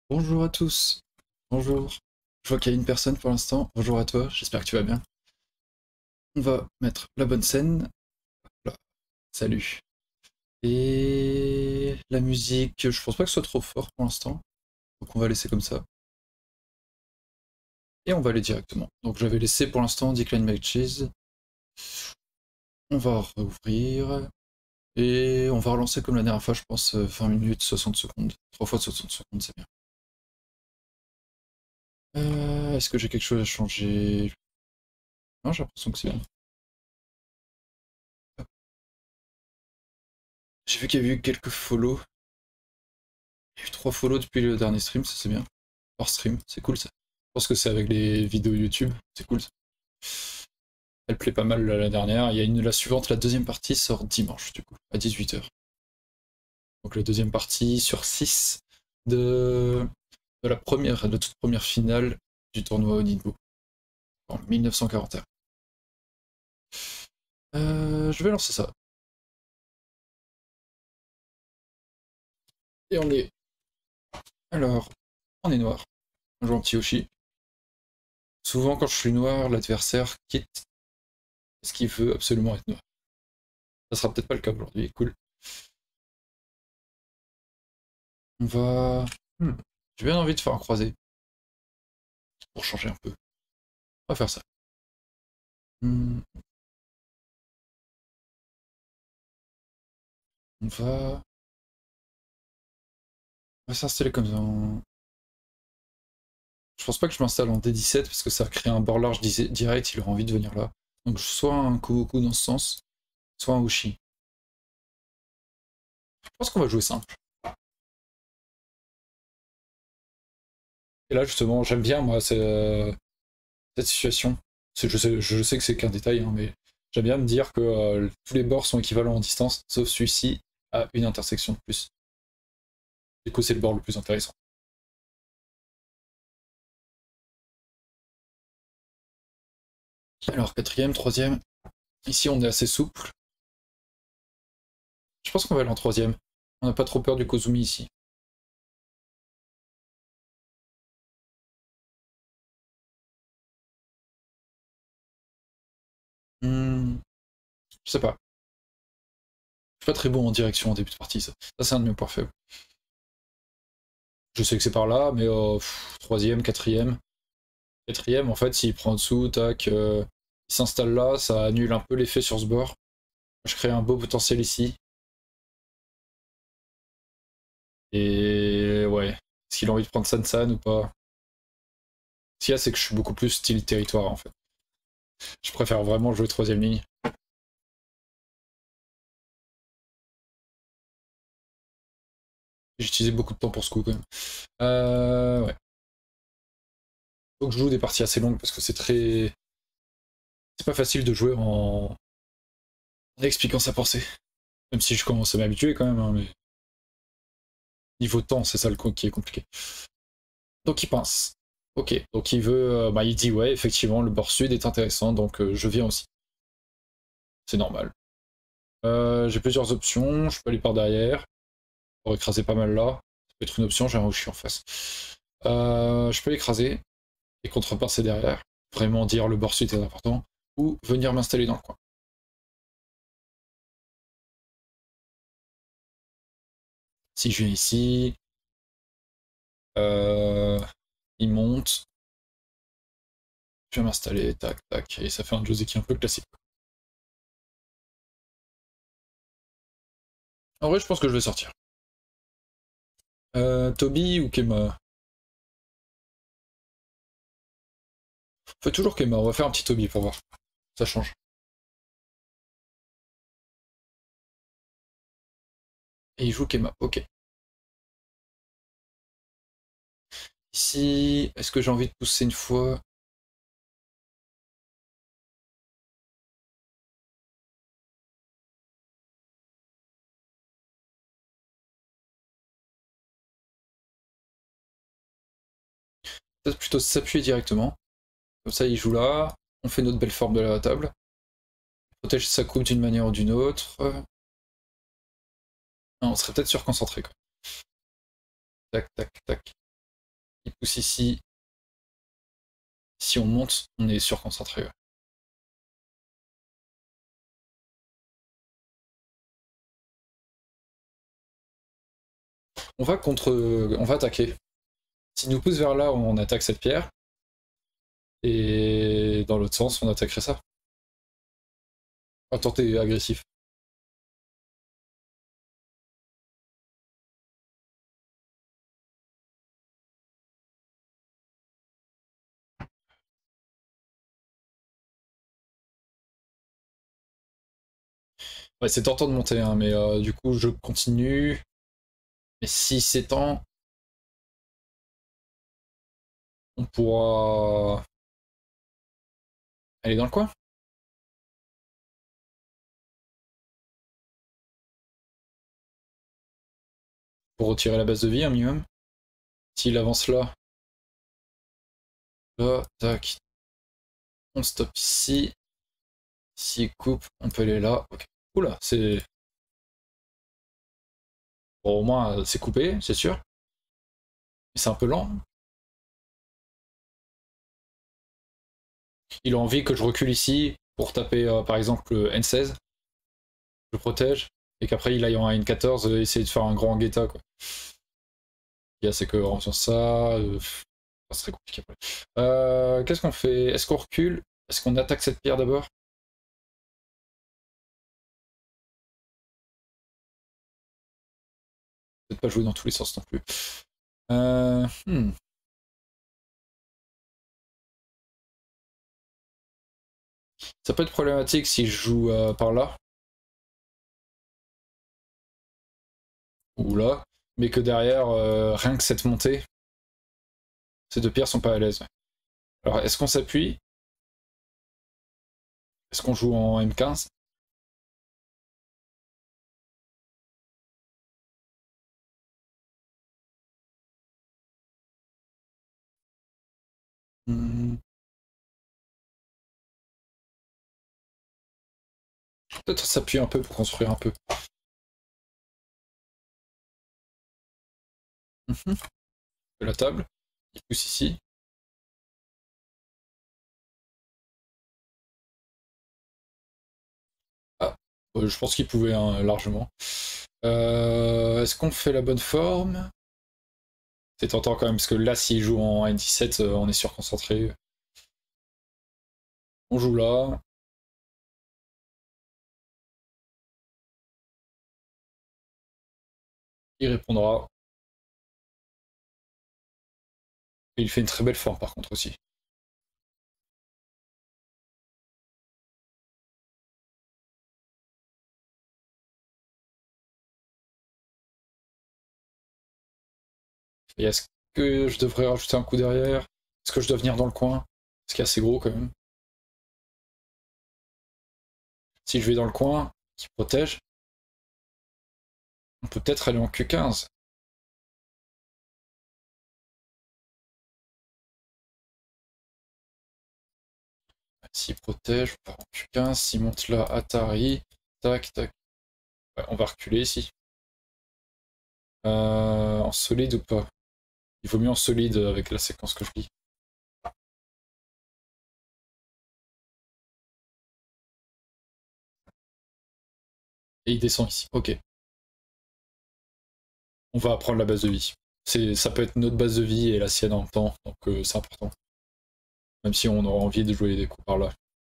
Bonjour à tous. Bonjour. Je vois qu'il y a une personne pour l'instant. Bonjour à toi, j'espère que tu vas bien. On va mettre la bonne scène. Là. Salut. Et la musique, je pense pas que ce soit trop fort pour l'instant. Donc on va laisser comme ça. Et on va aller directement. Donc j'avais laissé pour l'instant Decline My Cheese. On va rouvrir. Et on va relancer comme la dernière fois, je pense, 20 minutes, 60 secondes. 3 fois 60 secondes, c'est bien. Est-ce que j'ai quelque chose à changer? Non, j'ai l'impression que c'est bien. J'ai vu qu'il y avait eu quelques follow. Il y a eu 3 follow depuis le dernier stream, ça c'est bien. Hors stream, c'est cool ça. Je pense que c'est avec les vidéos YouTube, c'est cool ça. Elle plaît pas mal la dernière. Il y a la suivante, la deuxième partie sort dimanche du coup, à 18h. Donc la deuxième partie sur 6 de, de toute première finale du tournoi au Nidbo en 1941. Je vais lancer ça. Et on est. Alors, on est noir. On joue un petit Yoshi. Souvent quand je suis noir, l'adversaire quitte parce qu'il veut absolument être noir. Ça sera peut-être pas le cas aujourd'hui, cool. On va... J'ai bien envie de faire un croisé. Pour changer un peu. On va faire ça. On va s'installer comme ça. Je pense pas que je m'installe en D17 parce que ça va créer un bord large direct, il aura envie de venir là. Donc soit un Kogoku dans ce sens, soit un Uchi. Je pense qu'on va jouer simple. Et là justement, j'aime bien moi cette situation. Je sais que c'est qu'un détail, hein, mais j'aime bien me dire que tous les bords sont équivalents en distance, sauf celui-ci a une intersection de plus. Du coup, c'est le bord le plus intéressant. Alors, quatrième, troisième. Ici, on est assez souple. Je pense qu'on va aller en troisième. On n'a pas trop peur du Kozumi ici. Je sais pas. Je suis pas très bon en direction en début de partie, ça. Ça, c'est un de mes points faibles. Je sais que c'est par là, mais troisième, quatrième. Quatrième, en fait, s'il prend en dessous, tac, il s'installe là, ça annule un peu l'effet sur ce bord. Je crée un beau potentiel ici. Et ouais, est-ce qu'il a envie de prendre San ou pas? Ce qu'il y a, c'est que je suis beaucoup plus style territoire, en fait. Je préfère vraiment jouer troisième ligne. J'ai utilisé beaucoup de temps pour ce coup, quand même. Ouais. Faut que je joue des parties assez longues, parce que c'est très... C'est pas facile de jouer en expliquant sa pensée. Même si je commence à m'habituer quand même, hein, mais... Niveau temps, c'est ça le coup qui est compliqué. Donc il pince. Ok, donc il veut... il dit ouais, effectivement, le bord sud est intéressant, donc je viens aussi. C'est normal. J'ai plusieurs options, je peux aller par derrière, pour écraser pas mal là. Ça peut être une option, j'ai un Uchi en face. Je peux l'écraser et contrepasser derrière, vraiment dire le bord sud est important, ou venir m'installer dans le coin. Si je viens ici, il monte, je vais m'installer, tac, tac, et ça fait un Joseki un peu classique. En vrai, je pense que je vais sortir. Toby ou Kema? Faut toujours Kema, on va faire un petit Toby pour voir. Ça change. Et il joue Kema, ok. Ici, est-ce que j'ai envie de pousser une fois? Peut-être plutôt s'appuyer directement. Comme ça, il joue là. On fait notre belle forme de la table. Il protège sa coupe d'une manière ou d'une autre. Non, on serait peut-être surconcentré. Tac, tac, tac. Il pousse ici. Si on monte, on est surconcentré. Ouais. On va attaquer. S'il nous pousse vers là, on attaque cette pierre. Et dans l'autre sens, on attaquerait ça. Attends, t'es agressif. Ouais, c'est tentant de monter, hein, mais du coup, je continue. Mais si c'est temps, on pourra aller dans le coin. Pour retirer la base de vie un minimum. S'il avance là, tac. On stoppe ici. S'il coupe, on peut aller là. Okay. Oula, c'est... Bon, au moins, c'est coupé, c'est sûr. Mais c'est un peu lent. Il a envie que je recule ici pour taper, par exemple, le N16. Je protège. Et qu'après, il aille en N14 essayer de faire un grand guetta, quoi. Il y a assez cohérent sur ça. Ça serait compliqué après. Qu'est-ce qu'on fait? Est-ce qu'on recule? Est-ce qu'on attaque cette pierre d'abord? Peut-être pas jouer dans tous les sens non plus. Ça peut être problématique si je joue par là. Ou là. Mais que derrière, rien que cette montée, ces deux pierres sont pas à l'aise. Ouais. Alors, est-ce qu'on s'appuie? Est-ce qu'on joue en M15? Peut-être s'appuyer un peu pour construire un peu. La table. Il pousse ici. Ah, je pense qu'il pouvait hein, largement. Est-ce qu'on fait la bonne forme? C'est tentant quand même, parce que là, s'il joue en N17, on est surconcentré. On joue là. Il répondra. Et il fait une très belle forme par contre aussi. Et est-ce que je devrais rajouter un coup derrière? Est-ce que je dois venir dans le coin? Parce qu'il est assez gros quand même. Si je vais dans le coin, qui protège, on peut peut-être aller en Q15. S'il protège, on part en Q15. S'il monte là, Atari. Tac, tac. Ouais, on va reculer ici. En solide ou pas? Il vaut mieux en solide avec la séquence que je lis. Et il descend ici. Ok. On va prendre la base de vie. Ça peut être notre base de vie et la sienne en même temps, donc c'est important. Même si on aura envie de jouer des coups par là.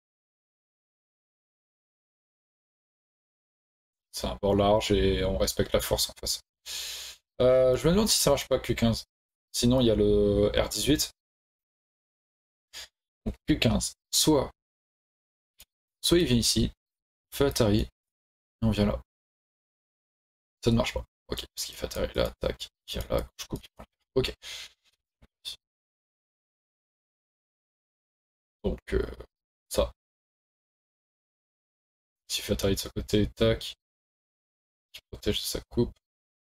C'est un bord large et on respecte la force en face. Je me demande si ça marche pas Q15. Sinon, il y a le R18. Donc Q15. Soit il vient ici, fait Atari, et on vient là. Ça ne marche pas. Ok, parce qu'il fait Atari là, tac, il vient là, je coupe. Ok. Donc, ça. S'il fait Atari de ce côté, tac, je protège de sa coupe.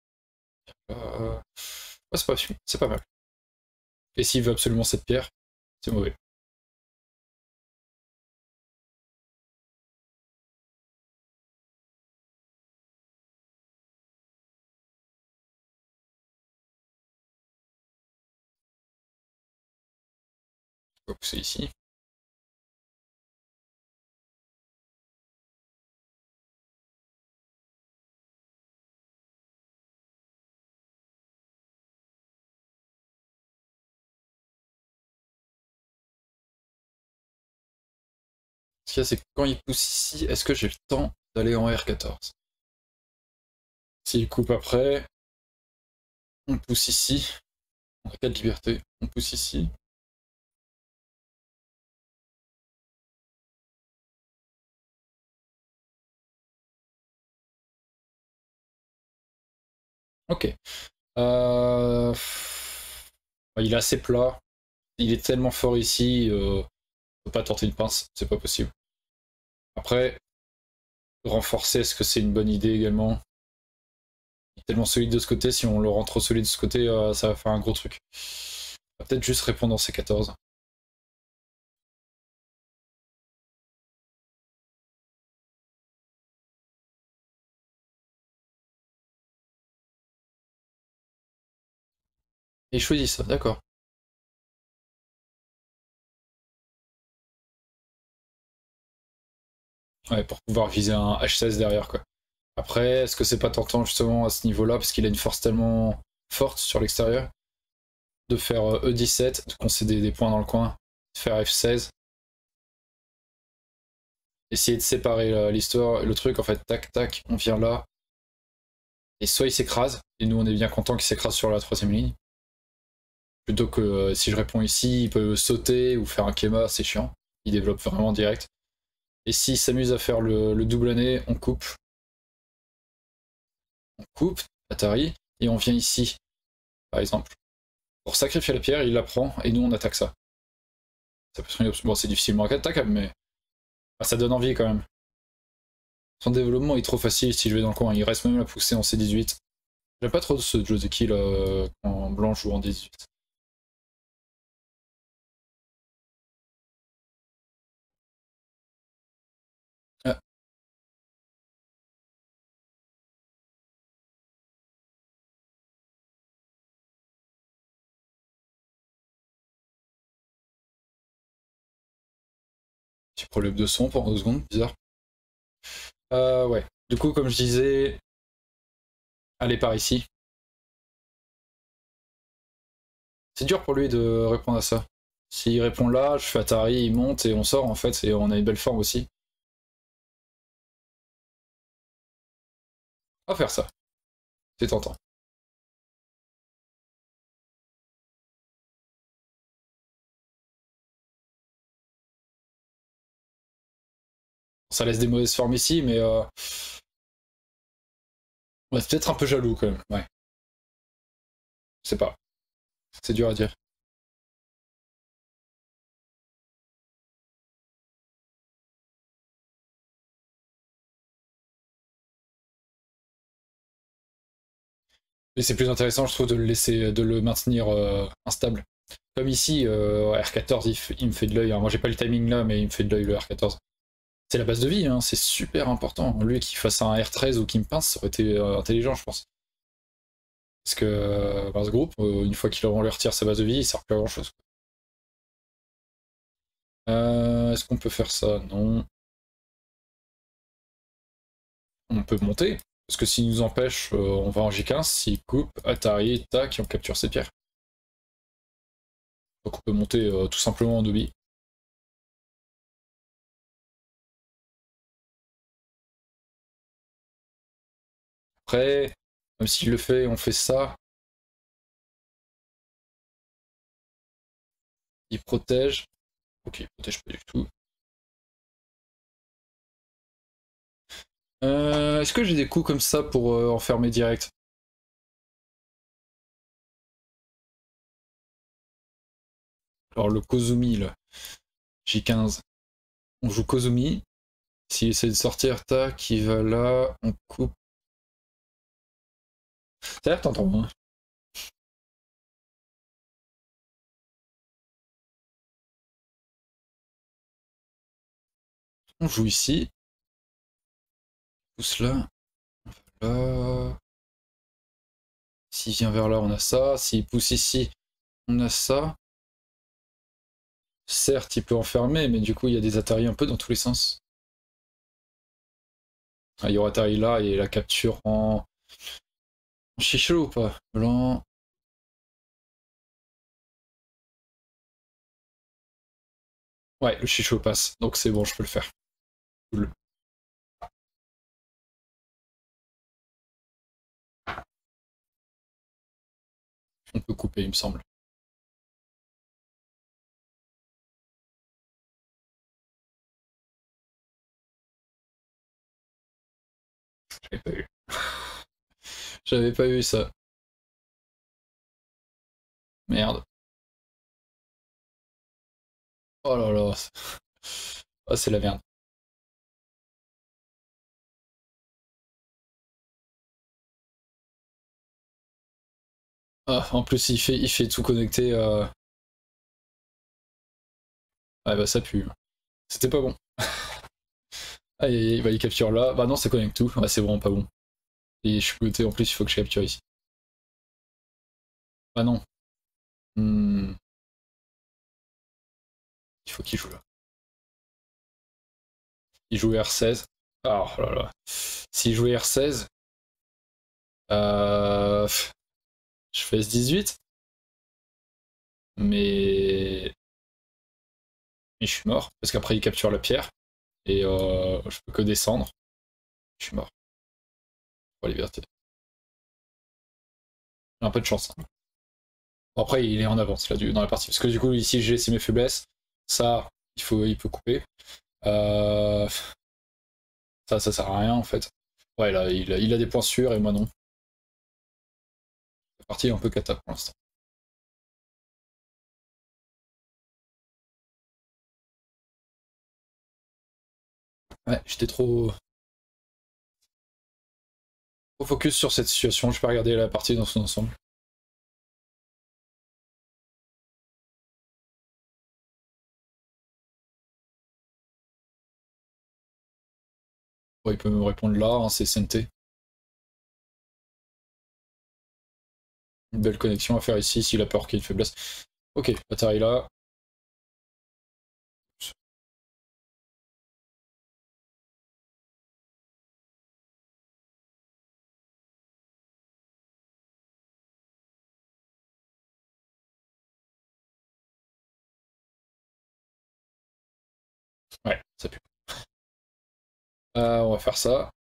C'est pas mal. Et s'il veut absolument cette pierre, c'est mauvais. On va pousser ici. Ce qu'il y a, c'est que quand il pousse ici, est-ce que j'ai le temps d'aller en R14? S'il coupe après, on pousse ici. On a 4 libertés. On pousse ici. Ok. Il est assez plat. Il est tellement fort ici, on peut pas tenter une pince, c'est pas possible. Après, renforcer, est-ce que c'est une bonne idée également? Il est tellement solide de ce côté, si on le rend trop solide de ce côté, ça va faire un gros truc. On va peut-être juste répondre en C14. Et il choisit ça, d'accord. Ouais, pour pouvoir viser un H16 derrière, quoi. Après, est-ce que c'est pas tentant justement à ce niveau-là, parce qu'il a une force tellement forte sur l'extérieur, de faire E17, de concéder des points dans le coin, de faire F16, essayer de séparer l'histoire, le truc, en fait, tac, tac, on vient là, et soit il s'écrase, et nous on est bien content qu'il s'écrase sur la troisième ligne, plutôt que si je réponds ici, il peut sauter ou faire un Kema, c'est chiant, il développe vraiment direct. Et s'il s'amuse à faire le double année, on coupe, Atari, et on vient ici, par exemple. Pour sacrifier la pierre, il la prend, et nous on attaque ça. Ça peut être une option. Bon, c'est difficilement attaquable, mais ça donne envie quand même. Son développement est trop facile si je vais dans le coin, il reste même la poussée en C18. J'aime pas trop ce Joseki là, en blanche ou en D18. Ah, petit problème de son pendant 2 secondes, bizarre. Ouais. Du coup, comme je disais, allez par ici. C'est dur pour lui de répondre à ça. S'il répond là, je fais Atari, il monte et on sort en fait, et on a une belle forme aussi. On va faire ça. C'est tentant. Ça laisse des mauvaises formes ici, mais ouais, c'est peut-être un peu jaloux quand même. Ouais. Je sais pas. C'est dur à dire. Mais c'est plus intéressant, je trouve, de le laisser, de le maintenir instable. Comme ici, R14, il me fait de l'œil. Moi, j'ai pas le timing là, mais il me fait de l'œil le R14. C'est la base de vie, hein, c'est super important. Lui qui fasse un R13 ou qui me pince, ça aurait été intelligent, je pense. Parce que ce groupe, une fois qu'il lui retire sa base de vie, il sert plus à grand chose. Est-ce qu'on peut faire ça? Non. On peut monter. Parce que s'il nous empêche, on va en J15. S'il coupe, Atari, tac, et on capture ses pierres. Donc on peut monter tout simplement en Dobby. Après, même s'il le fait, on fait ça. Il protège. Ok, il protège pas du tout. Est-ce que j'ai des coups comme ça pour enfermer direct? Alors le Kozumi là, J15. On joue Kozumi. S'il essaie de sortir, tac, il va là, on coupe. Ça a l'air tentant, hein. On joue ici. Pousse là. Là. S'il vient vers là, on a ça. S'il pousse ici, on a ça. certes, il peut enfermer, mais du coup, il y a des Atari un peu dans tous les sens. Ah, il y aura Atari là et la capture en chichot ou pas? Blanc. Ouais, le chichot passe, donc c'est bon, je peux le faire. Cool. On peut couper, il me semble. J'avais pas eu. J'avais pas eu ça. Merde. Oh là là. Ah, c'est la merde. Ah, en plus, il fait tout connecté. Ah bah ça pue. C'était pas bon. Aïe, aïe, aïe, bah, il capture là. Bah non, ça connecte tout. Ouais, c'est vraiment pas bon. Et je suis connecté en plus, il faut que je capture ici. Ah non. Hmm. Il faut qu'il joue là. Il joue R16. Ah oh là là. S'il jouait R16, euh, je fais S18, mais... mais je suis mort. Parce qu'après, il capture la pierre. Et je peux que descendre. Je suis mort. Pour la liberté. J'ai un peu de chance, hein. Bon, après, il est en avance là, dans la partie. Parce que du coup, ici, j'ai laissé mes faiblesses. Ça, il peut couper. Euh, ça sert à rien en fait. Ouais, là, il a des points sûrs et moi non. La partie est un peu cata pour l'instant. Ouais, j'étais trop focus sur cette situation. Je peux regarder la partie dans son ensemble. Bon, il peut me répondre là, hein, c'est SNT. Une belle connexion à faire ici s'il a peur qu'il y ait une faiblesse. Ok, Atari là. Ouais, ça pue. On va faire ça.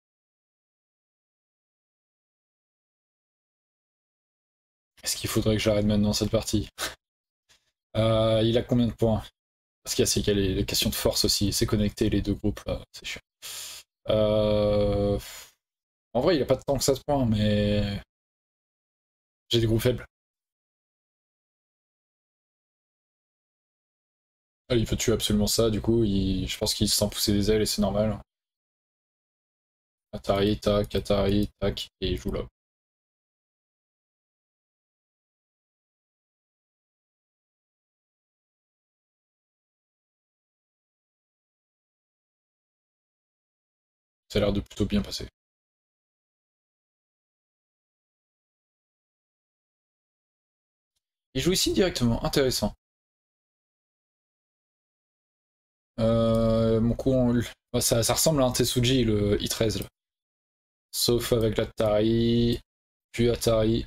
Est-ce qu'il faudrait que j'arrête maintenant cette partie? Il a combien de points? Parce qu'il y a les questions de force aussi. C'est connecté les deux groupes là, c'est chiant. En vrai, il a pas tant que ça de points, mais j'ai des groupes faibles. Ah, il veut tuer absolument ça, du coup, je pense qu'il se sent pousser des ailes et c'est normal. Atari, tac, et il joue là. Ça a l'air de plutôt bien passer. Il joue ici directement, intéressant. Mon coup, bah, ça ressemble à un Tetsuji, le i13, là. Sauf avec l'Atari, puis Atari.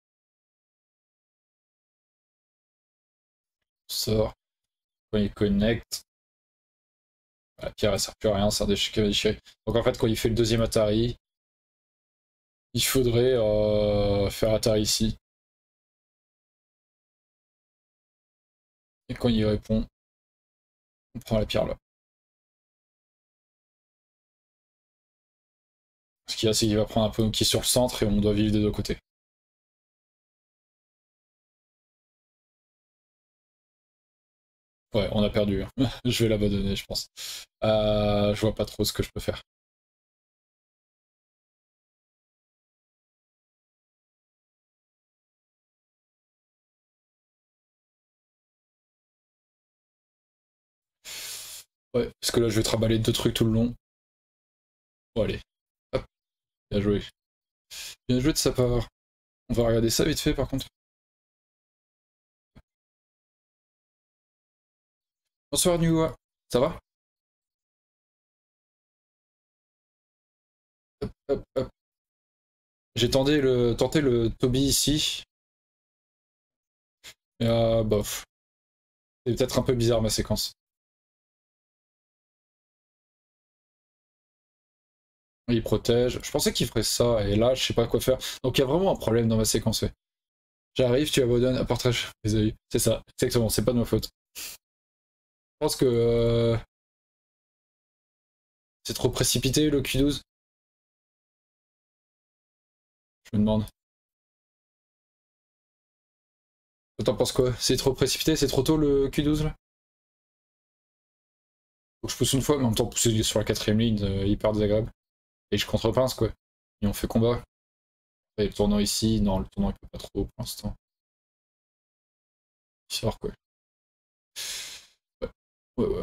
Sort, quand il connecte. La pierre, elle sert plus à rien, c'est un déchiré. Donc en fait, quand il fait le deuxième Atari, il faudrait faire Atari ici. Et quand il répond, on prend la pierre là. Ce qu'il y a, c'est qu'il va prendre un peu qui est sur le centre et on doit vivre des deux côtés. Ouais, on a perdu, hein. Je vais l'abandonner, je pense. Je vois pas trop ce que je peux faire. Ouais, parce que là, je vais trimballer deux trucs tout le long. Bon, allez. Hop, bien joué. Bien joué de sa part. On va regarder ça vite fait, par contre. Bonsoir Nuwa, ça va? Hop, hop, hop. J'ai tenté le Toby ici. Et bof. C'est peut-être un peu bizarre ma séquence. Il protège. Je pensais qu'il ferait ça, et là, je sais pas quoi faire. Donc il y a vraiment un problème dans ma séquence. Ouais. J'arrive, tu abandonnes un partage. Désolé. C'est ça, exactement, c'est pas de ma faute. Je pense que c'est trop précipité le Q12. Je me demande. T'en penses quoi? C'est trop précipité? C'est trop tôt le Q12 là? Faut que je pousse une fois, mais en même temps pousser sur la quatrième ligne, hyper désagréable. Et je contre-pince quoi. Et on fait combat. Et le tournant ici, non, le tournant il peut pas trop pour l'instant. Il sort quoi. Ouais, ouais, ouais.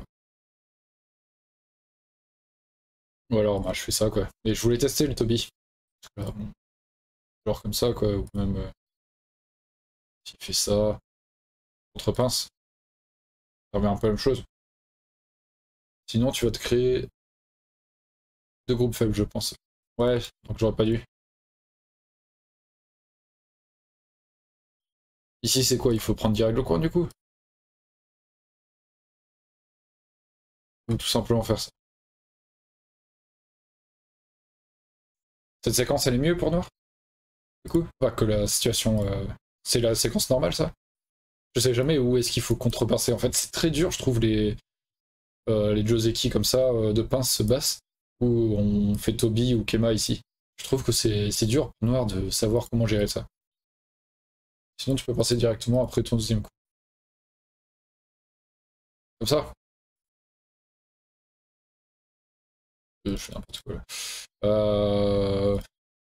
Ou alors bah, je fais ça quoi. Et je voulais tester le Toby. Parce que là, bon, genre comme ça quoi, ou même s'il fait ça, contre-pince, ça revient un peu la même chose. Sinon tu vas te créer deux groupes faibles je pense. Ouais, donc j'aurais pas dû. Ici c'est quoi? Il faut prendre direct le coin du coup? Ou tout simplement faire ça. Cette séquence elle est mieux pour Noir? Du coup? Pas que la situation... C'est la séquence normale ça? Je sais jamais où est-ce qu'il faut contrepasser. En fait, c'est très dur, je trouve, les Joseki comme ça, de pince se basse, où on fait Toby ou Kema ici. Je trouve que c'est dur pour Noir de savoir comment gérer ça. Sinon, tu peux passer directement après ton deuxième coup. Comme ça, je fais n'importe quoi là. Euh...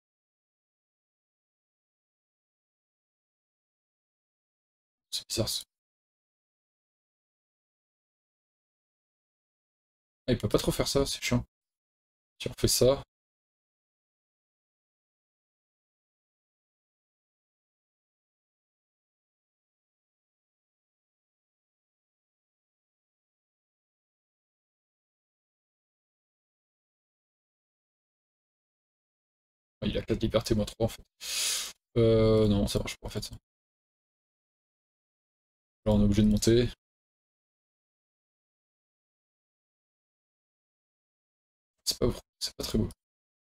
C'est bizarre ça. Ah, il peut pas trop faire ça, c'est chiant. Tu refais ça. Ah, il a 4 libertés, moi 3 en fait. Non, ça marche pas en fait. Là, on est obligé de monter. C'est pas très beau.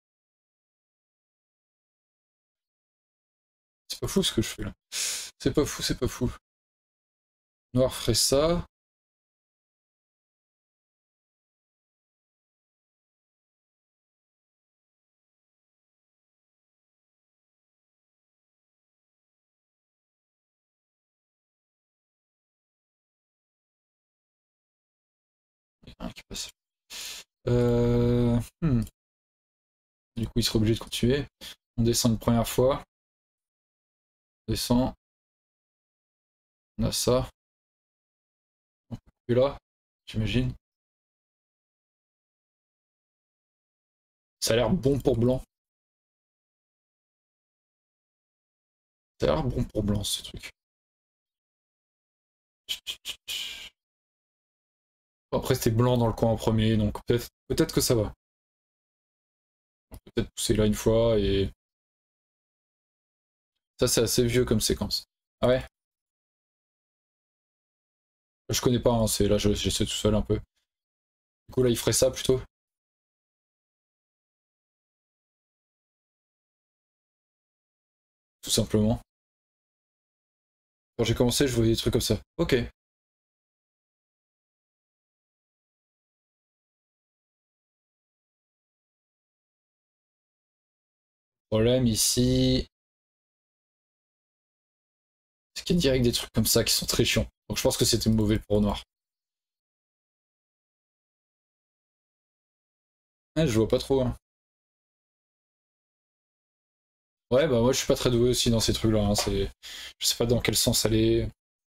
C'est pas fou ce que je fais là. C'est pas fou, c'est pas fou. Noir ferait ça. Il y en a un qui passe. Du coup, il sera obligé de continuer. On descend une première fois. On descend. On a ça. On peut couper là, j'imagine. Ça a l'air bon pour blanc. Ça a l'air bon pour blanc, ce truc. Après, c'était blanc dans le coin en premier, donc peut-être que ça va. Peut-être pousser là une fois et... Ça, c'est assez vieux comme séquence. Ah ouais? Je connais pas, hein, c'est là, j'essaie tout seul un peu. Du coup, là, il ferait ça plutôt. Tout simplement. Quand j'ai commencé, je voyais des trucs comme ça. Ok. Problème ici, c'est qu'il y a direct des trucs comme ça qui sont très chiants. Donc je pense que c'était mauvais pour Noir. Ouais, je vois pas trop. Hein. Ouais, bah moi je suis pas très doué aussi dans ces trucs-là. Hein. Je sais pas dans quel sens aller.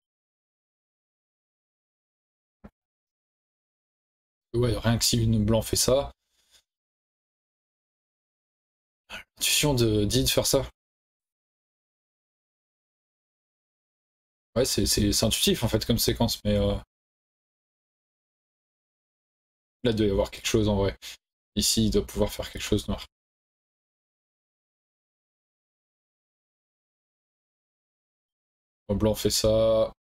Ouais, rien que si une blanc fait ça. L'intuition dit de faire ça. Ouais, c'est intuitif en fait comme séquence, mais Là, il doit y avoir quelque chose en vrai. Ici, il doit pouvoir faire quelque chose noir. Le blanc fait ça.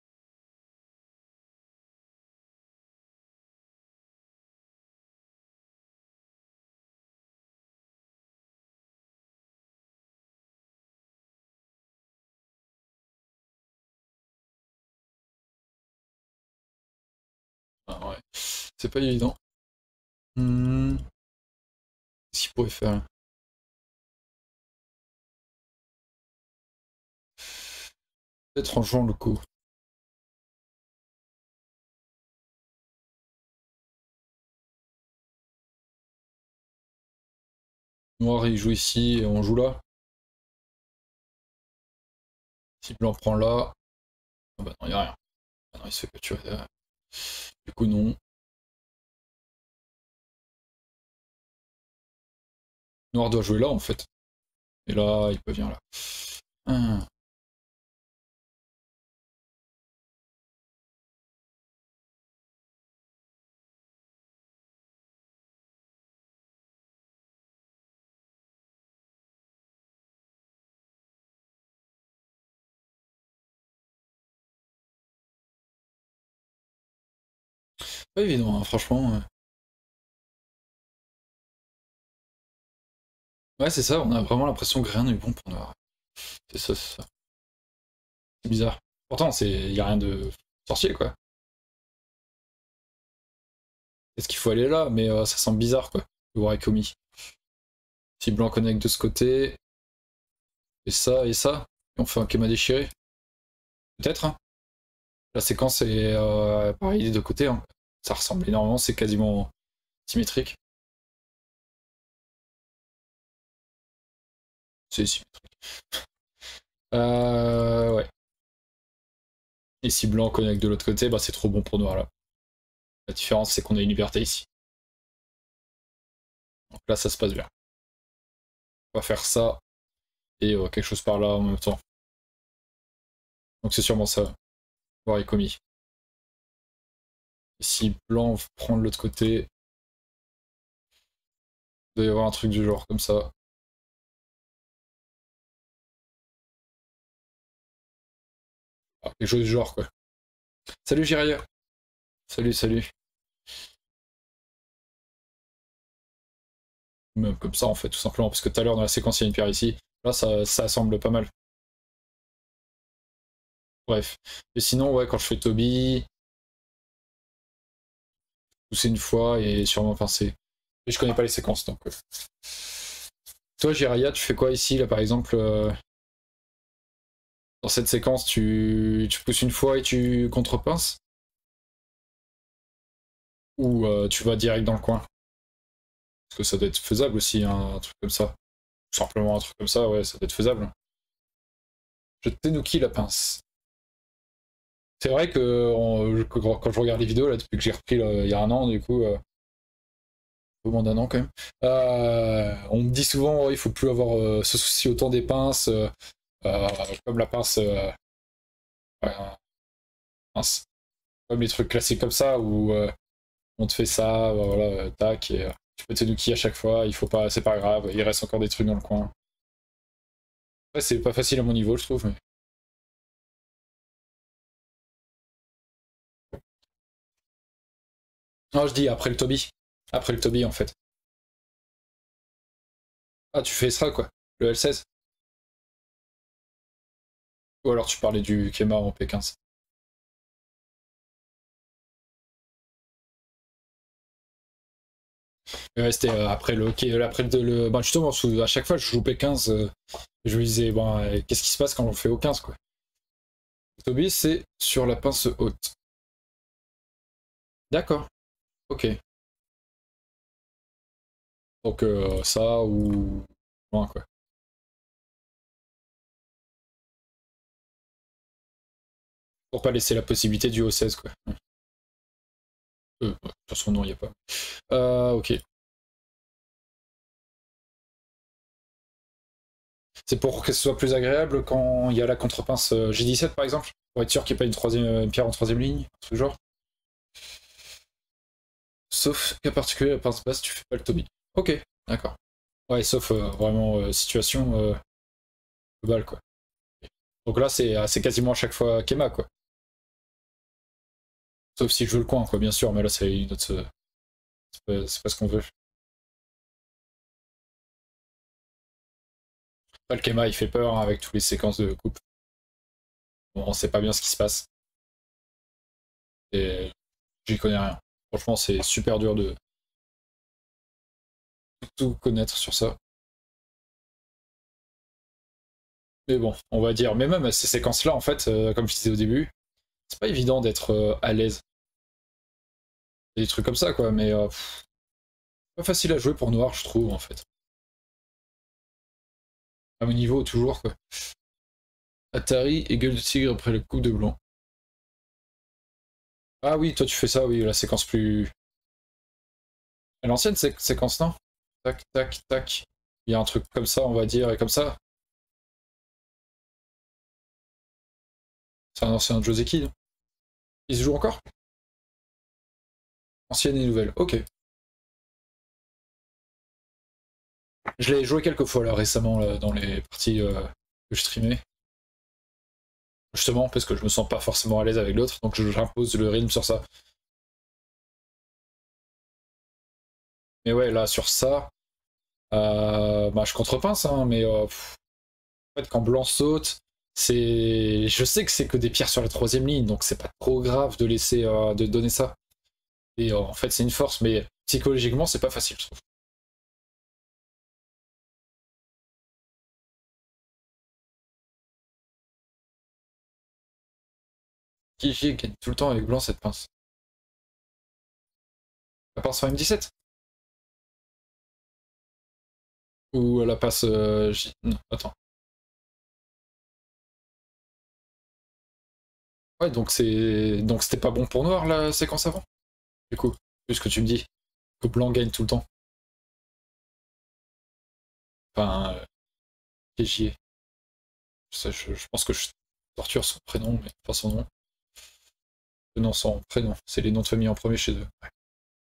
Ah ouais, c'est pas évident. Qu'est-ce qu'il pourrait faire? Peut-être en jouant le coup. Noir, il joue ici et on joue là. Si blanc prend là. Ah bah non, il n'y a rien. Ah non, il se fait que tu vois. Du coup, non. Noir doit jouer là en fait. Et là, il peut venir là. Hum. Pas évident, hein, franchement. Ouais, c'est ça, on a vraiment l'impression que rien n'est bon pour Noir. C'est ça, c'est ça. C'est bizarre. Pourtant, il y a rien de sorcier, quoi. Est-ce qu'il faut aller là? Mais ça semble bizarre, quoi. Le voir Komi. Si blanc connecte de ce côté, et ça, et on fait un Kema déchiré. Peut-être, hein. La séquence est pareil des deux côtés, hein. Ça ressemble énormément, c'est quasiment symétrique. C'est symétrique. Ouais. Et si blanc connecte de l'autre côté, bah c'est trop bon pour noir là. La différence, c'est qu'on a une liberté ici. Donc là, ça se passe bien. On va faire ça et quelque chose par là en même temps. Donc c'est sûrement ça. Voir commis. Et si blanc prend de l'autre côté, il doit y avoir un truc du genre comme ça. Ah, quelque chose du genre quoi. Salut Jiraya. Salut, salut. Même comme ça en fait, tout simplement, parce que tout à l'heure dans la séquence il y a une pierre ici. Là ça semble pas mal. Bref. Et sinon, ouais, quand je fais Toby, pousser une fois et sûrement pincer. Et je connais pas les séquences donc. Toi, Jiraya, tu fais quoi ici là par exemple dans cette séquence, tu pousses une fois et tu contre-pinces? Ou tu vas direct dans le coin? Parce que ça doit être faisable aussi, hein, un truc comme ça. Tout simplement un truc comme ça, ouais, ça doit être faisable. Je Tenuki la pince. C'est vrai que quand je regarde les vidéos, là, depuis que j'ai repris là, il y a un an, du coup, un peu moins d'un an quand même, on me dit souvent il faut plus avoir se soucier autant des pinces, euh, comme la pince, ouais, pince, comme les trucs classiques comme ça, où on te fait ça, voilà, tac, et tu peux Tenuki à chaque fois, il faut pas, c'est pas grave, il reste encore des trucs dans le coin. Ouais, c'est pas facile à mon niveau, je trouve, mais... Non, je dis après le Toby. Après le Toby, en fait. Ah, tu fais ça, quoi. Le L16. Ou alors tu parlais du Kema en P15. Mais ouais, c'était après le... Ben justement, à chaque fois, je joue P15, je me disais, bon, qu'est-ce qui se passe quand on fait au 15, quoi. Le Toby, c'est sur la pince haute. D'accord. Ok. Donc ça, ou... loin, quoi. Pour pas laisser la possibilité du O16, quoi. De toute façon, non, il n'y a pas. Ok. C'est pour que ce soit plus agréable quand il y a la contre-pince G17 par exemple, pour être sûr qu'il n'y ait pas une pierre en troisième ligne, ce genre. Sauf cas particulier, la pince basse, tu fais pas le Tommy. Ok, d'accord. Ouais, sauf vraiment situation globale, quoi. Donc là, c'est quasiment à chaque fois Kema, quoi. Sauf si je veux le coin, quoi, bien sûr, mais là, c'est une autre. C'est pas ce qu'on veut. Là, le Kema, il fait peur hein, avec toutes les séquences de coupe. Bon, on sait pas bien ce qui se passe. Et j'y connais rien. Franchement, c'est super dur de tout connaître sur ça. Mais bon, on va dire. Mais même à ces séquences-là, en fait, comme je disais au début, c'est pas évident d'être à l'aise. Des trucs comme ça, quoi, mais pas facile à jouer pour Noir, je trouve, en fait. À mon niveau, toujours, quoi. Atari et gueule de tigre après la coupe de blanc. Ah oui, toi tu fais ça, oui, la séquence plus. À l'ancienne séquence, non? Tac, tac, tac. Il y a un truc comme ça, on va dire, et comme ça. C'est un ancien Joseki, non? Il se joue encore? Ancienne et nouvelle, ok. Je l'ai joué quelques fois là récemment là, dans les parties que je streamais. Justement parce que je me sens pas forcément à l'aise avec l'autre, donc j'impose le rythme sur ça. Mais ouais, là sur ça, bah, je contrepince, hein, mais en fait quand blanc saute, je sais que c'est que des pierres sur la troisième ligne, donc c'est pas trop grave de laisser de donner ça. Et en fait c'est une force, mais psychologiquement c'est pas facile, je trouve. Qui gagne tout le temps avec blanc cette pince. La pince en M17? Ou la passe Non, attends. Ouais, donc c'était pas bon pour Noir la séquence avant, du coup, puisque tu me dis que Blanc gagne tout le temps. Enfin, TJ. Je pense que je torture son prénom, mais pas son nom. Non, son prénom. C'est les noms de famille en premier chez eux. Ouais.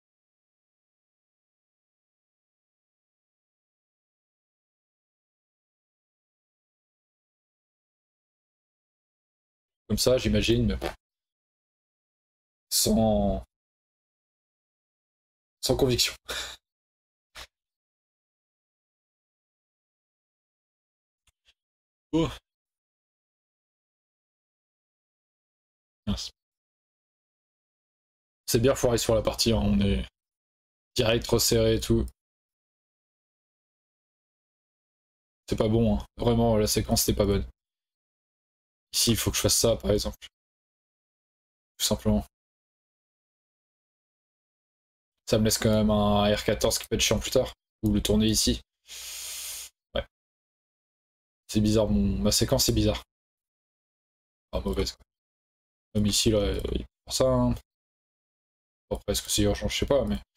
Comme ça, j'imagine, mais bon. Sans, sans conviction. Oh, mince. C'est bien foiré sur la partie, hein, on est direct resserré et tout. C'est pas bon, hein. Vraiment, la séquence n'est pas bonne. Ici, il faut que je fasse ça, par exemple. Tout simplement. Ça me laisse quand même un R14 qui peut être chiant plus tard. Ou le tourner ici. Ouais. C'est bizarre, ma séquence est bizarre. Pas mauvaise, quoi. Même ici, là, il pour ça. Hein. Après, est-ce que c'est urgent? Je sais pas, mais.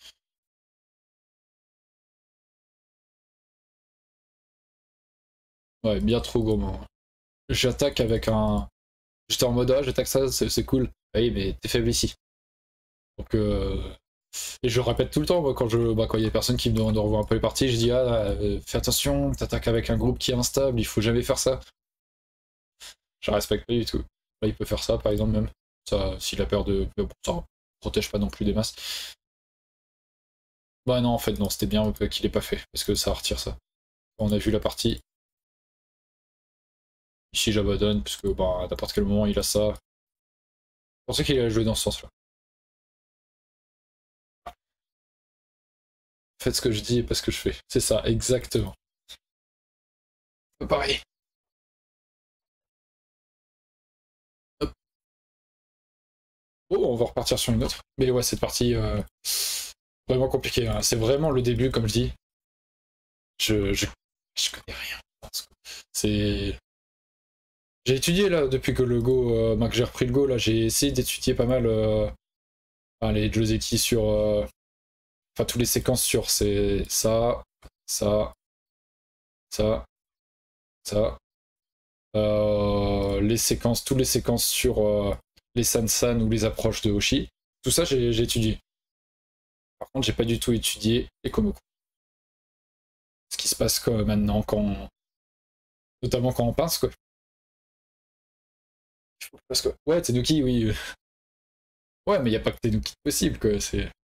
Ouais, bien trop gourmand. J'attaque avec un. J'étais en mode, ah, j'attaque ça, c'est cool. Oui, mais t'es faible ici. Donc, et je répète tout le temps, moi, quand il y a personne qui me demande de revoir un peu les parties, je dis, ah, fais attention, t'attaques avec un groupe qui est instable, il faut jamais faire ça. Je respecte pas du tout. Là, il peut faire ça, par exemple, même. Ça, s'il a peur de. Mais bon, ça protège pas non plus des masses. Bah non, en fait, non, c'était bien qu'il ait pas fait, parce que ça retire ça. On a vu la partie. Ici, j'abandonne, puisque bah, à n'importe quel moment, il a ça. Je pensais qu'il allait jouer dans ce sens-là. Faites ce que je dis et pas ce que je fais. C'est ça, exactement. Pareil. Hop. Oh, on va repartir sur une autre. Mais ouais, cette partie, vraiment compliquée. Hein. C'est vraiment le début, comme je dis. Je connais rien. C'est. J'ai étudié là depuis que le Go, bah, que j'ai repris le Go là, j'ai essayé d'étudier pas mal enfin, les Joseki sur, enfin tous les séquences sur c'est ça, ça, ça, ça, les séquences, toutes les séquences sur les Sansan ou les approches de Hoshi. Tout ça j'ai étudié. Par contre, j'ai pas du tout étudié les Komoku. Ce qui se passe quoi, maintenant, notamment quand on pince, quoi. Parce que, ouais, Tenuki, oui. Ouais, mais il n'y a pas que Tenuki possible, quoi.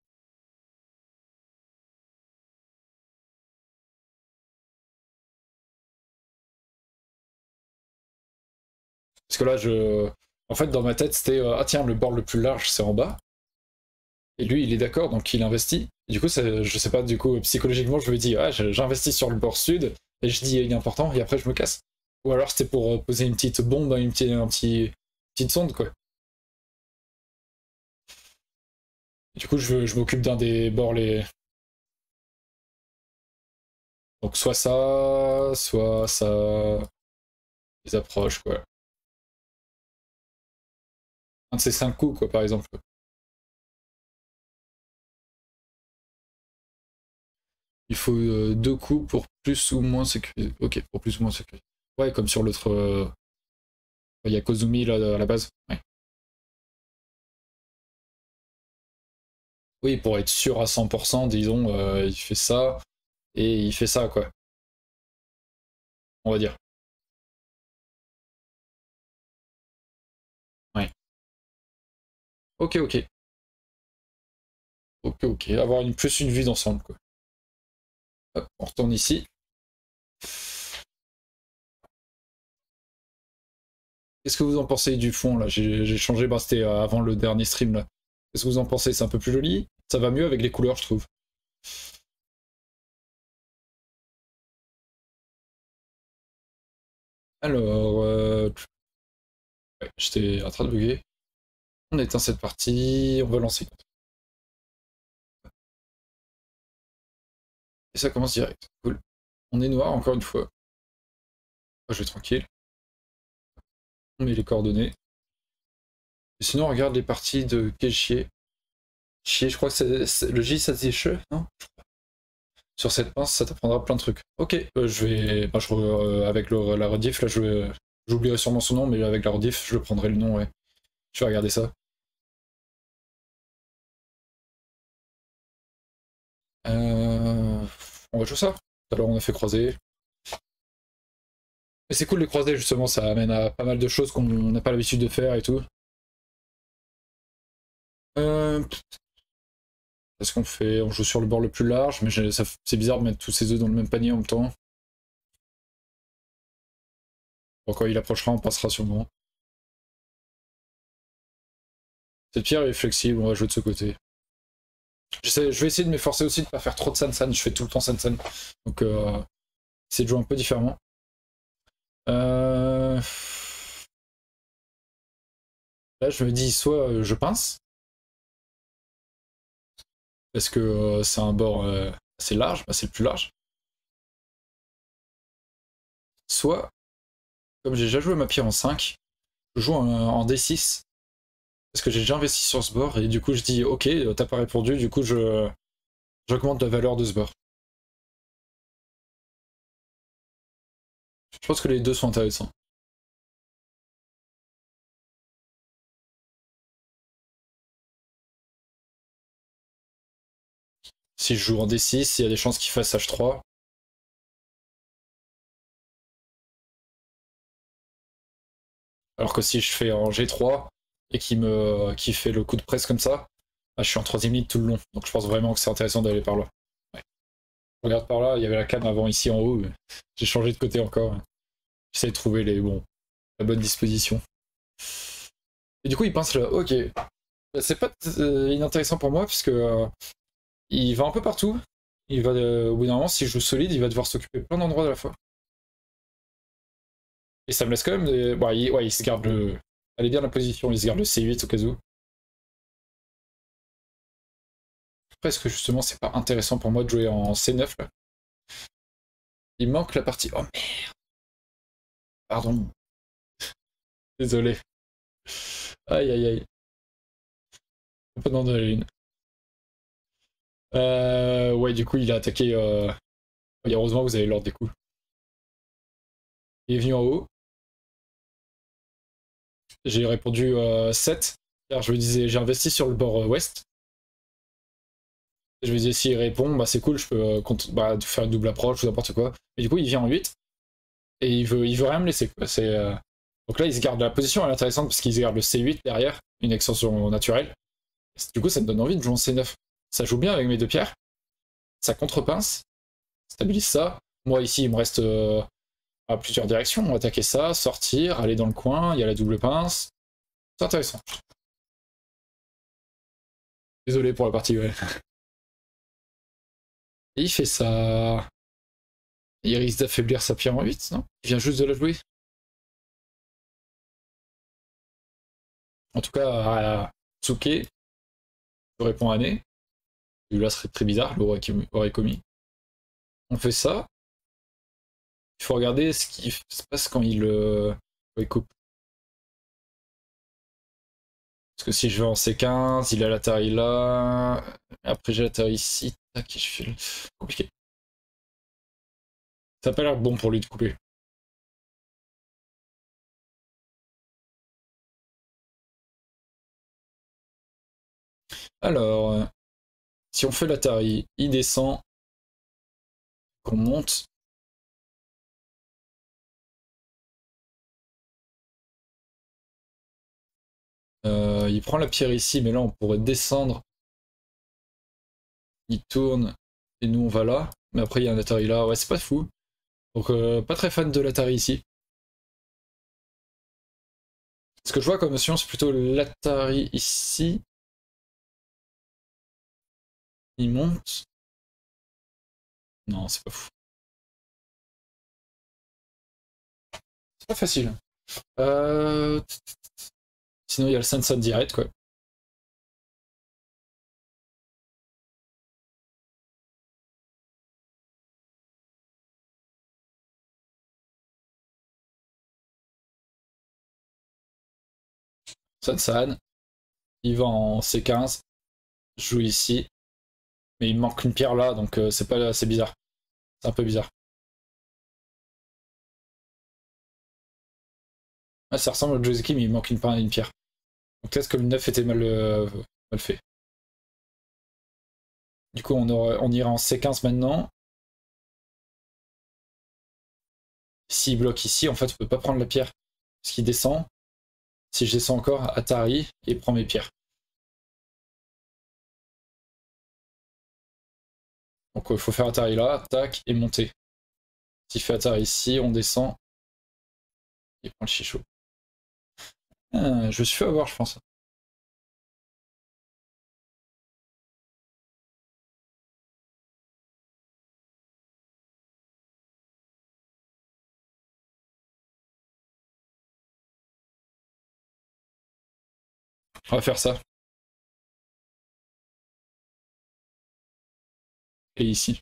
Parce que là, en fait, dans ma tête, c'était ah tiens, le bord le plus large, c'est en bas. Et lui, il est d'accord, donc il investit. Et du coup, je sais pas, du coup, psychologiquement, je me dis, ah, j'investis sur le bord sud, et je dis, il est important, et après, je me casse. Ou alors, c'était pour poser une petite bombe, petite sonde, quoi. Du coup, je m'occupe d'un des bords les. Donc, soit ça. Les approches, quoi. Un de ces 5 coups, quoi, par exemple. Il faut 2 coups pour plus ou moins sécuriser. Ok, pour plus ou moins sécuriser. Ouais, comme sur l'autre. Il y a Kozumi là, à la base. Ouais. Oui, pour être sûr à 100%, disons, il fait ça et il fait ça, quoi. On va dire. Ouais. Ok, ok. Ok, ok. Avoir plus une vue d'ensemble, quoi. Hop, on retourne ici. Qu'est-ce que vous en pensez du fond, là? J'ai changé, bah, c'était avant le dernier stream, là. Qu'est-ce que vous en pensez? C'est un peu plus joli? Ça va mieux avec les couleurs, je trouve. Alors, ouais, j'étais en train de bugger. On éteint cette partie, on va lancer. Et ça commence direct. Cool. On est noir, encore une fois. Ah, je vais tranquille. On met les coordonnées. Et sinon, on regarde les parties de quel chier. Chier, je crois que le J, ça se dit che, non? Sur cette pince, ça t'apprendra plein de trucs. Ok, je vais. Bah, avec la rediff, là, j'oublierai sûrement son nom, mais avec la rediff, je le prendrai le nom, ouais. Je vais regarder ça. Euh... On va jouer ça. Tout à l'heure, on a fait croiser. Mais c'est cool les croisés, justement, ça amène à pas mal de choses qu'on n'a pas l'habitude de faire et tout. Euh... Parce qu'on fait, on joue sur le bord le plus large, mais c'est bizarre de mettre tous ses œufs dans le même panier en même temps. Bon, quand il approchera, on passera sûrement. Cette pierre est flexible, on va jouer de ce côté. Je vais essayer de m'efforcer aussi de ne pas faire trop de san-san, je fais tout le temps san-san. Donc, essayer de jouer un peu différemment. Là, je me dis, soit je pince, parce que c'est un bord assez large, bah, c'est le plus large. Soit, comme j'ai déjà joué ma pierre en 5, je joue en D6, parce que j'ai déjà investi sur ce bord, et du coup je dis, ok, t'as pas répondu, du coup j'augmente la valeur de ce bord. Je pense que les deux sont intéressants. Si je joue en D6, il y a des chances qu'il fasse H3. Alors que si je fais en G3 et qui fait le coup de presse comme ça, bah, je suis en troisième ligne tout le long. Donc je pense vraiment que c'est intéressant d'aller par là. Ouais. Regarde par là, il y avait la cam avant ici en haut. J'ai changé de côté encore. J'essaie de trouver la bonne disposition. Et du coup, il pince là. Ok. C'est pas inintéressant pour moi puisque il va un peu partout. Il va, au bout d'un moment, si je joue solide, il va devoir s'occuper de plein d'endroits à la fois. Et ça me laisse quand même des. Bon, ouais, il se garde le. Elle est bien la position, il se garde le C8 au cas où. Après, est-ce que justement c'est pas intéressant pour moi de jouer en C9 là? Il manque la partie. Oh merde, pardon. Désolé. Aïe aïe aïe. On peut en donner une. Ouais, du coup, il a attaqué. Et heureusement, vous avez l'ordre des coups. Il est venu en haut. J'ai répondu 7. Car je me disais, j'ai investi sur le bord ouest. Je me disais, s'il répond, bah c'est cool, je peux faire une double approche ou n'importe quoi. Mais du coup, il vient en 8 et il veut rien me laisser, quoi. Donc là, il se garde la position, elle est intéressante parce qu'il se garde le C8 derrière, une extension naturelle. Du coup, ça me donne envie de jouer en C9. Ça joue bien avec mes deux pierres, ça contre-pince, stabilise ça. Moi, ici, il me reste à plusieurs directions. On va attaquer ça, sortir, aller dans le coin, il y a la double pince. C'est intéressant. Désolé pour la partie, ouais. Et il fait ça. Il risque d'affaiblir sa pierre en 8, non? Il vient juste de la jouer. En tout cas, à Tsuke, je réponds à Né. Là, serait très bizarre, l'aurait commis. On fait ça. Il faut regarder ce qui se passe quand il coupe. Parce que si je vais en C15, il a la taille là. Après, j'ai la taille ici. Tac, je file. Compliqué. Ça n'a pas l'air bon pour lui de couper. Alors, si on fait l'Atari, il descend, qu'on monte. Il prend la pierre ici, mais là on pourrait descendre. Il tourne, et nous on va là. Mais après il y a un Atari là, ouais c'est pas fou. Donc pas très fan de l'Atari ici. Ce que je vois comme option c'est plutôt l'Atari ici. Il monte. Non, c'est pas fou. C'est pas facile. Sinon il y a le Sansan direct quoi. Sansan, il va en C15, joue ici, mais il manque une pierre là, donc c'est pas assez bizarre. C'est un peu bizarre. Ah, ça ressemble au Joseki, mais il manque une pierre. Donc peut-être que le 9 était mal fait. Du coup, on ira en C15 maintenant. S'il bloque ici, en fait, on peut pas prendre la pierre. Parce qu'il descend. Si je descends encore, Atari, et prend mes pierres. Donc il faut faire Atari là, tac, et monter. S'il fait Atari ici, on descend. Il prend le chichot. Ah, je me suis fait avoir, je pense. On va faire ça. Et ici.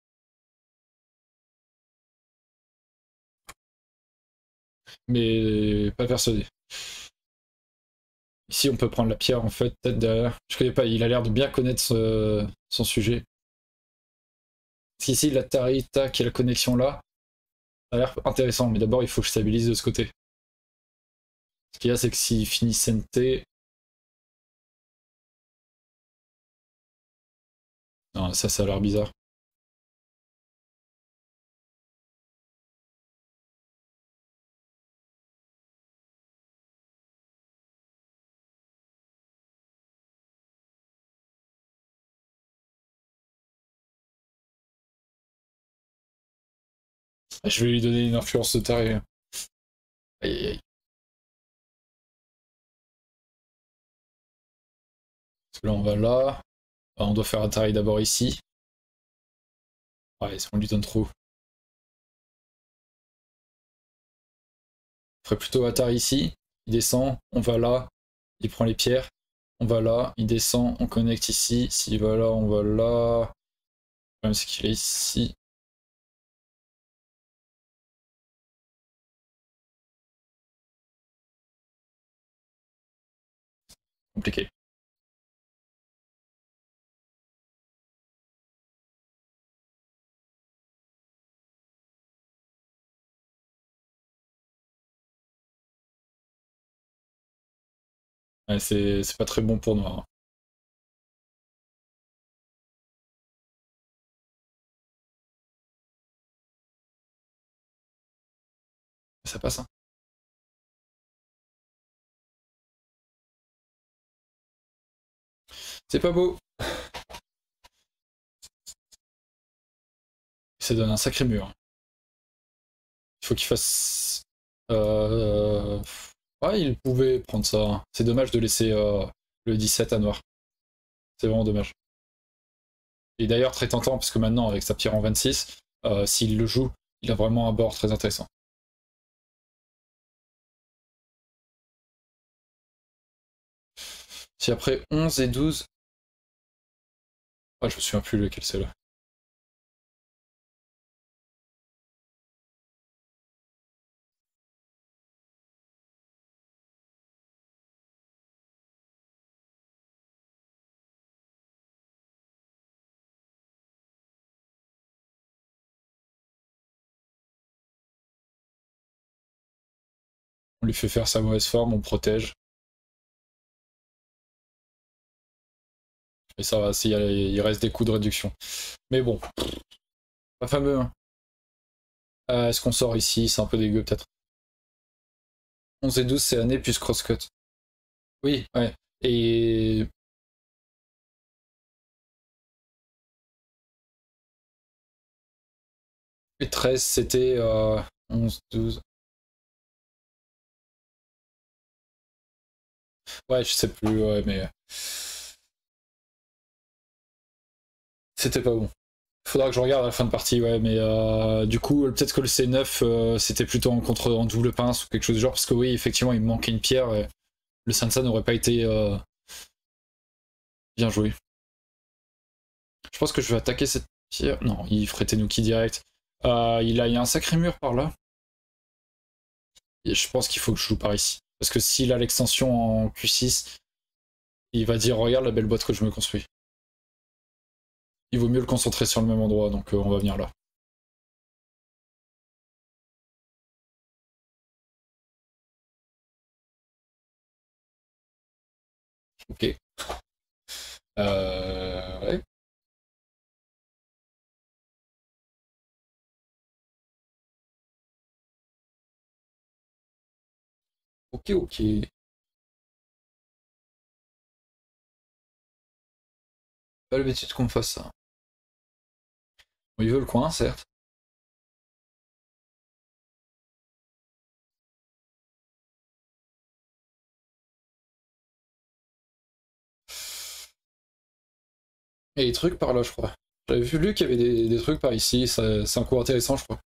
Mais pas persuadé. Ici, on peut prendre la pierre, en fait, peut-être derrière. Je connais pas, il a l'air de bien connaître son sujet. Parce qu'ici, l'Atari, tac, et la connexion là, ça a l'air intéressant. Mais d'abord, il faut que je stabilise de ce côté. Ce qu'il y a, c'est que s'il finit CNT... Non, ça a l'air bizarre. Je vais lui donner une influence de taré. Aïe, aïe, aïe. Parce que là, on va là. On doit faire Atari d'abord ici. Ouais, on lui donne trop. On ferait plutôt Atari ici. Il descend, on va là. Il prend les pierres. On va là, il descend, on connecte ici. S'il va là, on va là. Le problème, c'est qu'il est ici. Compliqué. Ouais, c'est pas très bon pour nous, hein. Ça passe, hein. C'est pas beau. Ça donne un sacré mur. Il faut qu'il fasse... Ouais, il pouvait prendre ça. C'est dommage de laisser le 17 à noir. C'est vraiment dommage. Et d'ailleurs très tentant, parce que maintenant, avec sa pierre en 26, s'il le joue, il a vraiment un board très intéressant. Si après 11 et 12... Ah, je me souviens plus lequel c'est là. On lui fait faire sa mauvaise forme, on protège. Et ça va, il reste des coups de réduction. Mais bon, pas fameux. Hein. Est-ce qu'on sort ici? C'est un peu dégueu peut-être. 11 et 12, c'est année plus crosscut. Oui, ouais. Et... Et 13, c'était 11, 12. Ouais, je sais plus, ouais, mais... C'était pas bon. Faudra que je regarde à la fin de partie, ouais, mais du coup, peut-être que le C9, c'était plutôt en double pince ou quelque chose du genre, parce que oui, effectivement, il me manquait une pierre, et le Sansa n'aurait pas été bien joué. Je pense que je vais attaquer cette pierre. Non, il ferait Tenuki direct. Il y a un sacré mur par là. Et je pense qu'il faut que je joue par ici. Parce que s'il a l'extension en Q6, il va dire regarde la belle boîte que je me construis. Il vaut mieux le concentrer sur le même endroit, donc on va venir là. Ok. Ouais. Ok, ok. Pas l'habitude qu'on me fasse ça. Bon, il veut le coin, certes. Il y a des trucs par là, je crois. J'avais vu lui qu'il y avait des trucs par ici, c'est un coup intéressant, je crois.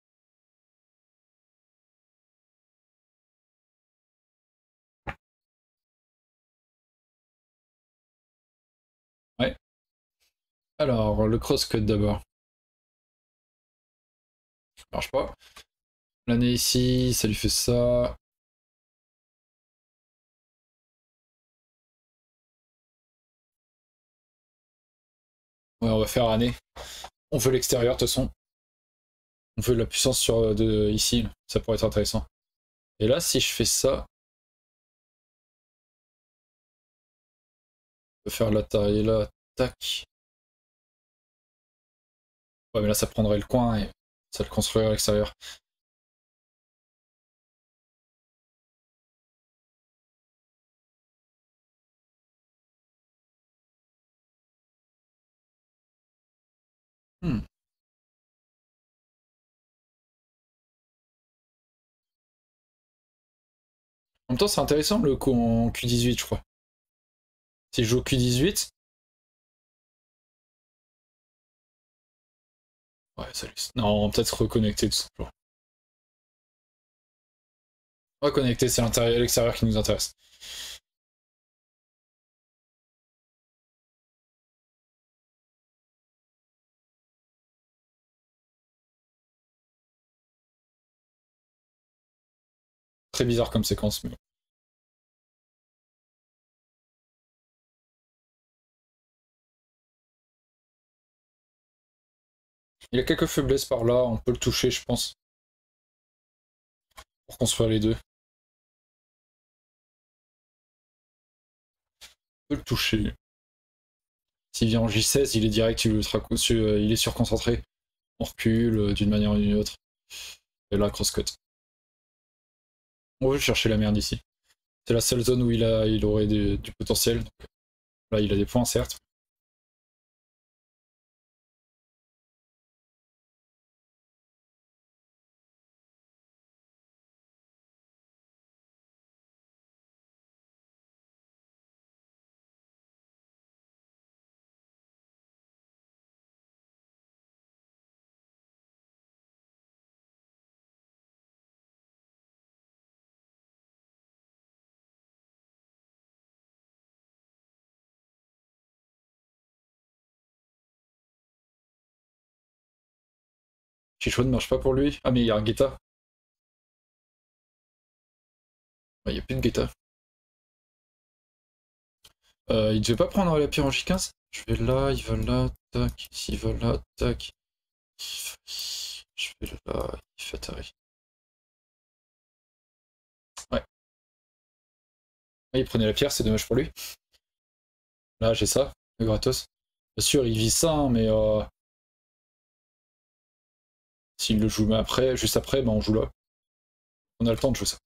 Ouais. Alors, le crosscut d'abord. Ça marche pas. L'année ici, ça lui fait ça. Ouais, on va faire année. On veut l'extérieur, de toute façon. On veut la puissance sur ici, ça pourrait être intéressant. Et là, si je fais ça, je peux faire la taille là, tac. Ouais, mais là, ça prendrait le coin et ça le construirait à l'extérieur. Hmm. En même temps, c'est intéressant le coup en Q18, je crois. Si je joue Q18, ouais, ça lui... Non, peut-être reconnecter tout simplement. Reconnecter, c'est l'intérieur et l'extérieur qui nous intéresse. Très bizarre comme séquence, mais bon. Il y a quelques faiblesses par là, on peut le toucher, je pense, pour construire les deux. On peut le toucher. S'il vient en J16, il est direct, il est surconcentré. On recule d'une manière ou d'une autre. Et là, crosscut. On veut chercher la merde ici. C'est la seule zone où il aurait du potentiel. Donc, là, il a des points, certes. Chicho ne marche pas pour lui. Ah, mais il y a un Guetta. Il n'y a plus de Guetta. Il devait pas prendre la pierre en J15. Je vais là, il va là, tac. S'il va là, tac. Je vais là, il fait atterrir. Ouais. Ah, il prenait la pierre, c'est dommage pour lui. Là, j'ai ça, le gratos. Bien sûr, il vit ça, hein, mais s'il le joue après, juste après, ben on joue là. On a le temps de jouer ça.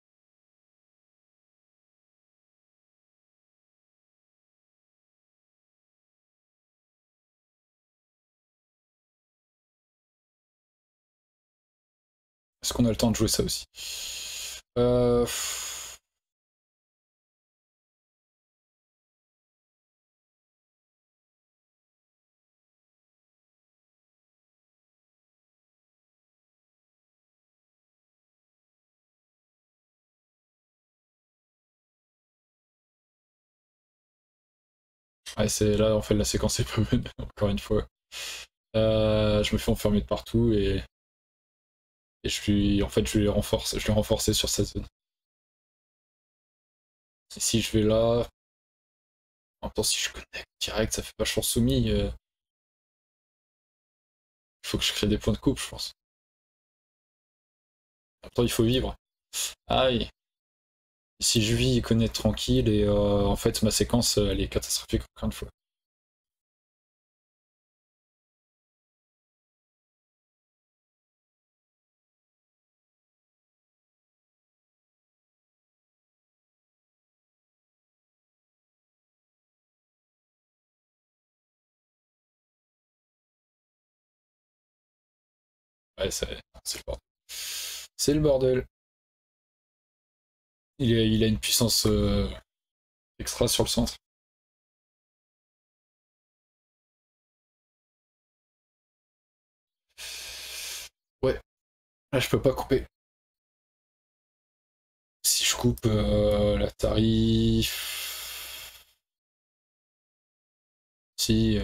Est-ce qu'on a le temps de jouer ça aussi? Euh... Ouais, c'est là, en fait, la séquence est pas bonne, encore une fois. Je me fais enfermer de partout et je suis, en fait, je l'ai renforcé sur cette zone. Et si je vais là, en même temps, si je connecte direct, ça fait vachement soumis. Il faut que je crée des points de coupe, je pense. En même temps, il faut vivre. Aïe. Si je vis, il connaît tranquille et en fait, ma séquence, elle est catastrophique encore une fois. Ouais, c'est le bordel. C'est le bordel. Il a une puissance extra sur le centre. Ouais, là je peux pas couper. Si je coupe la tarif. Si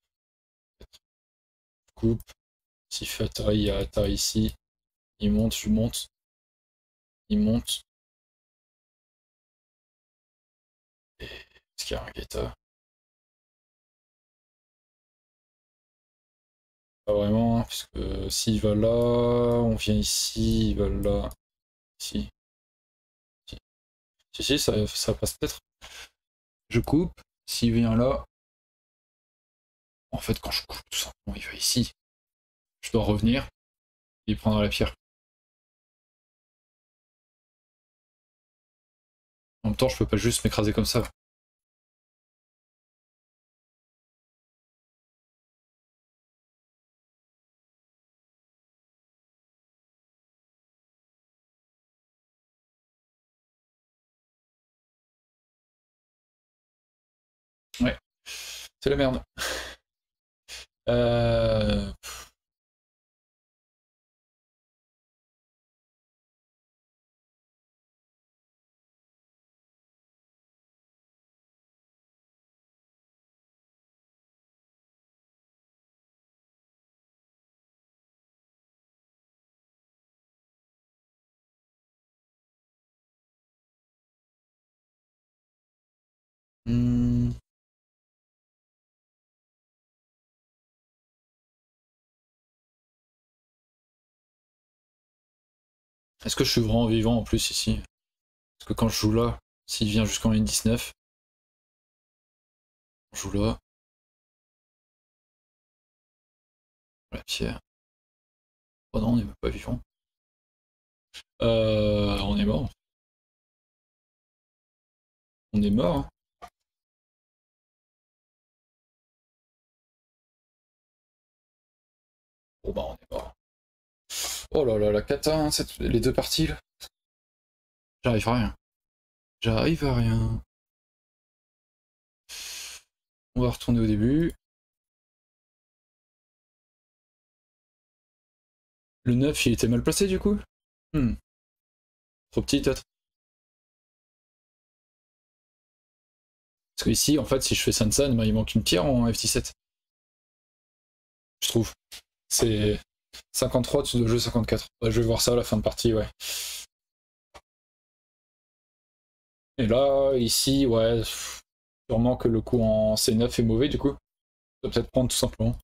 je coupe. Si fait Atari, il y a Atari ici. Il monte, je monte. Il monte. Et est-ce qu'il y a un Guetta? Pas vraiment, hein, puisque s'il va là, on vient ici, il va là. Si. Si, si, ça passe peut-être. Je coupe. S'il vient là, en fait, quand je coupe, tout simplement, il va ici. Je dois revenir et il prendra la pierre. En même temps, je peux pas juste m'écraser comme ça. Ouais, c'est la merde. Euh... hmm, Est-ce que je suis vraiment vivant en plus ici? Parce que quand je joue là, s'il vient jusqu'en ligne 19, on joue là, la pierre. Oh non, on n'est même pas vivant. On est mort. On est mort. Hein. Bon bah on est mort. Oh là là, la cata, hein, les deux parties là. J'arrive à rien. J'arrive à rien. On va retourner au début. Le 9, il était mal placé du coup. Trop petit peut-être. Parce que ici, en fait, si je fais Sansan, ben, il manque une pierre en F17. Je trouve. C'est 53 dessus de jeu 54. Ouais, je vais voir ça à la fin de partie, ouais. Et là, ici, ouais, sûrement que le coup en C9 est mauvais du coup. Je vais peut-être prendre tout simplement.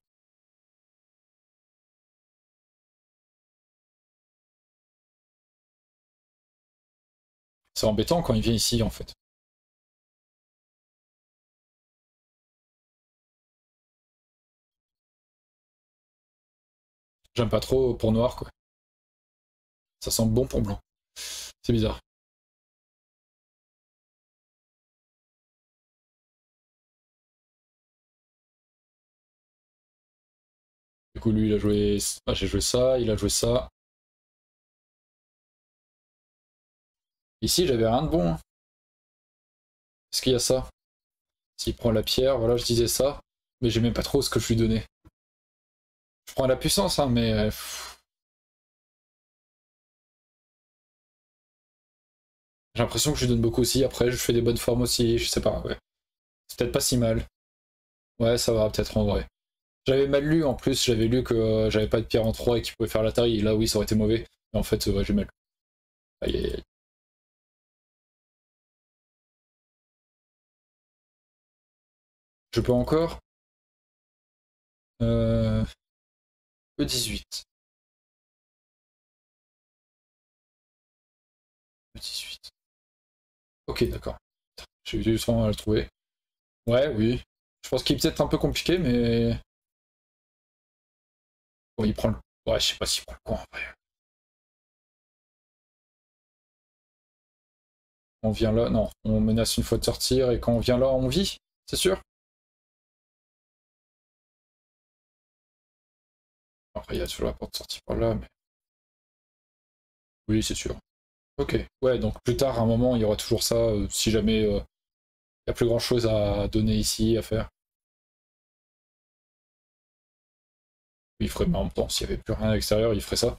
C'est embêtant quand il vient ici en fait. J'aime pas trop pour noir quoi. Ça sent bon pour blanc. C'est bizarre. Du coup lui il a joué. Ah, j'ai joué ça, il a joué ça. Ici j'avais rien de bon. Hein. Est-ce qu'il y a ça? S'il prend la pierre, voilà je disais ça. Mais j'aimais pas trop ce que je lui donnais. Je prends la puissance hein, mais. J'ai l'impression que je lui donne beaucoup aussi. Après je fais des bonnes formes aussi, je sais pas, ouais. C'est peut-être pas si mal. Ouais ça va peut-être en vrai. J'avais mal lu en plus, j'avais lu que j'avais pas de pierre en 3 et qu'il pouvait faire la taille, et là oui ça aurait été mauvais. Mais en fait ouais, j'ai mal lu. Aïe aïe aïe. Je peux encore E18. E18. Ok d'accord. J'ai eu du temps à le trouver. Ouais oui. Je pense qu'il est peut-être un peu compliqué mais. Bon il prend le. Ouais je sais pas s'il prend le coin en vrai. On vient là, non, on menace une fois de sortir et quand on vient là on vit, c'est sûr. Après il y a toujours la porte de sortie par là mais. Oui c'est sûr. Ok, ouais, donc plus tard, à un moment, il y aura toujours ça, si jamais il n'y a plus grand chose à donner ici, à faire. Il ferait, mais en même temps, s'il n'y avait plus rien à l'extérieur, il ferait ça.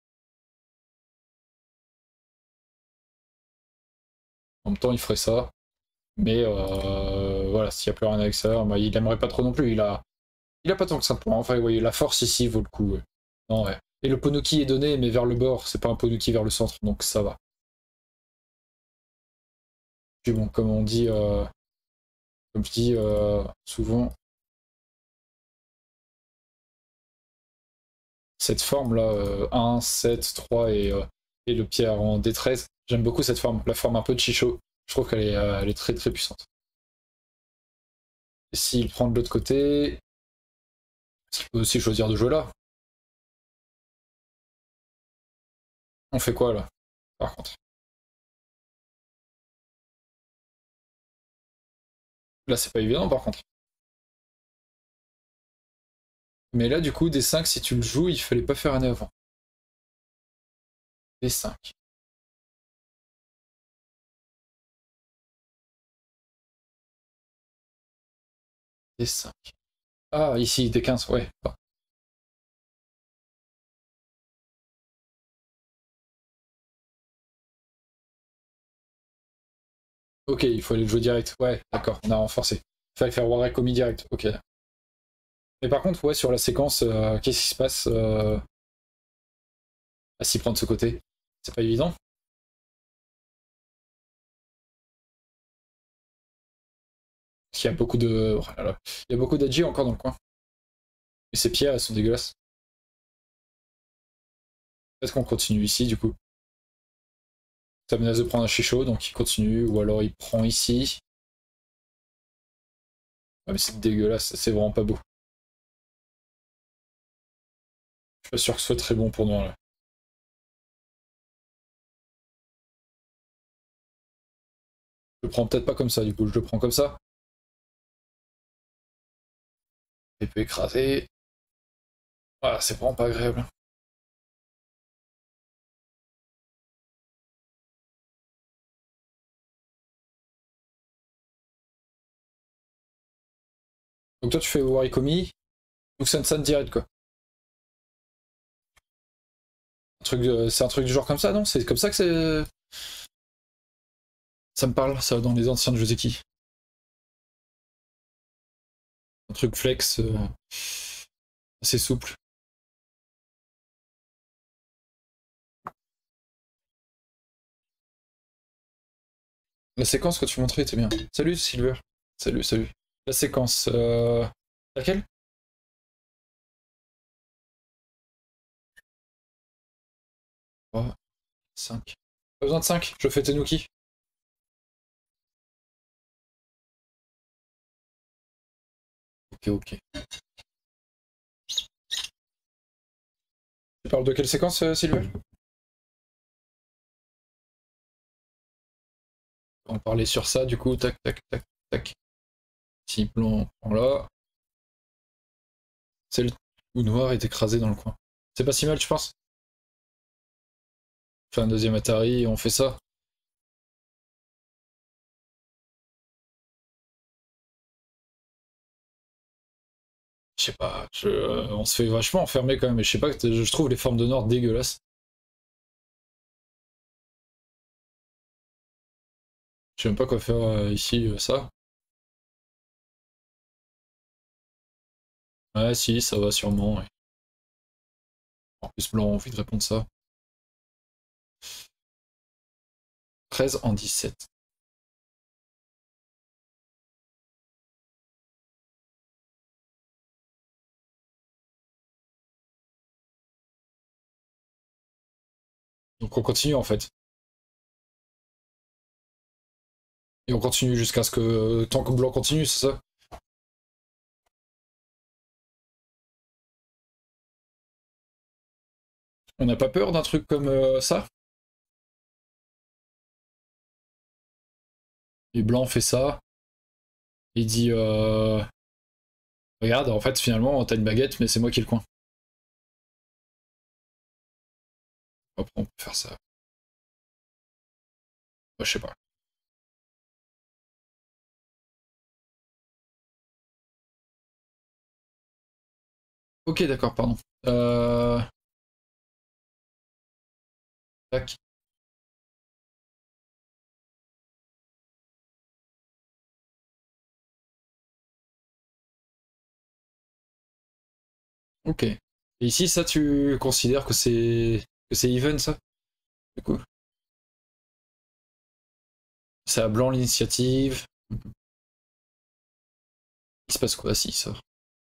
En même temps, il ferait ça. Mais voilà, s'il n'y a plus rien à l'extérieur, bah, il aimerait pas trop non plus. Il a pas tant que ça pour. Enfin, oui, la force ici vaut le coup. Ouais. Non, ouais. Et le Ponuki est donné, mais vers le bord, c'est pas un Ponuki vers le centre, donc ça va. Puis bon, comme on dit, comme je dis souvent, cette forme-là, 1, 7, 3 et le pierre en D13, j'aime beaucoup cette forme, la forme un peu de Chicho. Je trouve qu'elle est très très puissante. Et s'il prend de l'autre côté, il peut aussi choisir de jouer là. On fait quoi là, par contre? Là, c'est pas évident par contre. Mais là, du coup, D5, si tu le joues, il fallait pas faire un avant. D5. D5. Ah, ici, D15, ouais. Bon. Ok, il faut aller le jouer direct. Ouais, d'accord, on a renforcé. Il fallait faire Warek Omi direct. Ok. Mais par contre, ouais, sur la séquence, qu'est-ce qui se passe à s'y prendre de ce côté? C'est pas évident. Parce qu'il y a beaucoup de. Oh là là. Il y a beaucoup d'Adji encore dans le coin. Et ces pierres, elles sont dégueulasses. Peut-être qu'on continue ici, du coup. Ça menace de prendre un chichot, donc il continue. Ou alors il prend ici. Ah, mais c'est dégueulasse, c'est vraiment pas beau. Je suis pas sûr que ce soit très bon pour nous, là. Je le prends peut-être pas comme ça, du coup, je le prends comme ça. Et peut écraser. Voilà, c'est vraiment pas agréable. Donc toi, tu fais Warikomi, ou Sansan direct, quoi. C'est un truc du genre comme ça, non? C'est comme ça que c'est. Ça me parle, ça, dans les anciens de Joseki. Un truc flex, assez souple. La séquence que tu montrais était bien. Salut Silver. Salut, salut. La séquence. Laquelle? 3, 5. Pas besoin de 5, je fais Tenuki. Ok, ok. Tu parles de quelle séquence, Silver? On parlait sur ça, du coup, tac, tac, tac, tac. Si blanc, prend là. Celle où noir est écrasé dans le coin. C'est pas si mal, je pense. On fait un deuxième Atari, on fait ça. Je sais pas, on se fait vachement enfermer quand même, et je sais pas, je trouve les formes de noir dégueulasses. Je sais même pas quoi faire ici, ça. Ouais, si, ça va sûrement. Ouais. En plus, blanc, a envie de répondre ça. 13 en 17. Donc on continue en fait. Et on continue jusqu'à ce que tant que blanc continue, c'est ça? On n'a pas peur d'un truc comme ça? Et blanc fait ça. Il dit regarde, en fait, finalement, t'as une baguette, mais c'est moi qui ai le coin. Après, on peut faire ça. Bah, je sais pas. Ok, d'accord, pardon. Tac. Ok. Et ici, ça, tu considères que c'est even, ça? Du coup, c'est à blanc l'initiative. Il se passe quoi s'il sort?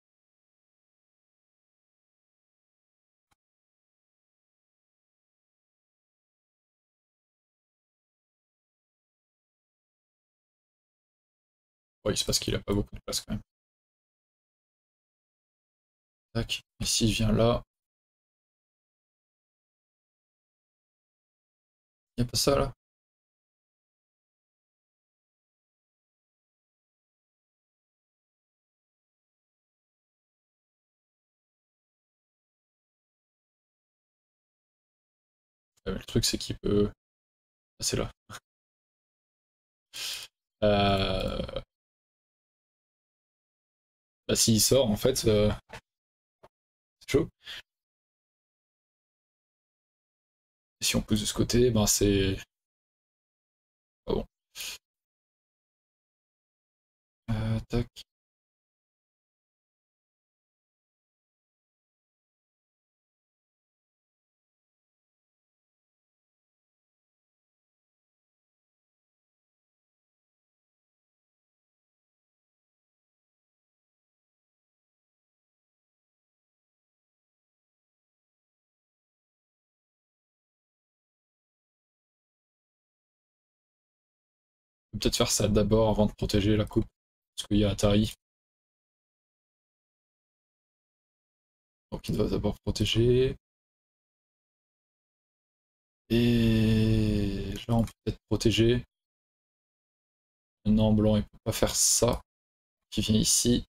Ouais, il se passe qu'il a pas beaucoup de place quand même. Tac. Et s'il vient là, y a pas ça là? Le truc, c'est qu'il peut. Ah, c'est là. Euh... Bah, s'il sort, en fait, c'est chaud. Et si on pousse de ce côté, ben c'est. Ah bon. Tac. On peut peut-être faire ça d'abord avant de protéger la coupe. Parce qu'il y a Atari. Donc il doit d'abord protéger. Et là, on peut peut-être protéger. Maintenant, en blanc, il peut pas faire ça. Qui vient ici.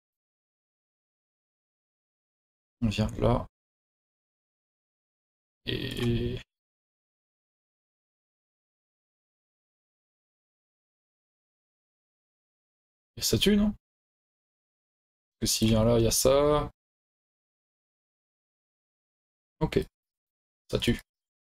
On vient là. Et... Et ça tue, non? Parce que s'il vient là, il y a ça. Ok, ça tue.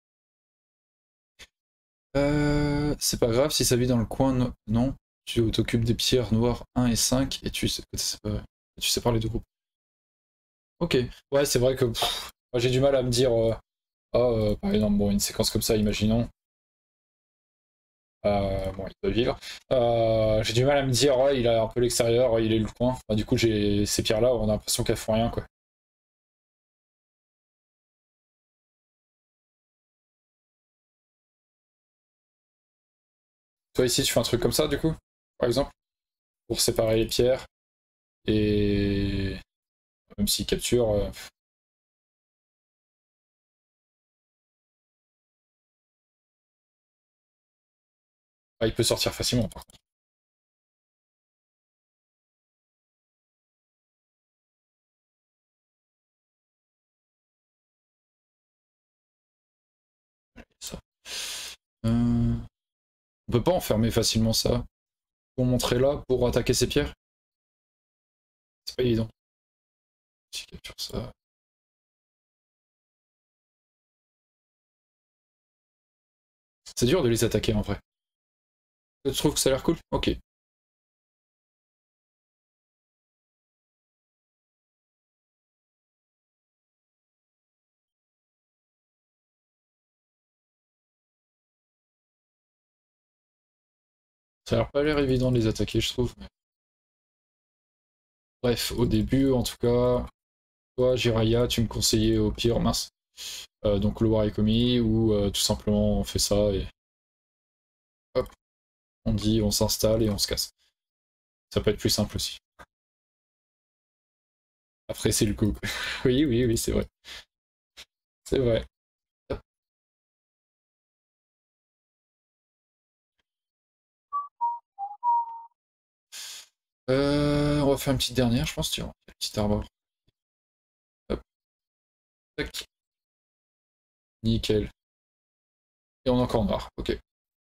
C'est pas grave si ça vit dans le coin, non. Tu t'occupes des pierres noires 1 et 5 et tu sépares les deux groupes. Ok, ouais, c'est vrai que moi, j'ai du mal à me dire, par exemple, bon, une séquence comme ça, imaginons. Bon, il doit vivre. J'ai du mal à me dire, ouais, il a un peu l'extérieur, il est le coin. Enfin, du coup, j'ai ces pierres-là, on a l'impression qu'elles font rien, quoi. Toi, ici, tu fais un truc comme ça, du coup, par exemple, pour séparer les pierres, et même s'il capture, il peut sortir facilement, par contre. Ça. Euh, On peut pas enfermer facilement ça. Pour montrer là, pour attaquer ces pierres. C'est pas évident. Si je capture ça. C'est dur de les attaquer en vrai. Tu trouves que ça a l'air cool? Ok. Ça a l'air pas l'air évident de les attaquer, je trouve. Bref, au début, en tout cas, toi, Jiraya, tu me conseillais au pire, mince. Donc le war est commis, ou tout simplement on fait ça et hop, on dit, on s'installe et on se casse. Ça peut être plus simple aussi. Après, c'est le coup. Oui, oui, oui, c'est vrai. C'est vrai. On va faire une petite dernière, je pense, tu vois. Petit arbre. Hop, tac. Nickel. Et on est encore noir, ok.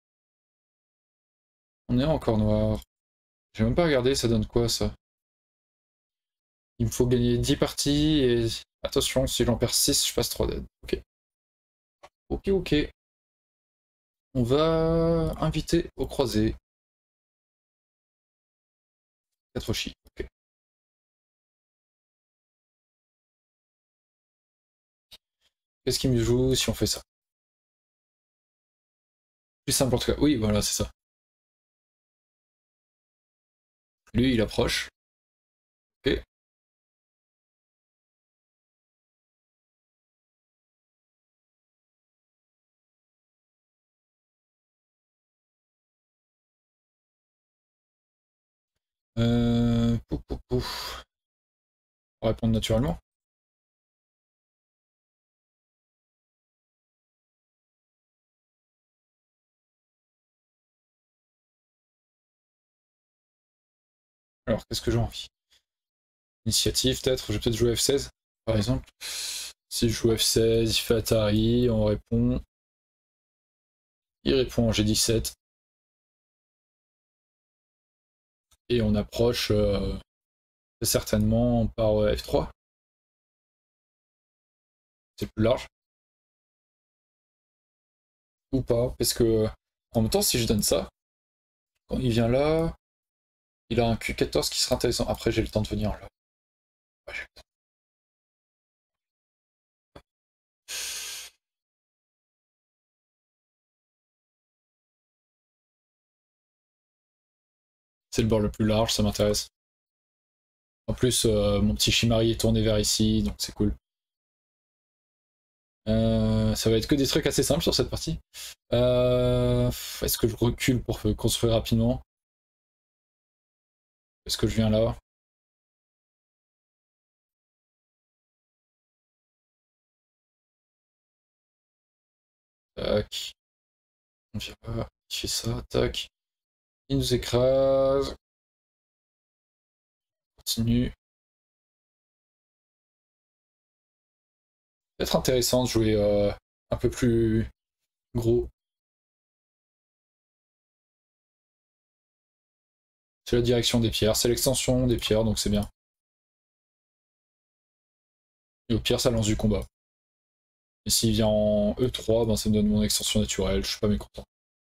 On est encore noir. J'ai même pas regardé, ça donne quoi ça? Il me faut gagner 10 parties et attention, si j'en perds 6, je passe 3 dead. Ok. Ok, ok. On va inviter au croisé. 4 chi. Ok. Qu'est-ce qui me joue si on fait ça? Plus simple en tout cas. Oui, voilà, c'est ça. Lui, il approche. Ok. Pouf, pouf, pouf. On va répondre naturellement. Alors, qu'est-ce que j'ai envie? Initiative, peut-être. Je vais peut-être jouer F16, par exemple. Si je joue F16, il fait Atari, on répond. Il répond en G17. Et on approche certainement par F3. C'est plus large. Ou pas. Parce que, en même temps, si je donne ça, quand il vient là, il a un Q14 qui sera intéressant. Après, j'ai le temps de venir là. Ouais, c'est le bord le plus large, ça m'intéresse. En plus, mon petit Shimari est tourné vers ici, donc c'est cool. Ça va être que des trucs assez simples sur cette partie. Est-ce que je recule pour construire rapidement? Est-ce que je viens là? Tac. On vient là. Il fait ça. Tac. Il nous écrase. Continue. Peut-être intéressant de jouer un peu plus gros. C'est la direction des pierres, c'est l'extension des pierres, donc c'est bien. Et au pire, ça lance du combat. Et s'il vient en E3, ben ça me donne mon extension naturelle, je suis pas mécontent.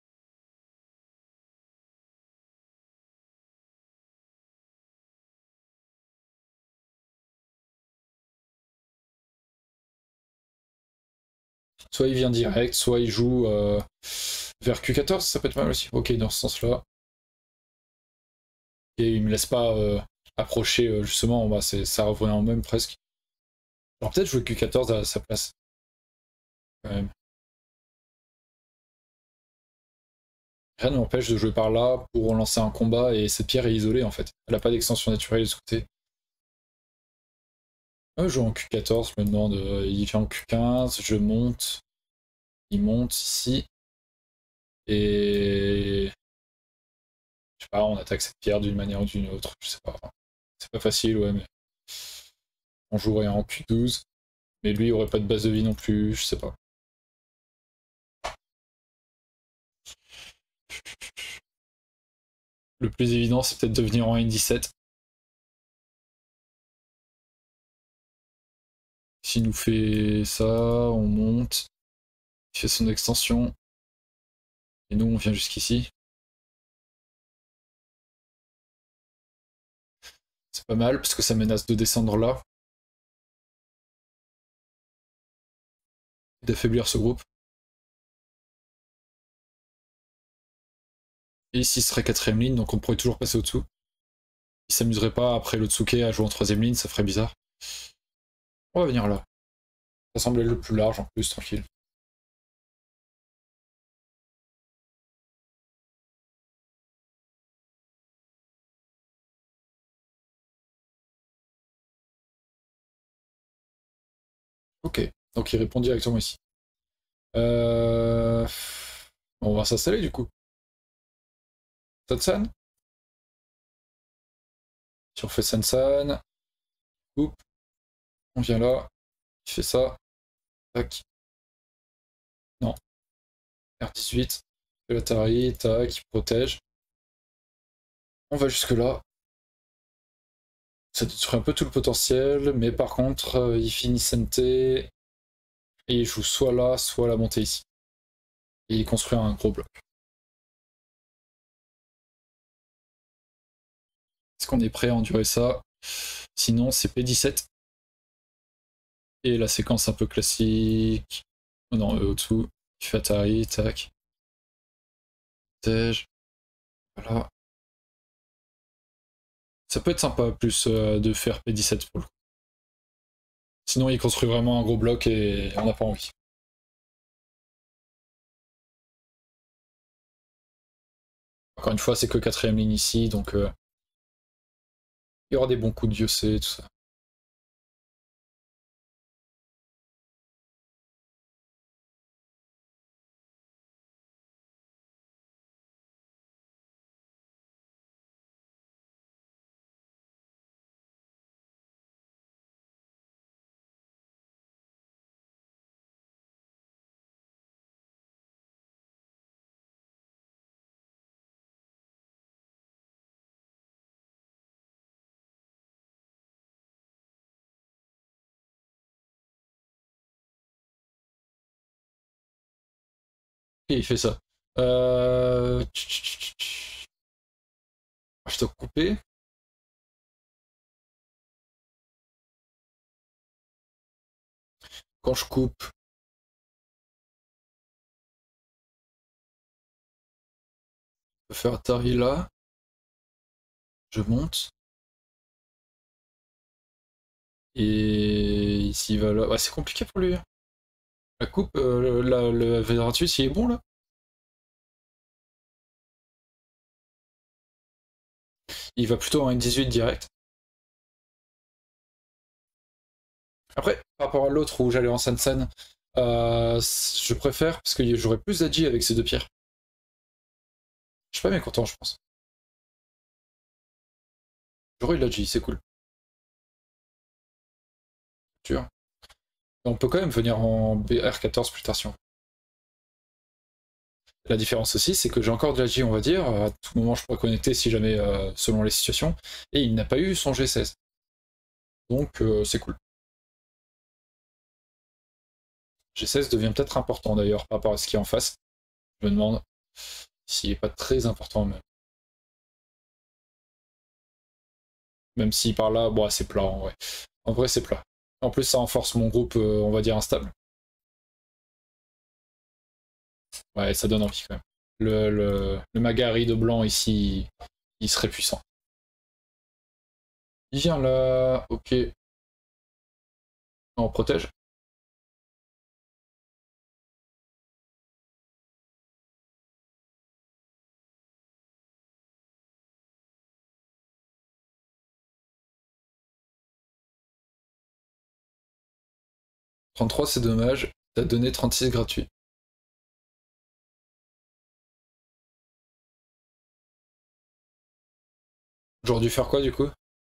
Soit il vient direct, soit il joue vers Q14, ça peut être mal aussi. Ok, dans ce sens-là. Et il me laisse pas approcher, justement, bah, ça revient en même presque. Alors peut-être jouer Q14 à sa place. Quand même. Rien ne m'empêche de jouer par là pour relancer un combat et cette pierre est isolée en fait. Elle n'a pas d'extension naturelle de ce côté. Je joue en Q14, je me demande, il vient en Q15, je monte. Il monte ici. Et je sais pas, on attaque cette pierre d'une manière ou d'une autre, je sais pas. C'est pas facile, ouais, mais on jouerait en Q12. Mais lui, il aurait pas de base de vie non plus, je sais pas. Le plus évident, c'est peut-être de venir en N17. S'il nous fait ça, on monte. Il fait son extension. Et nous, on vient jusqu'ici. C'est pas mal, parce que ça menace de descendre là. Et d'affaiblir ce groupe. Et ici, ce serait 4ème ligne, donc on pourrait toujours passer au-dessous. Il s'amuserait pas après le Tsuke à jouer en 3ème ligne, ça ferait bizarre. On va venir là. Ça semble être le plus large en plus, tranquille. Ok, donc il répond directement ici. On va s'installer du coup. Sansan. Si on fait Sansan, oup, on vient là, il fait ça, tac. Non. R18, fait l'Atari, tac, il protège. On va jusque là. Ça détruit un peu tout le potentiel, mais par contre, il finit Sente et il joue soit là, soit la montée ici. Et il construit un gros bloc. Est-ce qu'on est prêt à endurer ça? Sinon, c'est P17. Et la séquence un peu classique. Oh non, au-dessous. Il fait Atari, tac. Protège. Voilà. Ça peut être sympa plus de faire P17 pour le coup. Sinon il construit vraiment un gros bloc et on n'a pas envie. Encore une fois, c'est que 4ème ligne ici, donc il y aura des bons coups de Dieu sait, tout ça. Et il fait ça. Je dois couper. Quand je coupe, je peux faire Atari là. Je monte. Et ici il va là. Ouais, c'est compliqué pour lui. La coupe, le V28, il est bon là. Il va plutôt en N18 direct. Après, par rapport à l'autre où j'allais en Sansan, je préfère parce que j'aurais plus d'Agi avec ces deux pierres. Je suis pas mécontent, je pense. J'aurais eu la G, c'est cool. Tu vois. On peut quand même venir en BR14 plus tard si on veut. La différence aussi, c'est que j'ai encore de la J, on va dire. À tout moment, je pourrais connecter si jamais, selon les situations. Et il n'a pas eu son G16. Donc, c'est cool. G16 devient peut-être important d'ailleurs par rapport à ce qui est en face. Je me demande s'il n'est pas très important même. Même si par là, bon, c'est plat en vrai. En vrai, c'est plat. En plus, ça renforce mon groupe, on va dire, instable. Ouais, ça donne envie quand même. Le Magari de blanc ici, il serait puissant. Il vient là, ok. On protège. « 33, c'est dommage. T'as donné 36 gratuit. » J'aurais dû faire quoi du coup?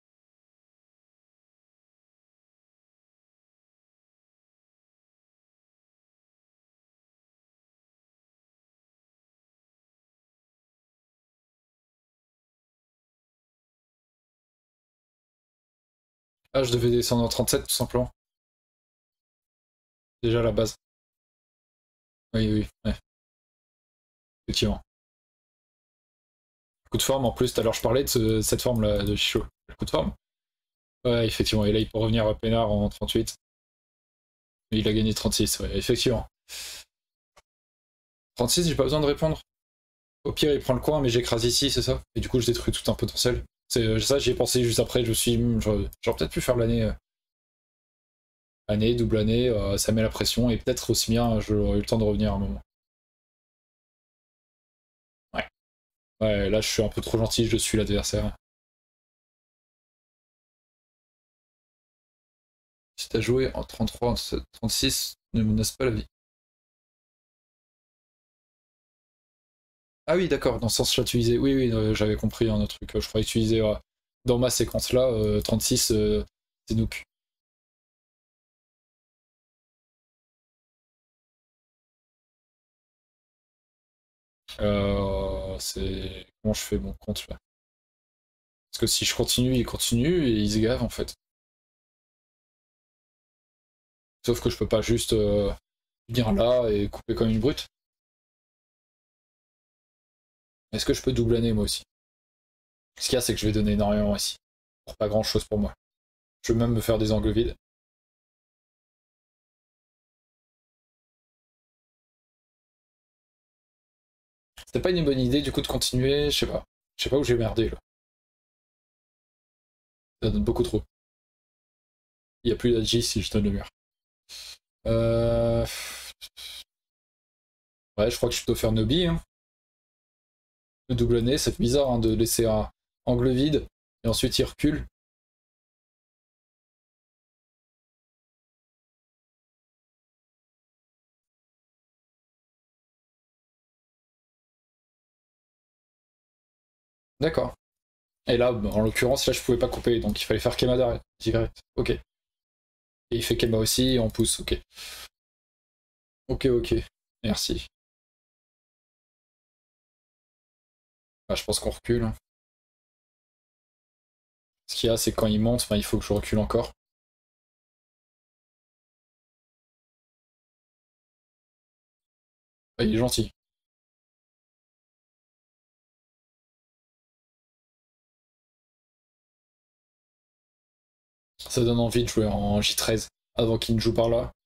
Ah, je devais descendre en 37 tout simplement. Déjà à la base. Oui, oui, ouais. Effectivement. Coup de forme en plus, tout à l'heure je parlais de cette forme là de Chicho. Le coup de forme. Ouais, effectivement. Et là, il peut revenir à peinard en 38. Et il a gagné 36, ouais, effectivement. 36, j'ai pas besoin de répondre. Au pire, il prend le coin, mais j'écrase ici, c'est ça? Et du coup, je détruis tout un potentiel. C'est ça, j'y ai pensé juste après, je me suis dit, j'aurais peut-être pu faire l'année. Année, double année, ça met la pression, et peut-être aussi bien, j'aurais eu le temps de revenir à un moment. Ouais. Ouais, là, je suis un peu trop gentil, je suis l'adversaire. Si t'as joué en 33, en 36, ne menace pas la vie. Ah oui, d'accord, dans ce sens-là, tu disais. Oui, oui, j'avais compris un autre truc. Je croyais que tu disais, dans ma séquence-là, 36, c'est Nook. C'est. Comment je fais mon compte là? Parce que si je continue, il continue et il se gave en fait. Sauf que je peux pas juste venir là et couper comme une brute. Est-ce que je peux double année moi aussi? Ce qu'il y a, c'est que je vais donner énormément ici. Pour pas grand chose pour moi. Je vais même me faire des angles vides. C'était pas une bonne idée du coup de continuer, je sais pas. Je sais pas où j'ai merdé là. Ça donne beaucoup trop. Il y a plus d'Adji si je donne le mur. Euh... Ouais, je crois que je peux faire Nobi. Hein. Le double année, c'est bizarre hein, de laisser un angle vide et ensuite il recule. D'accord. Et là, en l'occurrence, là je pouvais pas couper, donc il fallait faire Kemada direct. Ok. Et il fait Kema aussi, et on pousse, ok. Ok, ok. Merci. Ah, je pense qu'on recule. Hein. Ce qu'il y a, c'est que quand il monte, il faut que je recule encore. Ah, il est gentil. Ça donne envie de jouer en J13 avant qu'il ne joue par là.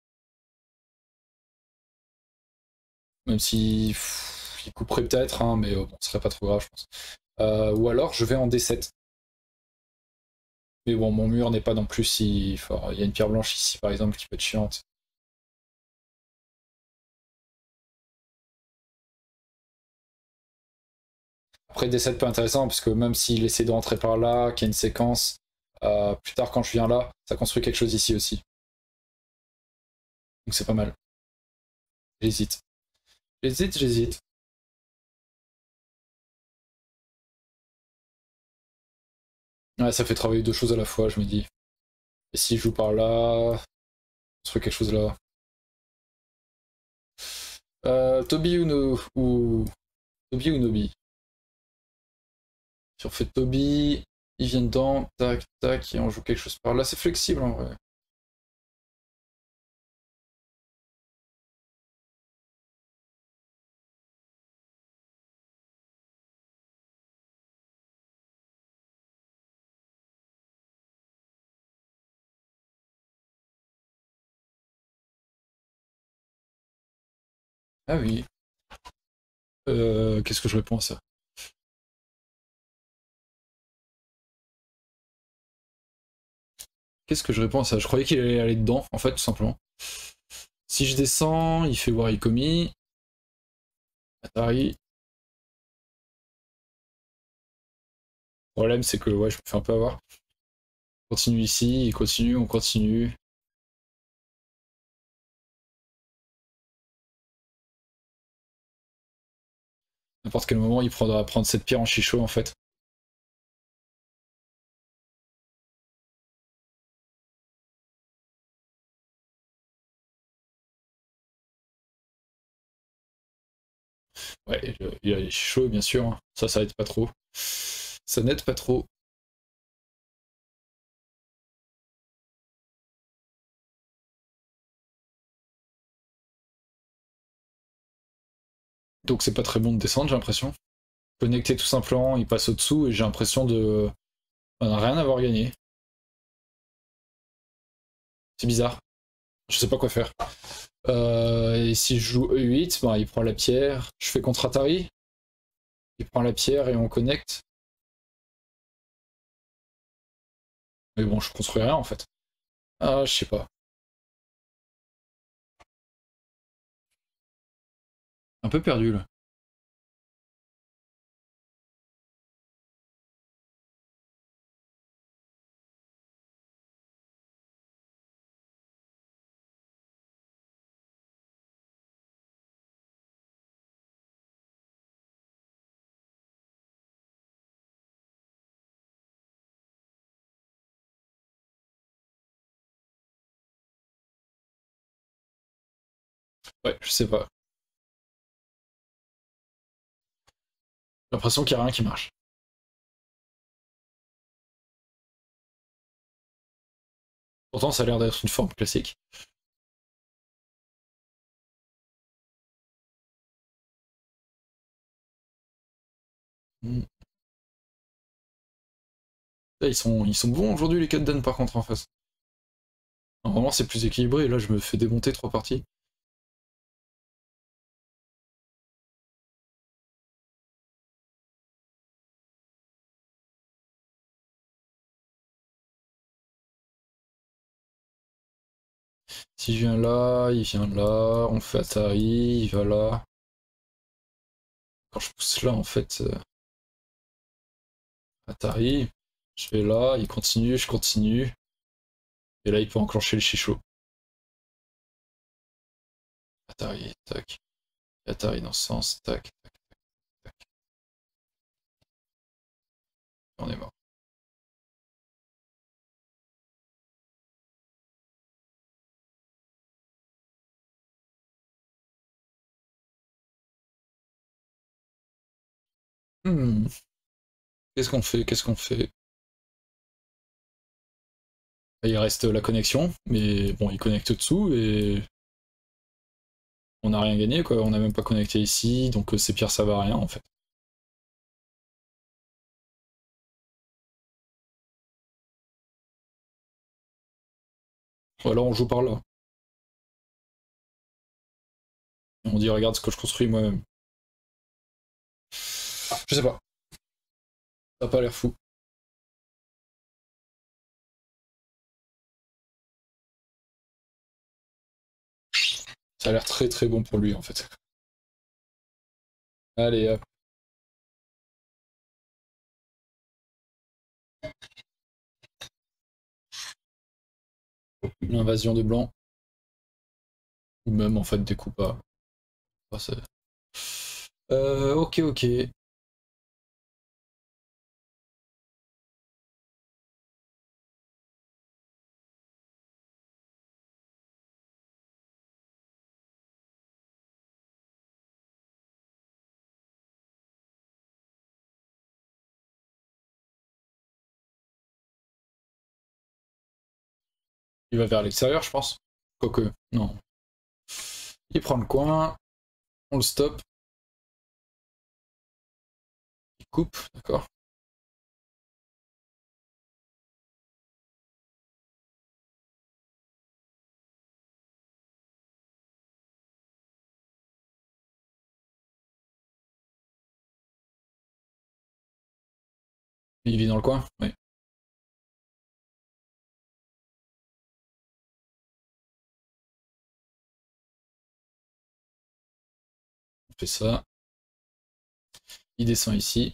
Même si il couperait peut-être, hein, mais bon, ce serait pas trop grave, je pense. Ou alors je vais en D7. Mais bon, mon mur n'est pas non plus si fort. Il y a une pierre blanche ici, par exemple, qui peut être chiante. Après, D7 peut être intéressant, parce que même s'il essaie de rentrer par là, qu'il y a une séquence, plus tard quand je viens là, ça construit quelque chose ici aussi. Donc c'est pas mal. J'hésite. J'hésite, j'hésite. Ouais, ça fait travailler deux choses à la fois, je me dis. Et si je joue par là, on se fait quelque chose là. Toby ou, no... ou... Toby ou Nobi? Si on fait Toby, il vient dedans, tac, tac, et on joue quelque chose par là. C'est flexible en vrai. Ah oui. Qu'est-ce que je réponds à ça? Qu'est-ce que je réponds à ça? Je croyais qu'il allait aller dedans, en fait, tout simplement. Si je descends, il fait Warikomi. Atari. Le problème, c'est que ouais, je me fais un peu avoir. On continue ici, il continue, on continue. N'importe quel moment, il faudra prendre cette pierre en chicho, en fait. Ouais, il y a les chichos, bien sûr. Hein. Ça aide pas trop. Ça n'aide pas trop. Donc c'est pas très bon de descendre, j'ai l'impression. Connecté tout simplement, il passe au-dessous et j'ai l'impression de rien avoir gagné. C'est bizarre. Je sais pas quoi faire. Et si je joue E8, bah, il prend la pierre. Je fais contre Atari. Il prend la pierre et on connecte. Mais bon, je construis rien en fait. Ah, je sais pas. Un peu perdu là. Ouais, je sais pas. J'ai l'impression qu'il y a rien qui marche. Pourtant, ça a l'air d'être une forme classique. Hmm. Là, ils sont bons aujourd'hui les Kadden par contre en face. Normalement, c'est plus équilibré. Là, je me fais démonter trois parties. Si je viens là, il vient là, on fait Atari, il va là. Quand je pousse là, en fait, Atari, je vais là, il continue, je continue. Et là, il peut enclencher le chichot. Atari, tac. Atari dans ce sens, tac, tac, tac. On est mort. Hmm. Qu'est-ce qu'on fait? Qu'est-ce qu'on fait? Il reste la connexion, mais bon, il connecte dessous et on n'a rien gagné, quoi. On n'a même pas connecté ici, donc ces pierres ça va à rien en fait. Ou alors on joue par là. Et on dit regarde ce que je construis moi-même. Je sais pas. Ça a pas l'air fou. Ça a l'air très très bon pour lui en fait. Allez hop. Une invasion de blanc. Ou même en fait des coups pas. Ok ok. Il va vers l'extérieur, je pense. Quoique, non. Il prend le coin, on le stoppe. Il coupe, d'accord. Il vit dans le coin, oui. On fait ça. Il descend ici.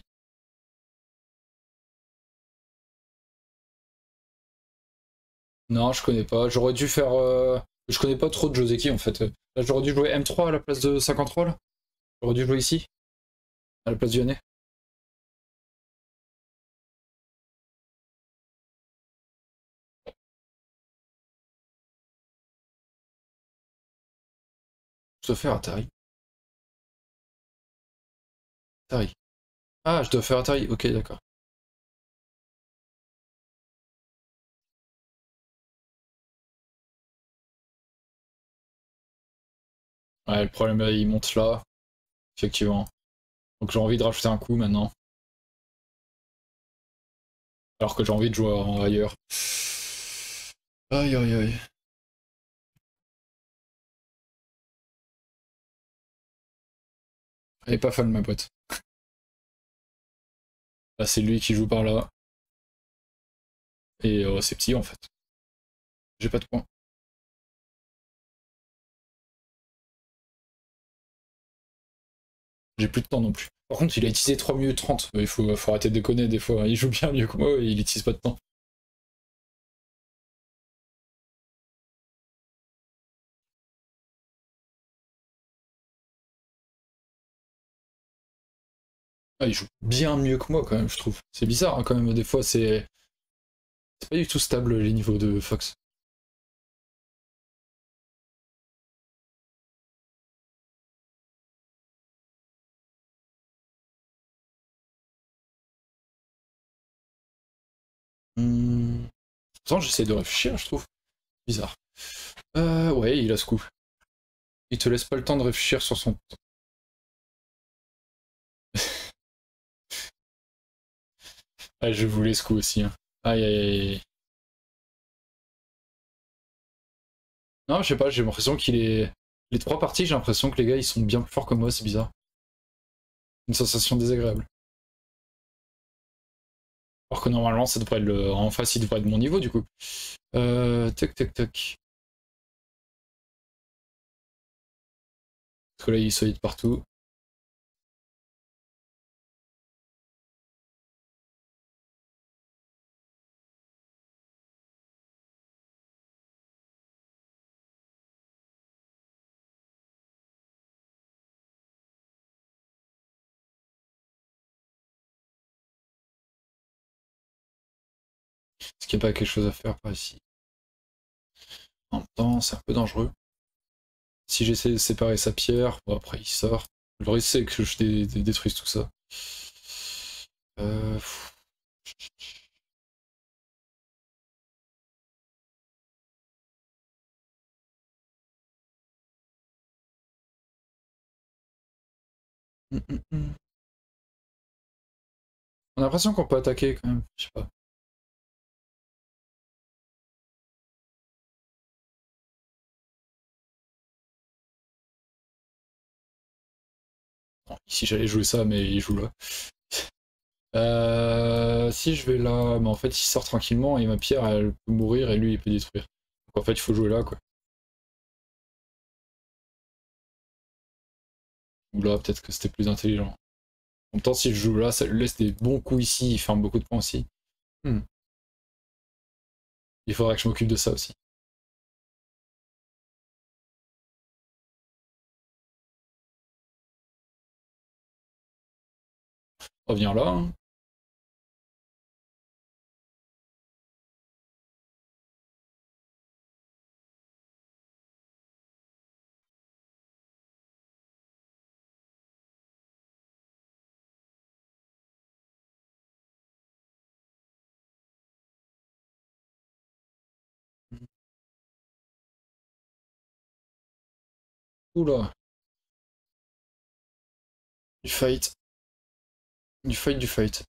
Non, je connais pas. J'aurais dû faire. Je connais pas trop de Joseki en fait. Là, j'aurais dû jouer M3 à la place de 53 là. J'aurais dû jouer ici, à la place du Yannais. Je dois faire Atari. Atari. Ah, je dois faire Atari. Ok, d'accord. Ouais, le problème, il monte là, effectivement. Donc j'ai envie de rajouter un coup maintenant. Alors que j'ai envie de jouer ailleurs. Aïe aïe aïe. Elle est pas fan ma pote. Là c'est lui qui joue par là. Et c'est petit en fait. J'ai pas de points. J'ai plus de temps non plus. Par contre il a utilisé 3 minutes 30. Il faut arrêter de déconner des fois. Il joue bien mieux que moi et il utilise pas de temps. Ah, il joue bien mieux que moi quand même je trouve. C'est bizarre hein, quand même des fois c'est pas du tout stable les niveaux de Fox. Pourtant j'essaie de réfléchir je trouve. Bizarre. Ouais il a ce coup. Il te laisse pas le temps de réfléchir sur son. Ah, je voulais ce coup aussi. Hein. Aïe aïe aïe. Non, je sais pas, j'ai l'impression qu'il est. Les trois parties, j'ai l'impression que les gars ils sont bien plus forts que moi, c'est bizarre. Une sensation désagréable. Alors que normalement, ça devrait être en face, il devrait être de mon niveau du coup. Tac tac tac. Parce que là, il est solide partout. Est-ce qu'il n'y a pas quelque chose à faire par ici? En même temps, c'est un peu dangereux. Si j'essaie de séparer sa pierre, bon après il sort. Le risque c'est que je détruise tout ça. Pff. On a l'impression qu'on peut attaquer quand même, je sais pas. Bon, ici j'allais jouer ça, mais il joue là. Si je vais là, mais en fait il sort tranquillement et ma pierre elle peut mourir et lui il peut détruire. Donc en fait il faut jouer là quoi. Ou là peut-être que c'était plus intelligent. En même temps si je joue là ça lui laisse des bons coups ici, il ferme beaucoup de points aussi. Hmm. Il faudrait que je m'occupe de ça aussi. Reviens là. Hein. Oula. Du fight. Du fight.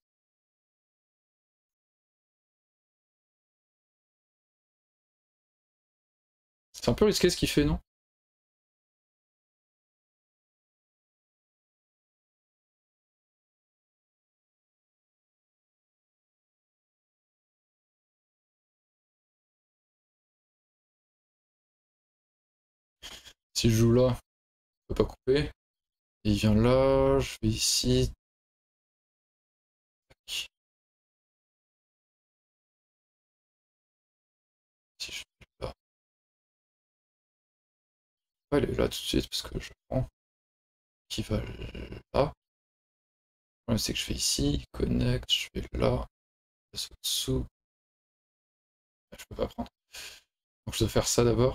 C'est un peu risqué ce qu'il fait, non? Si je joue là, je peux pas couper. Et il vient là, je vais ici. Si je vais là. On va aller là tout de suite parce que je prends. Qui va là. C'est que je fais ici, connect, je vais là, je passe au-dessous. Je peux pas prendre. Donc je dois faire ça d'abord.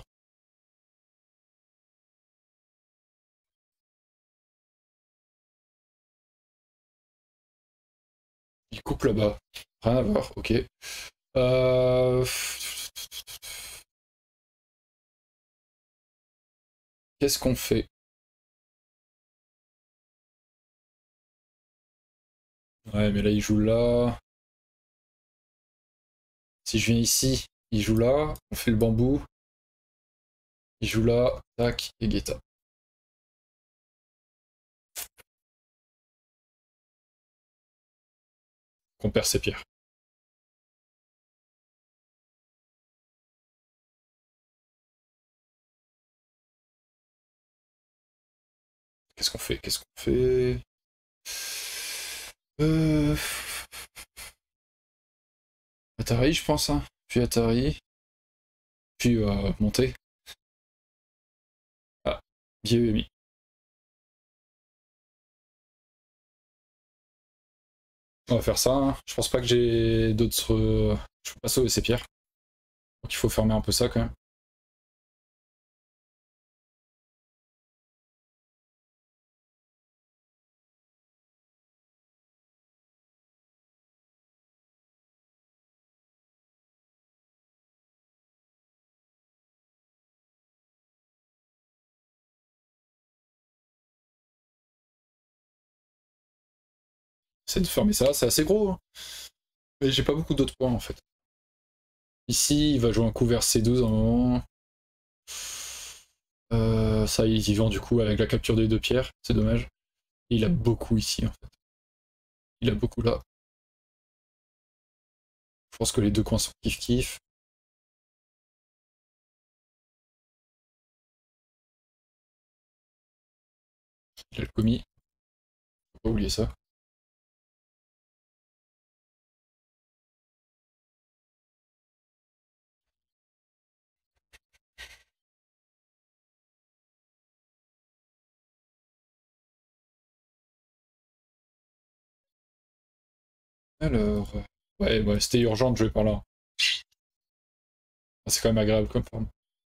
Il coupe là-bas. Rien à voir, ok. Euh... Qu'est-ce qu'on fait? Ouais, mais là, il joue là. Si je viens ici, il joue là. On fait le bambou. Il joue là. Tac, et Guetta. Qu'on perd ses pierres. Qu'est-ce qu'on fait? Qu'est-ce qu'on fait? Euh... Atari, je pense, hein. Puis Atari. Puis monter. Ah, vieux EMI. On va faire ça, hein. Je pense pas que j'ai d'autres... Je peux pas sauver ces pierres. Donc il faut fermer un peu ça quand même. C'est de fermer ça, c'est assez gros, hein. Mais j'ai pas beaucoup d'autres points en fait. Ici, il va jouer un coup vers C12 à un moment. Ça, il y vend du coup avec la capture des deux pierres, c'est dommage. Et il a beaucoup ici en fait. Il a beaucoup là. Je pense que les deux coins sont kiff-kiff. Il a le commis. Faut pas oublier ça. Alors. Ouais, c'était urgent de jouer par là. C'est quand même agréable comme forme.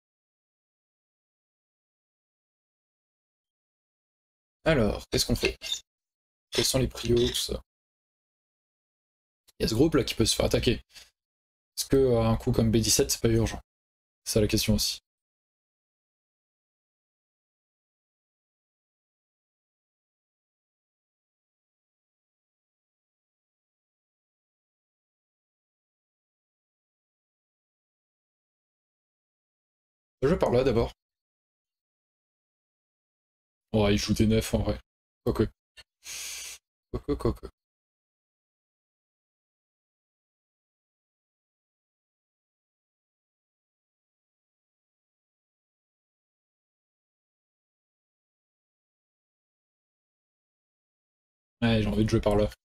Alors, qu'est-ce qu'on fait? Quels sont les prios, tout ça? Il y a ce groupe là qui peut se faire attaquer. Est-ce que un coup comme B17 c'est pas urgent? C'est ça la question aussi. Je par là d'abord. Ouais, il joue des 9 en vrai. Quoique. Quoique. Ouais, j'ai envie de jouer par là.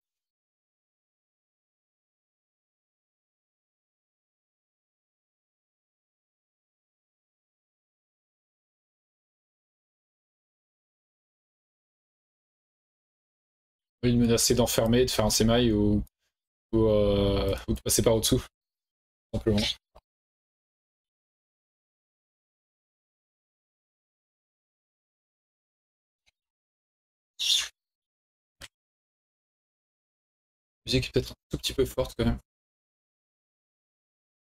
Envie de menacer d'enfermer, de faire un sémail ou de passer par au-dessous, simplement. Musique est peut-être un tout petit peu forte quand même.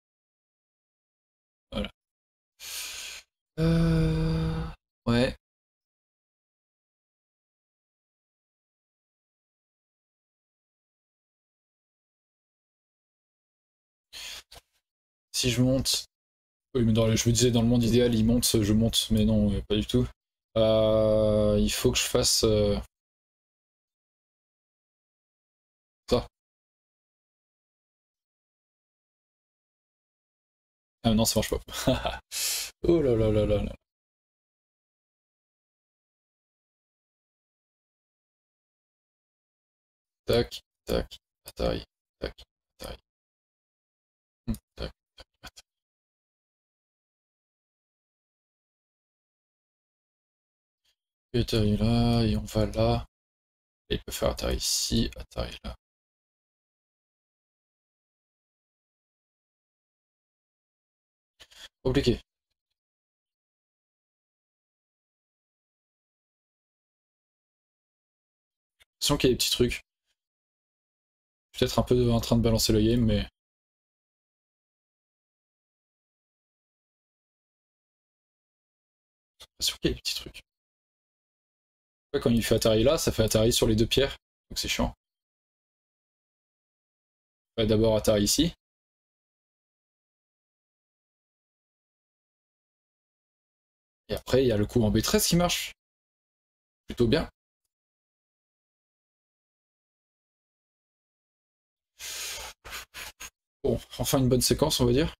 Voilà. Ouais. Si je monte... Oui, mais je me disais, dans le monde idéal, il monte, je monte, mais non, pas du tout. Il faut que je fasse... ça. Ah non, ça marche pas. Oh là là là là là. Tac, tac, Atari, tac, Atari. Tac, tac, Atari. Et Atari là, et on va là. Et il peut faire Atari ici, Atari là. Compliqué. Sans qu'il y ait des petits trucs. Peut-être un peu en train de balancer le game, mais... Pas sûr qu'il y ait des petits trucs. Ouais, quand il fait Atari là, ça fait Atari sur les deux pierres. Donc c'est chiant. Ouais, d'abord Atari ici. Et après, il y a le coup en B13 qui marche. Plutôt bien. Bon, enfin une bonne séquence, on va dire.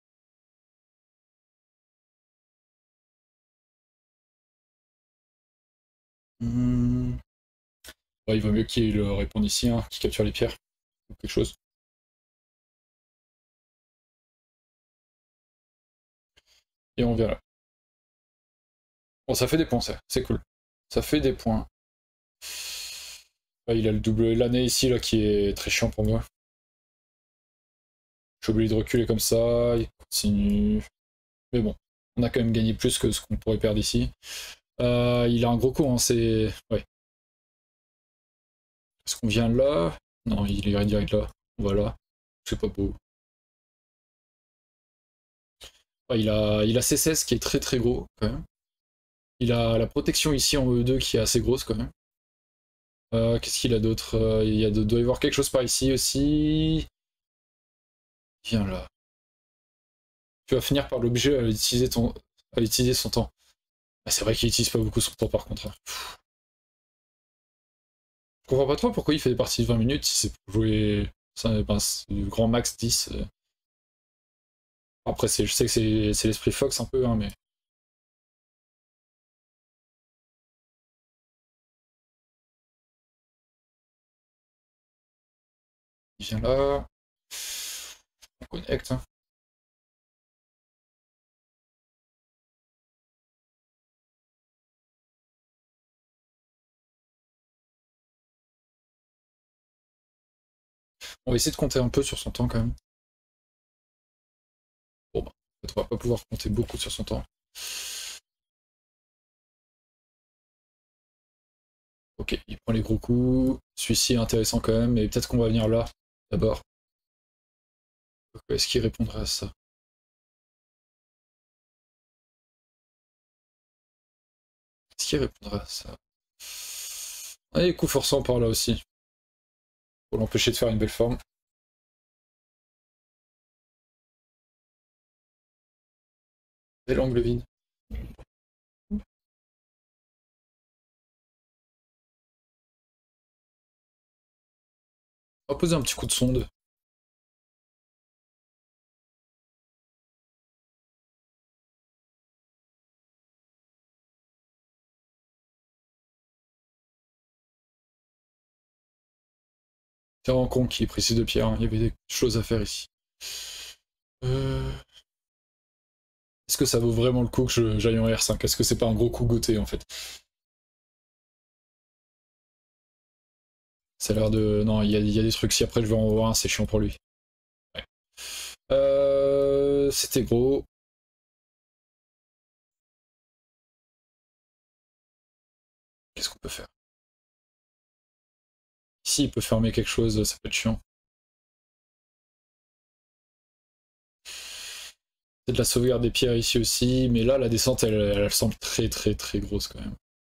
Hmm. Ouais, il vaut mieux qu'il réponde ici, hein, qu'il capture les pierres. Ou quelque chose. Et on vient là. Bon, ça fait des points, ça. C'est cool. Ça fait des points. Ouais, il a le double l'année ici, là, qui est très chiant pour moi. J'ai oublié de reculer comme ça. Il continue. Mais bon, on a quand même gagné plus que ce qu'on pourrait perdre ici. Il a un gros coup, hein, c'est... Ouais. Est-ce qu'on vient là? Non, il irait direct là. Voilà. C'est pas beau. Ouais, il a C16 qui est très très gros, quand même. Il a la protection ici en E2 qui est assez grosse, quand même. Qu'est-ce qu'il a d'autre? Doit y avoir quelque chose par ici aussi. Viens là. Tu vas finir par l'obliger à utiliser son temps. Ah, c'est vrai qu'il utilise pas beaucoup son temps par contre, hein. Je comprends pas trop pourquoi il fait des parties de 20 minutes si c'est pour jouer ben, grand max 10. Après, je sais que c'est l'esprit Fox un peu, hein, mais... Il vient là. On connecte, hein. On va essayer de compter un peu sur son temps quand même. Bon bah, en fait, on va pas pouvoir compter beaucoup sur son temps. Ok, il prend les gros coups. Celui-ci est intéressant quand même, mais peut-être qu'on va venir là, d'abord. Est-ce qu'il répondra à ça? Est-ce qu'il répondra à ça? Allez, coup forçant par là aussi. Pour l'empêcher de faire une belle forme. Et l'angle vide. On va poser un petit coup de sonde. Tiens en compte qu'il est précis de pierre, hein. Il y avait des choses à faire ici. Euh... Est-ce que ça vaut vraiment le coup que j'aille en R5? Est-ce que c'est pas un gros coup goûté en fait? Ça a l'air de... Non, il y a des trucs, si après je vais en voir un, c'est chiant pour lui. Ouais. C'était gros. Qu'est-ce qu'on peut faire? Ici, il peut fermer quelque chose, ça peut être chiant. C'est de la sauvegarde des pierres ici aussi, mais là, la descente, elle semble très très très grosse quand même.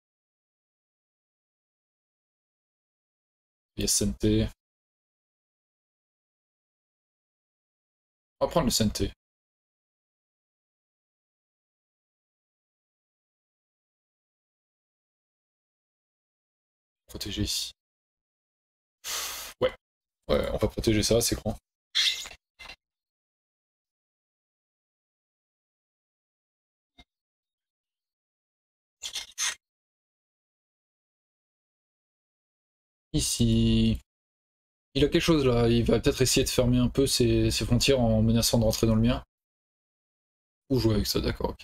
Il y a SNT. On va prendre le SNT. Protéger ici. Ouais, ouais, on va protéger ça, c'est grand. Ici. Il a quelque chose là, il va peut-être essayer de fermer un peu ses frontières en menaçant de rentrer dans le mien. Ou jouer avec ça, d'accord. Ok.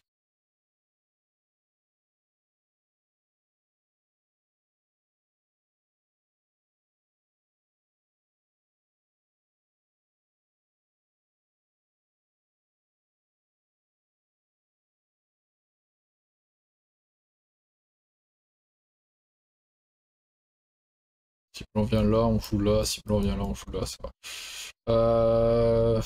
Si blanc vient là, on joue là. Si blanc vient là, on joue là, ça va. Euh...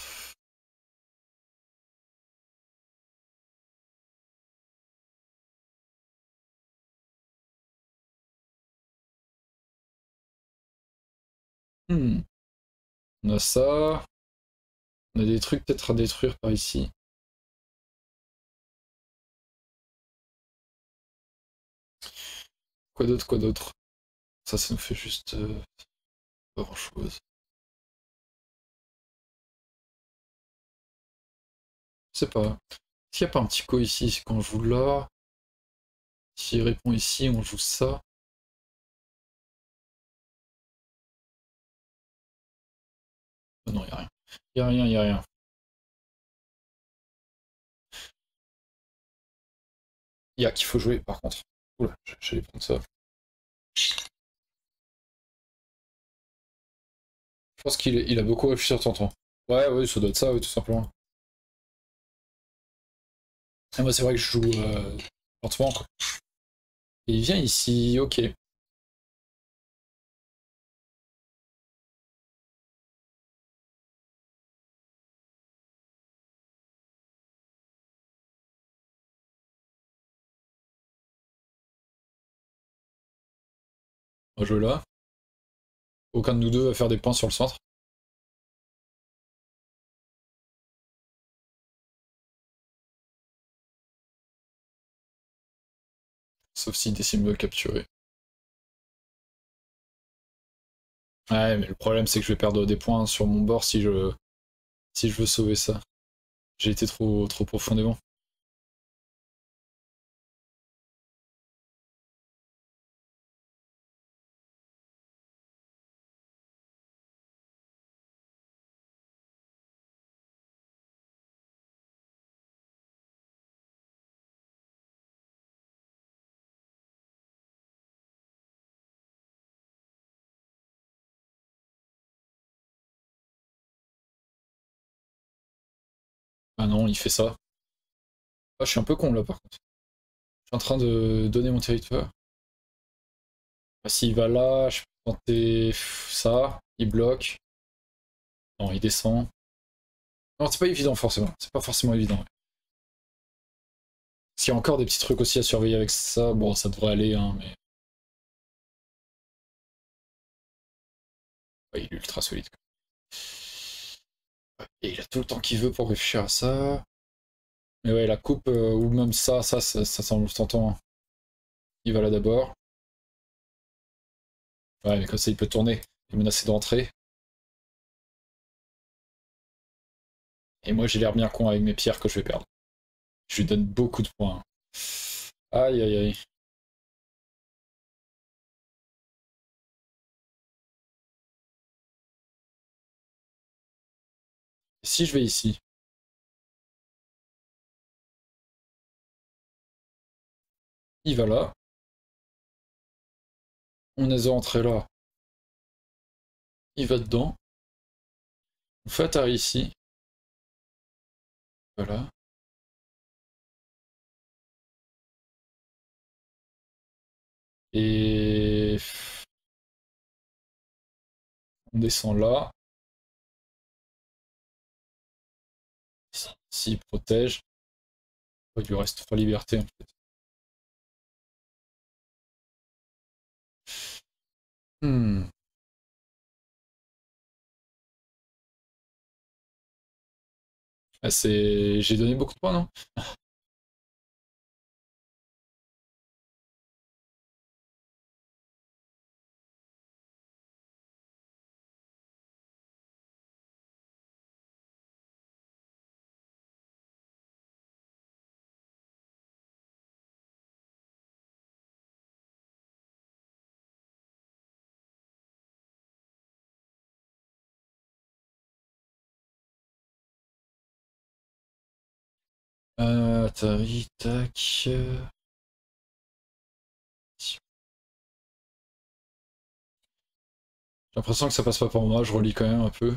Hmm. On a ça. On a des trucs peut-être à détruire par ici. Quoi d'autre, quoi d'autre? Ça nous fait juste pas grand-chose. Je sais pas. Est-ce qu'il n'y a pas un petit co ici quand on joue là? S'il répond ici, on joue ça. Ah non, il n'y a rien. Il n'y a rien, il n'y a rien. Il y a qu'il faut jouer par contre. Oula, j'allais prendre ça. Je pense qu'il a beaucoup réfléchi sur ton temps. Ouais, ouais, ça doit être ça, oui, tout simplement. Et moi, c'est vrai que je joue lentement, quoi. Et il vient ici, ok. On va jouer là. Aucun de nous deux va faire des points sur le centre. Sauf s'il décide de me capturer. Ouais, mais le problème, c'est que je vais perdre des points sur mon bord si je veux sauver ça. J'ai été trop profondément. Ah non, il fait ça. Ah, je suis un peu con là par contre. Je suis en train de donner mon territoire. Ah, s'il va là, je peux tenter ça. Il bloque. Non, il descend. Non, c'est pas évident forcément. C'est pas forcément évident. Ouais. S'il y a encore des petits trucs aussi à surveiller avec ça, bon, ça devrait aller, hein, mais. Ouais, il est ultra solide. Et il a tout le temps qu'il veut pour réfléchir à ça. Mais ouais, la coupe, ou même ça semble tentant. Il va là d'abord. Ouais, mais comme ça, il peut tourner et menacer d'entrer. Et moi, j'ai l'air bien con avec mes pierres que je vais perdre. Je lui donne beaucoup de points. Aïe, aïe, aïe. Si je vais ici, il va là. On est entré là. Il va dedans. On fait atterrir ici. Voilà. Et on descend là. S'il protège, il lui reste 3 libertés en fait. Hmm. Ah, j'ai donné beaucoup de points, non? Atari, tac. J'ai l'impression que ça passe pas pour moi, je relis quand même un peu.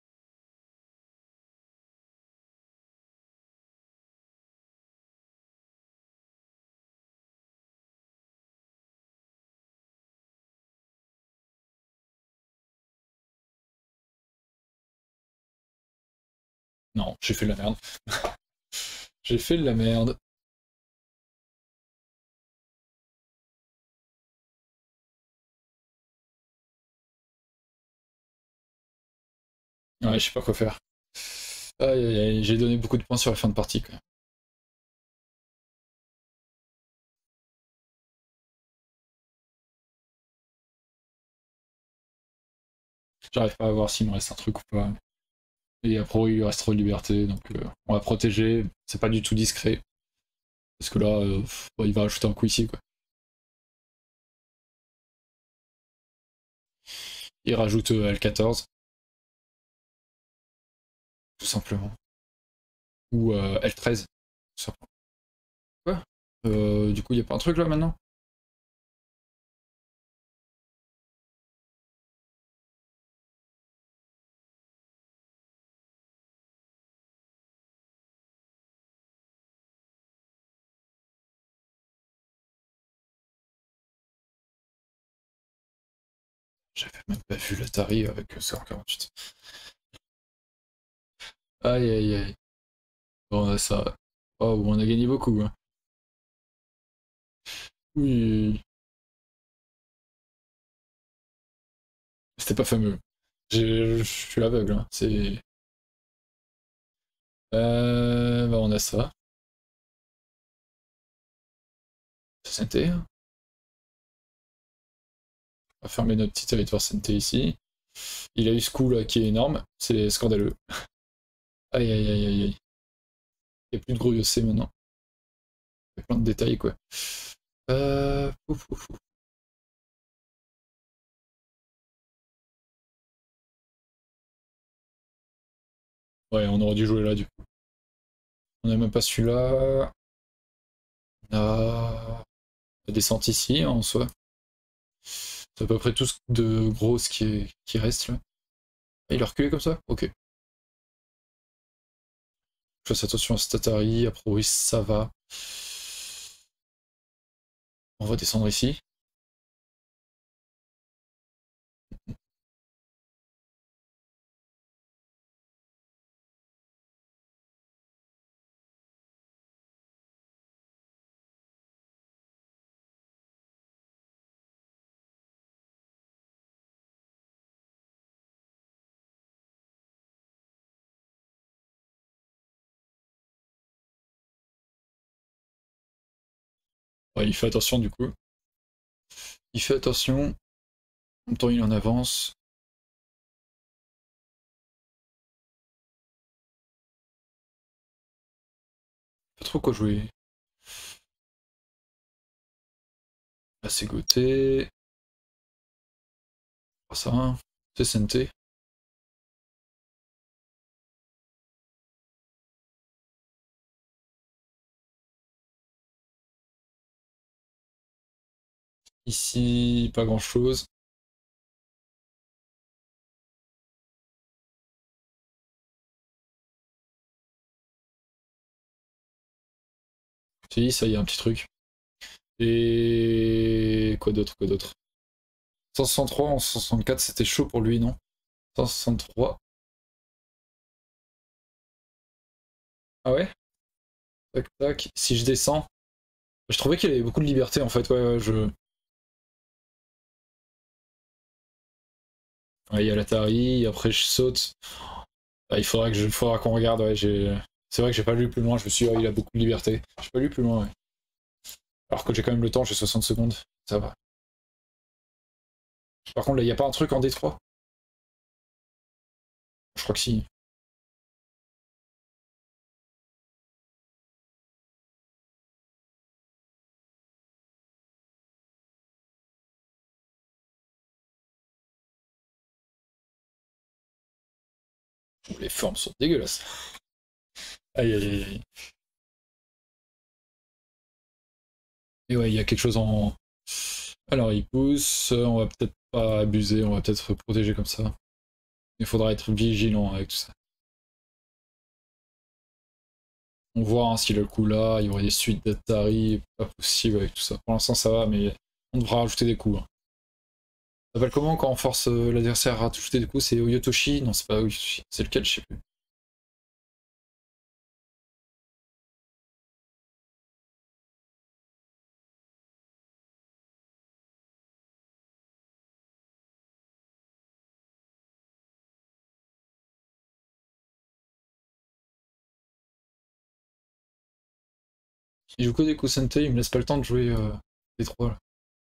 Non, j'ai fait de la merde. J'ai fait de la merde. Ouais, je sais pas quoi faire. Aïe aïe aïe, j'ai donné beaucoup de points sur la fin de partie quand même. J'arrive pas à voir s'il me reste un truc ou pas. Et après, il lui reste trop de liberté, donc on va protéger. C'est pas du tout discret. Parce que là, bon, il va rajouter un coup ici, quoi. Il rajoute L14, tout simplement. Ou L13, tout simplement. Quoi du coup, il y a pas un truc là maintenant? J'avais même pas vu l'Atari avec 148. Aïe aïe aïe. Bon, on a ça. Oh, on a gagné beaucoup, hein. Oui. C'était pas fameux. Je suis aveugle, hein. C'est. Bah, on a ça. SNT. On va fermer notre petit territoire SNT ici. Il a eu ce coup là qui est énorme. C'est scandaleux. Aïe aïe aïe aïe aïe. Il n'y a plus de gros IOC maintenant. Il y a plein de détails quoi. Ouf, ouf, ouf. Ouais, on aurait dû jouer là du coup. On n'a même pas celui-là. On a la descente ici en soi. C'est à peu près tout ce de gros ce qui reste là. Ah, il a reculé comme ça? Ok. Je fasse attention à Statari, a priori ça va. On va descendre ici. Ouais, il fait attention du coup. Il fait attention. En même temps, il en avance. Pas trop quoi jouer. Là, c'est Gauthier. Ah, ça, hein. C'est SNT. Ici, pas grand chose. Si, ça y est, un petit truc. Et quoi d'autre, quoi d'autre? 163 en 164, c'était chaud pour lui, non? 163. Ah ouais? Tac, tac. Si je descends. Je trouvais qu'il avait beaucoup de liberté en fait, ouais, ouais, je. Ouais, il y a l'Atari, après je saute. Ah, faudra qu'on regarde, ouais, C'est vrai que j'ai pas lu plus loin, je me suis dit, oh, il a beaucoup de liberté. J'ai pas lu plus loin, ouais. Alors que j'ai quand même le temps, j'ai 60 secondes. Ça va. Par contre, là, il y a pas un truc en D3? Je crois que si. Les formes sont dégueulasses. Aïe aïe aïe aïe. Et ouais, il y a quelque chose en... Alors il pousse, on va peut-être pas abuser, on va peut-être se protéger comme ça. Il faudra être vigilant avec tout ça. On voit hein, s'il a le coup là, il y aurait des suites d'Atari, pas possible avec tout ça. Pour l'instant ça va, mais on devra rajouter des coups. Hein. Ça s'appelle comment quand on force l'adversaire à rajouter des coups? C'est Oyotoshi? Non, c'est pas Oyotoshi. C'est lequel? Je sais plus. Il joue que des coups Sentai, il me laisse pas le temps de jouer les trois là.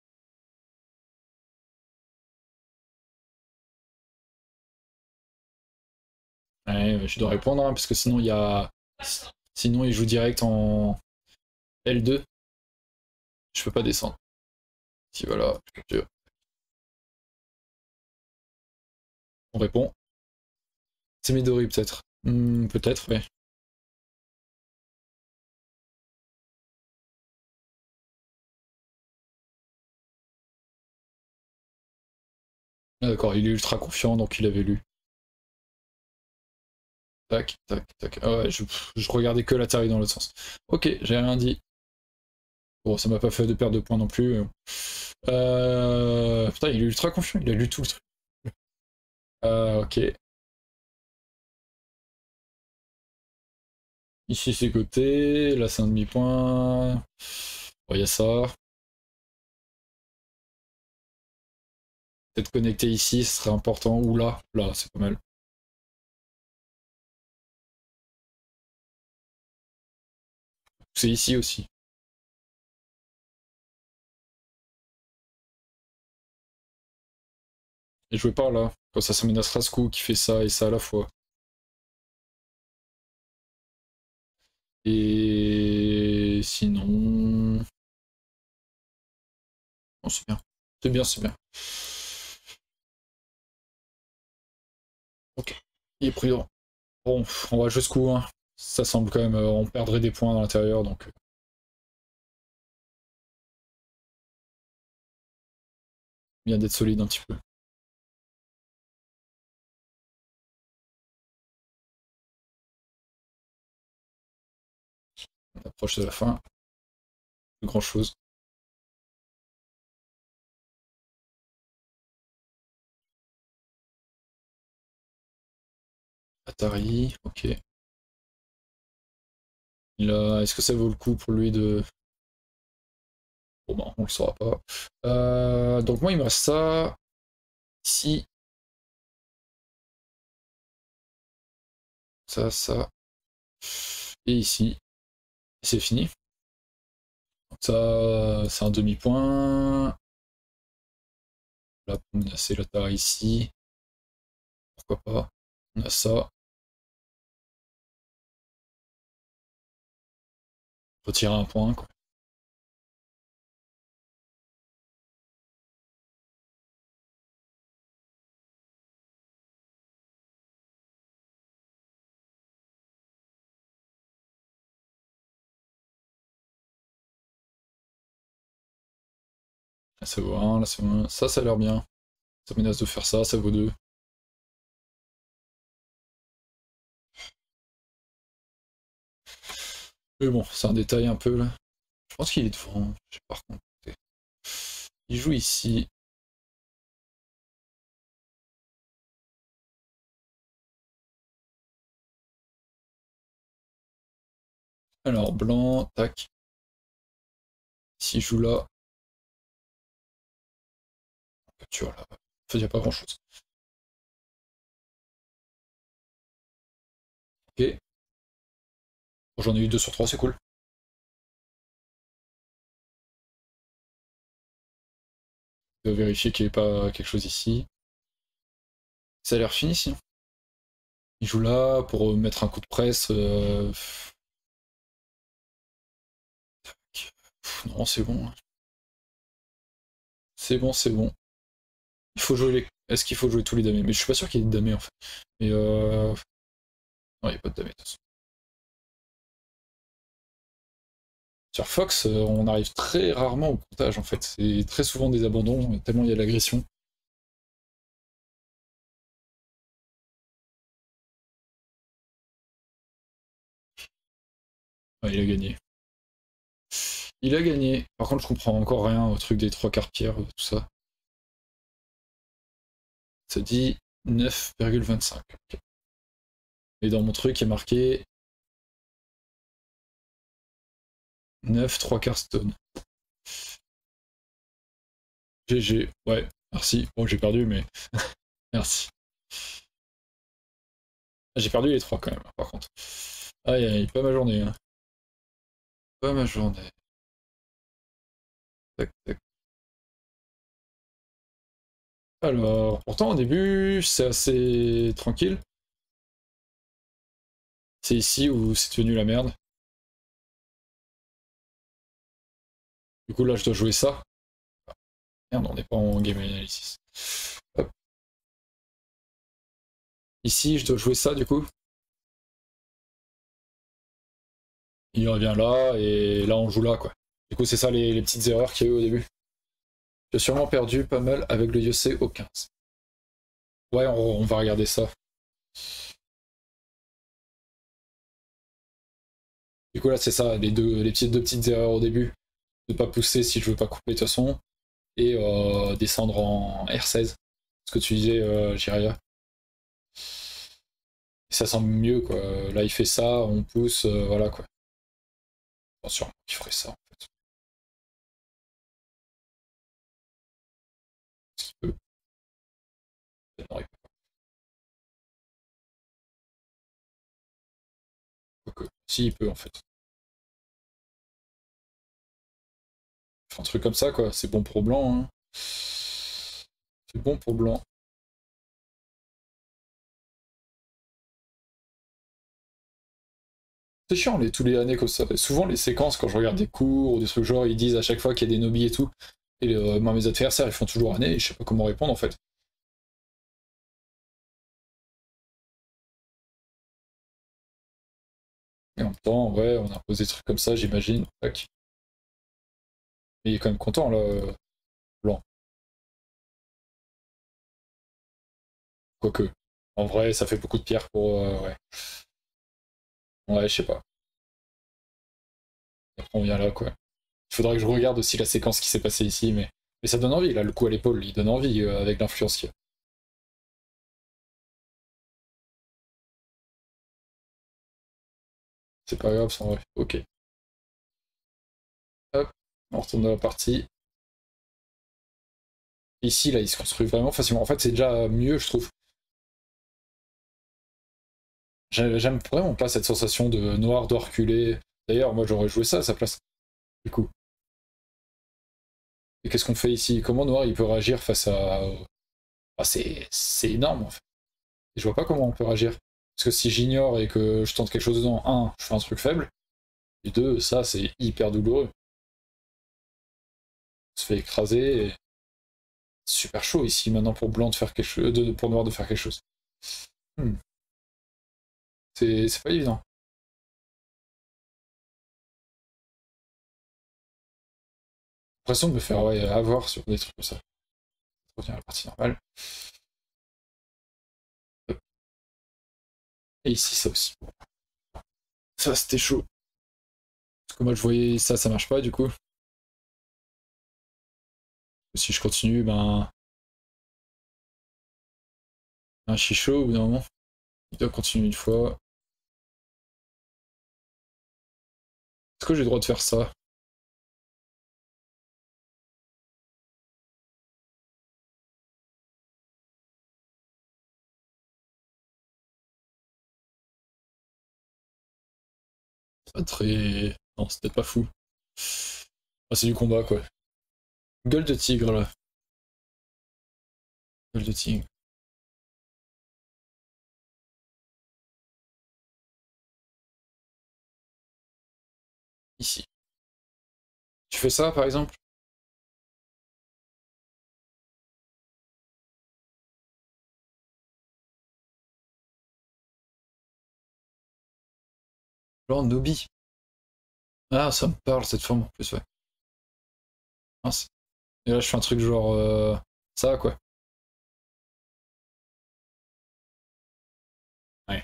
Ouais, je dois répondre hein, parce que sinon il y a. Sinon il joue direct en L2. Je peux pas descendre. Si voilà, je capture. On répond. C'est Midori peut-être. Peut-être, ouais. Ah, d'accord, il est ultra confiant donc il avait lu. Tac, tac, tac. Ah ouais, je regardais que la taille dans l'autre sens. Ok, j'ai rien dit. Bon, ça m'a pas fait de perdre de points non plus. Putain, il est ultra confiant, il a lu tout le truc. Ok. Ici c'est côté, là c'est un demi-point. Bon, il y a ça. Peut-être connecté ici, ce serait important. Ou là, là, c'est pas mal. C'est ici aussi. Et jouer par là. Quand ça s'amène à Strascou qui fait ça et ça à la fois. Et sinon. Oh, c'est bien. C'est bien, c'est bien. Ok. Il est prudent. Bon, on va jusqu'où, hein. Ça semble quand même. On perdrait des points à l'intérieur, donc. Bien d'être solide un petit peu. On approche de la fin. Plus grand chose. Atari, ok. Est-ce que ça vaut le coup pour lui de. Bon, bah, on le saura pas. Donc, moi, il me reste ça. Ici. Ça. Et ici. C'est fini. Donc, ça, c'est un demi-point. Là, pour menacer l'Atari ici. Pourquoi pas. On a ça. Retirer un point, quoi. Là, ça vaut un, là, ça vaut un. Ça a l'air bien. Ça menace de faire ça, ça vaut deux. Mais bon, c'est un détail un peu, là. Je pense qu'il est devant. Je sais pas par contre. Il joue ici. Alors, blanc, tac. S'il joue là, tu vois là. En fait, il n'y a pas grand chose. Ok. Bon, j'en ai eu 2 sur 3, c'est cool. Je vais vérifier qu'il n'y ait pas quelque chose ici. Ça a l'air fini sinon. Il joue là pour mettre un coup de presse. Non, c'est bon. C'est bon, c'est bon. Il faut jouer les. Est-ce qu'il faut jouer tous les damés? Mais je suis pas sûr qu'il y ait de damés en fait. Mais non, il n'y a pas de damés de toute façon. Sur Fox, on arrive très rarement au comptage en fait. C'est très souvent des abandons, tellement il y a l'agression. Ouais, il a gagné. Il a gagné. Par contre, je comprends encore rien au truc des 3/4 pierres, tout ça. Ça dit 9,25. Okay. Et dans mon truc, il est marqué 9 3/4 stone. GG. Ouais, merci. Bon, j'ai perdu, mais merci. J'ai perdu les 3 quand même, par contre. Aïe, aïe, pas ma journée. Hein. Pas ma journée. Tac, tac. Alors, pourtant au début, c'est assez tranquille. C'est ici où c'est devenu la merde. Du coup, là, je dois jouer ça. Merde, on n'est pas en game analysis. Hop. Ici, je dois jouer ça, du coup. Il revient là, et là, on joue là, quoi. Du coup, c'est ça les petites erreurs qu'il y a eu au début. J'ai sûrement perdu pas mal avec le Yosei au 15. Ouais, on va regarder ça. Du coup, là, c'est ça, les deux petites erreurs au début. De pas pousser si je veux pas couper de toute façon. Et descendre en R16. Ce que tu disais, Jiria. Ça semble mieux, quoi. Là, il fait ça, on pousse, voilà, quoi. Attention, il ferait ça, en fait. Ce qu'il peut. Non, il peut pas. Quoique. Si, il peut, en fait. Un truc comme ça, quoi. C'est bon pour blanc, hein. C'est bon pour blanc. C'est chiant, tous les années comme ça. Souvent, les séquences, quand je regarde des cours ou des trucs genre, ils disent à chaque fois qu'il y a des nobbies et tout. Et moi, mes adversaires, ils font toujours année et je sais pas comment répondre, en fait. Et en même temps, ouais, on a posé des trucs comme ça, j'imagine. Tac. Mais il est quand même content, là, blanc. Quoique. En vrai, ça fait beaucoup de pierres pour. Ouais. Ouais, je sais pas. Après, on vient là, quoi. Il faudrait que je regarde aussi la séquence qui s'est passée ici, mais ça donne envie, là, le coup à l'épaule, il donne envie avec l'influence qu'il y a. C'est pas grave, c'est en vrai. Ok. Hop, on retourne dans la partie. Ici, là, il se construit vraiment facilement. En fait, c'est déjà mieux, je trouve. J'aime vraiment pas cette sensation de noir doit reculer. D'ailleurs, moi, j'aurais joué ça à sa place, du coup. Et qu'est-ce qu'on fait ici? Comment noir, il peut réagir face à... Ah, c'est énorme, en fait. Et je vois pas comment on peut réagir. Parce que si j'ignore et que je tente quelque chose dedans, un, je fais un truc faible. Et deux, ça, c'est hyper douloureux. On se fait écraser. Et... super chaud ici maintenant pour blanc de faire quelque chose, pour noir de faire quelque chose. Hmm. C'est pas évident. J'ai l'impression de me faire ouais, avoir sur des trucs comme ça. On revient à la partie normale. Et ici, ça aussi. Ça, c'était chaud. Parce que moi, je voyais ça, ça marche pas du coup. Si je continue, ben. Un chicho au bout d'un moment. Il doit continuer une fois. Est-ce que j'ai le droit de faire ça? C'est pas très. Non, c'est peut-être pas fou. Ah, c'est du combat quoi. Gueule de tigre là. Gueule de tigre. Ici. Tu fais ça par exemple? Genre Nobi. Ah, ça me parle cette forme en plus, ouais. Mince. Et là, je fais un truc genre ça, quoi. Ouais.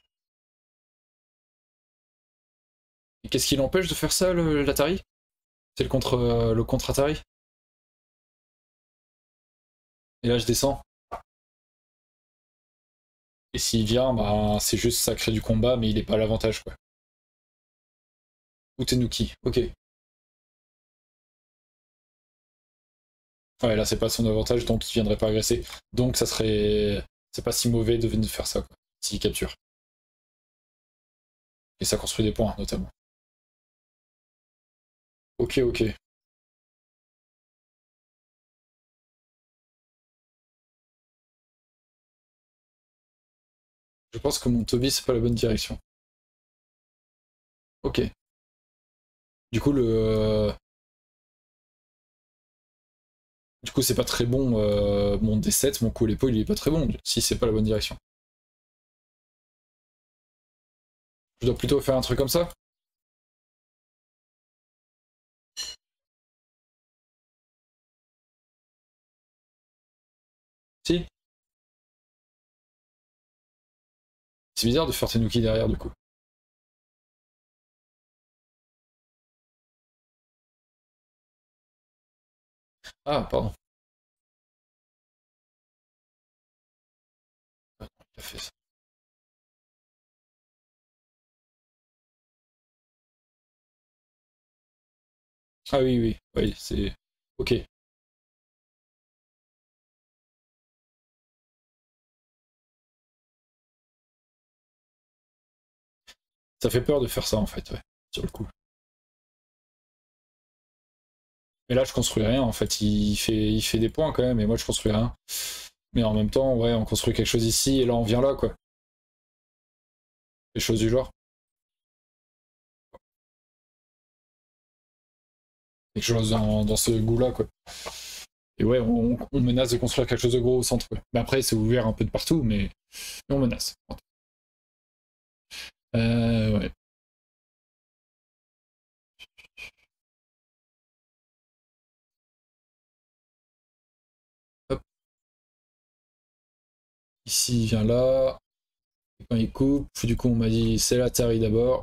Et qu'est-ce qui l'empêche de faire ça, l'Atari? C'est le contre Atari? Et là, je descends. Et s'il vient, bah, c'est juste ça crée du combat, mais il est pas à l'avantage, quoi. Ou Tenuki, ok. Ouais, là, c'est pas son avantage, donc il viendrait pas agresser. Donc, ça serait. C'est pas si mauvais de faire ça, quoi. S'il capture. Et ça construit des points, notamment. Ok, ok. Je pense que mon Toby, c'est pas la bonne direction. Ok. Du coup, Du coup, c'est pas très bon. Mon D7, mon coup à l'épaule, il est pas très bon, si c'est pas la bonne direction. Je dois plutôt faire un truc comme ça? Si? C'est bizarre de faire Tenuki derrière, du coup. Ah, pardon. Ah, non, il a fait ça. Ah oui, oui, oui, c'est... Ok. Ça fait peur de faire ça, en fait, ouais, sur le coup. Mais là, je construis rien, en fait. Il fait des points, quand même, et moi, je construis rien. Mais en même temps, ouais, on construit quelque chose ici, et là, on vient là, quoi. Des choses du genre. Quelque chose dans ce goût-là, quoi. Et ouais, on menace de construire quelque chose de gros au centre, quoi. Mais après, c'est ouvert un peu de partout, mais on menace. Ouais. Hop, ici, il vient là. Et quand il coupe, du coup, on m'a dit c'est l'Atari d'abord.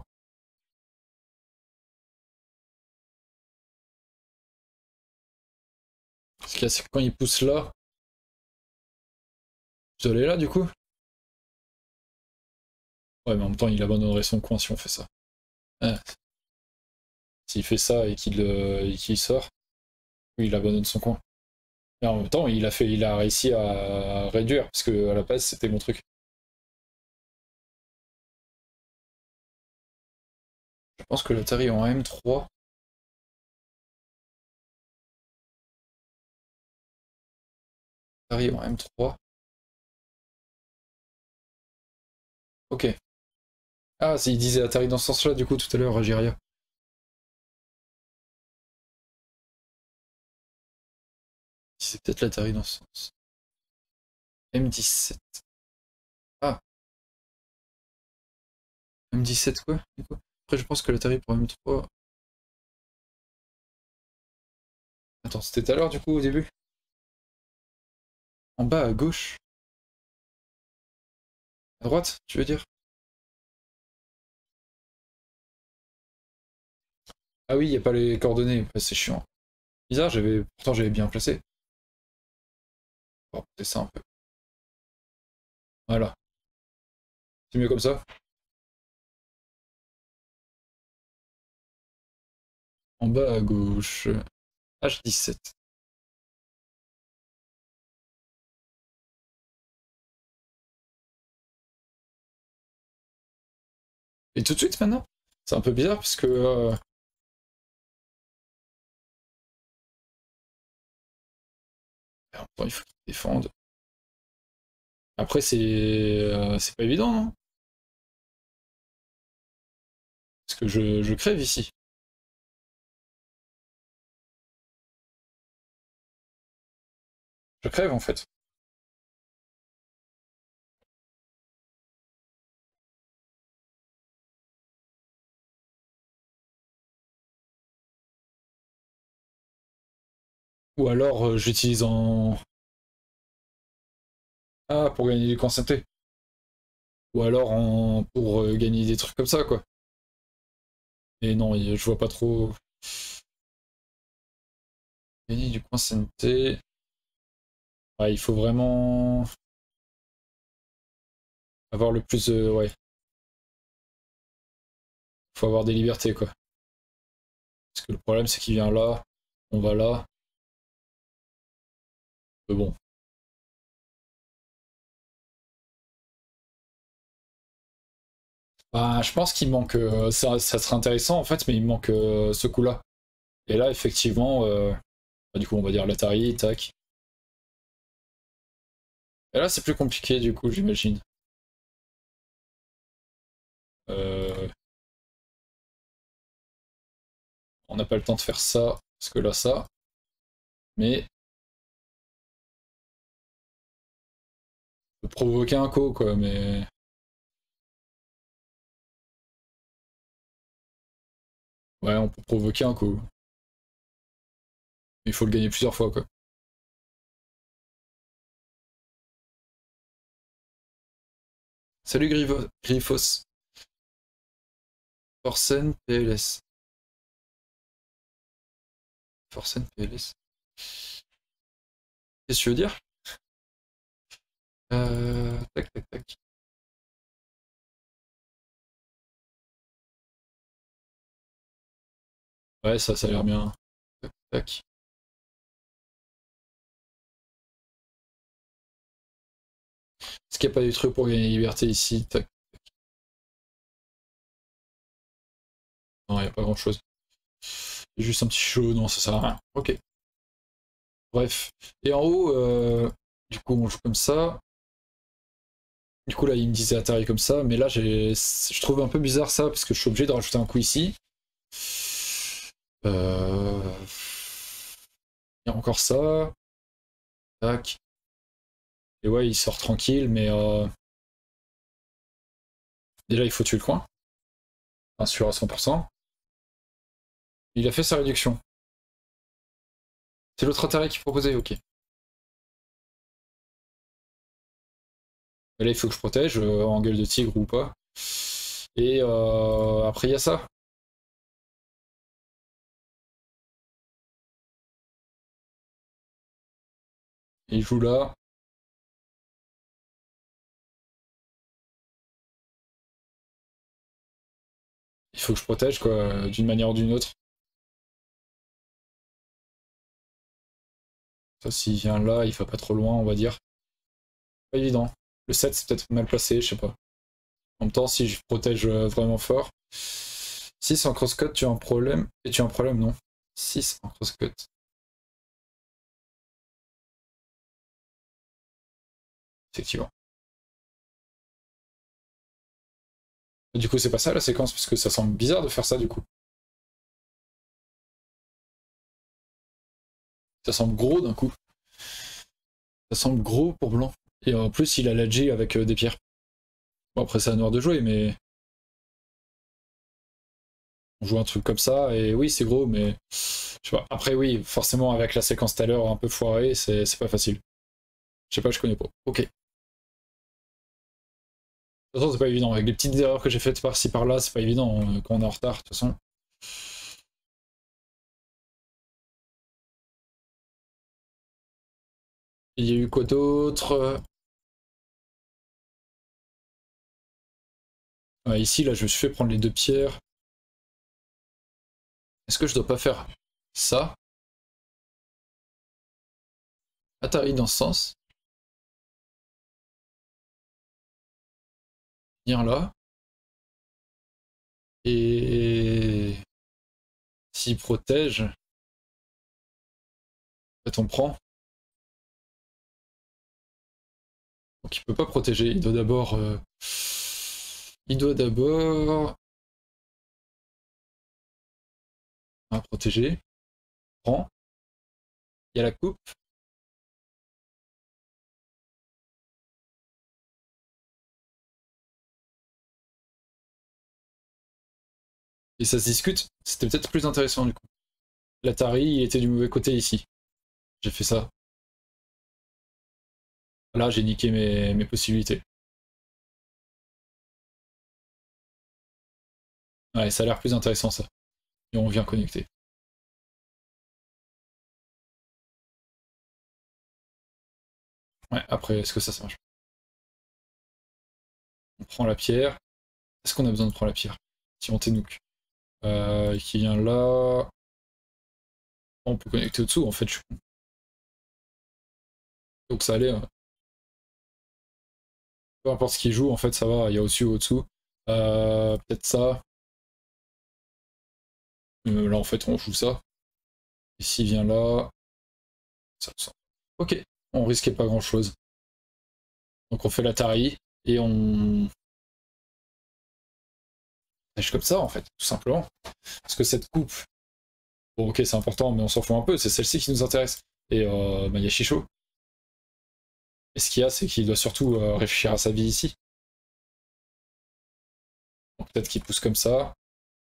Ce qu'il y a, c'est que quand il pousse là, je dois aller là, du coup. Ouais, mais en même temps, il abandonnerait son coin si on fait ça. Ah, s'il fait ça et qu'il sort, oui, il abandonne son coin. Mais en même temps, il a réussi à réduire, parce que à la base, c'était mon truc. Je pense que l'Atari en M3, Atari en M3. Ok. Ah, il disait Atari dans ce sens-là, du coup, tout à l'heure, Agiria. Il disait peut-être l'Atari dans ce sens. M17. Ah, M17 quoi, du coup. Après, je pense que l'Atari pour M3. Attends, c'était tout à l'heure, du coup, au début? En bas à gauche? À droite, tu veux dire? Ah oui, il n'y a pas les coordonnées, ouais, c'est chiant. Bizarre, pourtant j'avais bien placé. On va remonter ça un peu. Voilà. C'est mieux comme ça. En bas à gauche. H17. Et tout de suite maintenant? C'est un peu bizarre parce que. En même temps, il faut qu'ils défendent. Après, c'est pas évident, non? Parce que je crève ici. Je crève en fait. Ou alors j'utilise en... Ah, pour gagner du concentré. Ou alors pour gagner des trucs comme ça, quoi. Et non, je vois pas trop... Gagner du concentré... Ouais, il faut vraiment... avoir le plus de... Ouais. Faut avoir des libertés, quoi. Parce que le problème, c'est qu'il vient là, on va là. Mais bon. Bah, je pense qu'il manque... ça serait intéressant, en fait, mais il manque ce coup-là. Et là, effectivement... bah, du coup, on va dire l'Atari, tac. Et là, c'est plus compliqué, du coup, j'imagine. Euh, On n'a pas le temps de faire ça, parce que là, ça. Mais... On peut provoquer un coup, quoi, mais... Ouais, on peut provoquer un coup. Il faut le gagner plusieurs fois, quoi. Salut Griffos. Forsen PLS. Forsen PLS. Qu'est-ce que tu veux dire? Tac, tac, tac. Ouais, ça a l'air bien. Tac, tac. Est-ce qu'il n'y a pas des trucs pour gagner liberté ici? Tac. Non, il n'y a pas grand-chose. Juste un petit show, non, ça sert à rien. Ok. Bref. Et en haut, du coup, on joue comme ça. Du coup, là, il me disait Atari comme ça, mais là, je trouve un peu bizarre ça, parce que je suis obligé de rajouter un coup ici. Il y a encore ça. Tac. Et ouais, il sort tranquille, mais déjà, il faut tuer le coin. Enfin, sûr à 100%. Il a fait sa réduction. C'est l'autre Atari qui proposait, ok. Et là, il faut que je protège, en gueule de tigre ou pas. Et après, il y a ça. Il joue là. Il faut que je protège, quoi, d'une manière ou d'une autre. Ça, s'il vient là, il va pas trop loin, on va dire. Pas évident. Le 7, c'est peut-être mal placé, je sais pas. En même temps, si je protège vraiment fort. 6 en crosscut, tu as un problème. Et tu as un problème, non? 6 en crosscut. Effectivement. Et du coup, c'est pas ça la séquence, parce que ça semble bizarre de faire ça, du coup. Ça semble gros d'un coup. Ça semble gros pour blanc. Et en plus, il a la G avec des pierres. Bon, après, c'est à noir de jouer, mais on joue un truc comme ça, et oui, c'est gros, mais je sais pas. Après, oui, forcément, avec la séquence tout à l'heure un peu foirée, c'est pas facile. Je sais pas, je connais pas. Ok. De toute façon, c'est pas évident. Avec les petites erreurs que j'ai faites par-ci par-là, c'est pas évident quand on est en retard, de toute façon. Il y a eu quoi d'autre? Ouais, ici, là, je me suis fait prendre les deux pierres. Est-ce que je dois pas faire ça? Atari dans ce sens. Viens là. Et s'il protège, en fait, on prend. Donc il peut pas protéger. Il doit d'abord... Il doit d'abord... protéger. Prend. Il y a la coupe. Et ça se discute. C'était peut-être plus intéressant du coup. L'Atari, il était du mauvais côté ici. j'ai fait ça. Là, j'ai niqué mes possibilités. Ouais, ça a l'air plus intéressant ça. Et on vient connecter. Ouais, après, est-ce que ça marche? On prend la pierre. Est-ce qu'on a besoin de prendre la pierre? Si on t'énouque. Qui vient là. On peut connecter au-dessous, en fait, je suis con. Donc ça allait. Peu importe ce qui joue, en fait, ça va. Il y a au-dessus ou au-dessous. Peut-être ça. Là, en fait, on joue ça. Ici vient là. Ça. Ok, on risquait pas grand-chose. Donc on fait l'Atari et on pêche comme ça, en fait, tout simplement. Parce que cette coupe, bon, ok, c'est important, mais on s'en fout un peu, c'est celle-ci qui nous intéresse. Et bah, il y a Chicho. Et ce qu'il y a, c'est qu'il doit surtout réfléchir à sa vie ici. Donc peut-être qu'il pousse comme ça.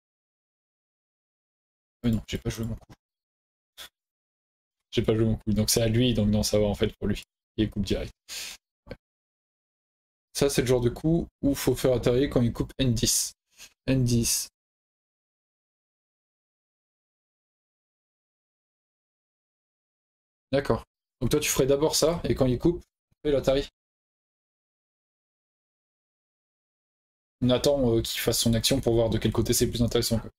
Mais non, j'ai pas joué mon coup. J'ai pas joué mon coup. Donc c'est à lui, donc non, ça va en fait pour lui. Il coupe direct. Ouais. Ça, c'est le genre de coup où il faut faire Atari quand il coupe N10. N10. D'accord. Donc toi, tu ferais d'abord ça, et quand il coupe, tu fais l'Atari. On attend qu'il fasse son action pour voir de quel côté c'est plus intéressant, quoi.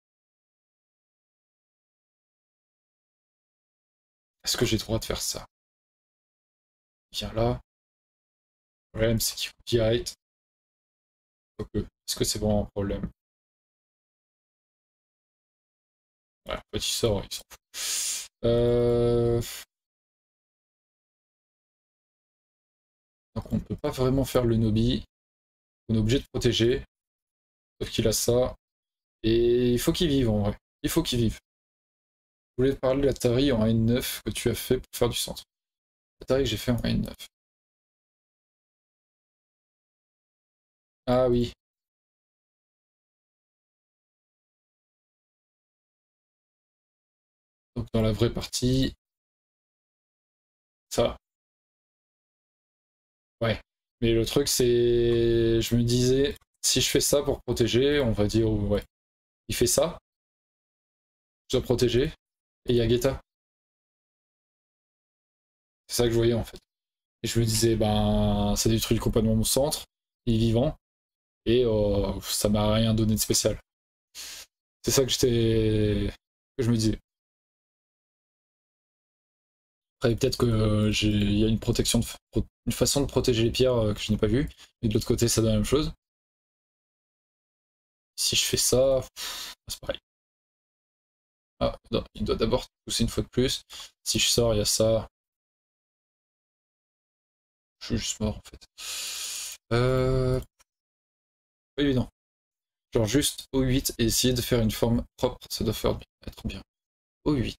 Est-ce que j'ai le droit de faire ça? Viens là. Le problème, c'est qu'il faut direct. Est-ce que c'est vraiment un problème? Voilà, petit sort, il s'en fout. Donc on ne peut pas vraiment faire le Nobi. On est obligé de protéger. Sauf qu'il a ça. Et il faut qu'il vive en vrai. Il faut qu'il vive. Je voulais te parler de l'Atari en N9 que tu as fait pour faire du centre. L'Atari que j'ai fait en N9. Ah oui. Donc dans la vraie partie, ça. Ouais. Mais le truc c'est. Je me disais, si je fais ça pour protéger, on va dire ouais. Il fait ça, je dois protéger, et il y a Guetta. C'est ça que je voyais en fait. Et je me disais, ben, ça détruit complètement mon centre, il est vivant, et ça m'a rien donné de spécial. C'est ça que je me disais. Après, peut-être que il y a une protection, une façon de protéger les pierres que je n'ai pas vue, et de l'autre côté, ça donne la même chose. Si je fais ça, c'est pareil. Ah, non, il doit d'abord pousser une fois de plus. Si je sors, il y a ça. Je suis juste mort en fait. Pas évident. Genre juste O8 et essayer de faire une forme propre, ça doit être bien. O8.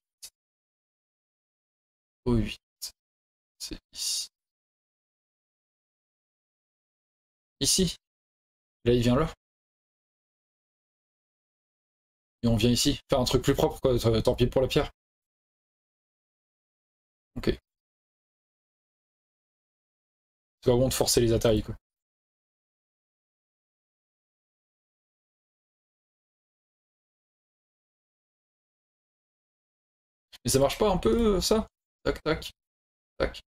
O8. C'est ici. Ici. Là, il vient là. Et on vient ici. Faire un truc plus propre, quoi. Tant pis pour la pierre. Ok. C'est vraiment de forcer les Atari, quoi. Mais ça marche pas un peu, ça? Tac, tac, tac.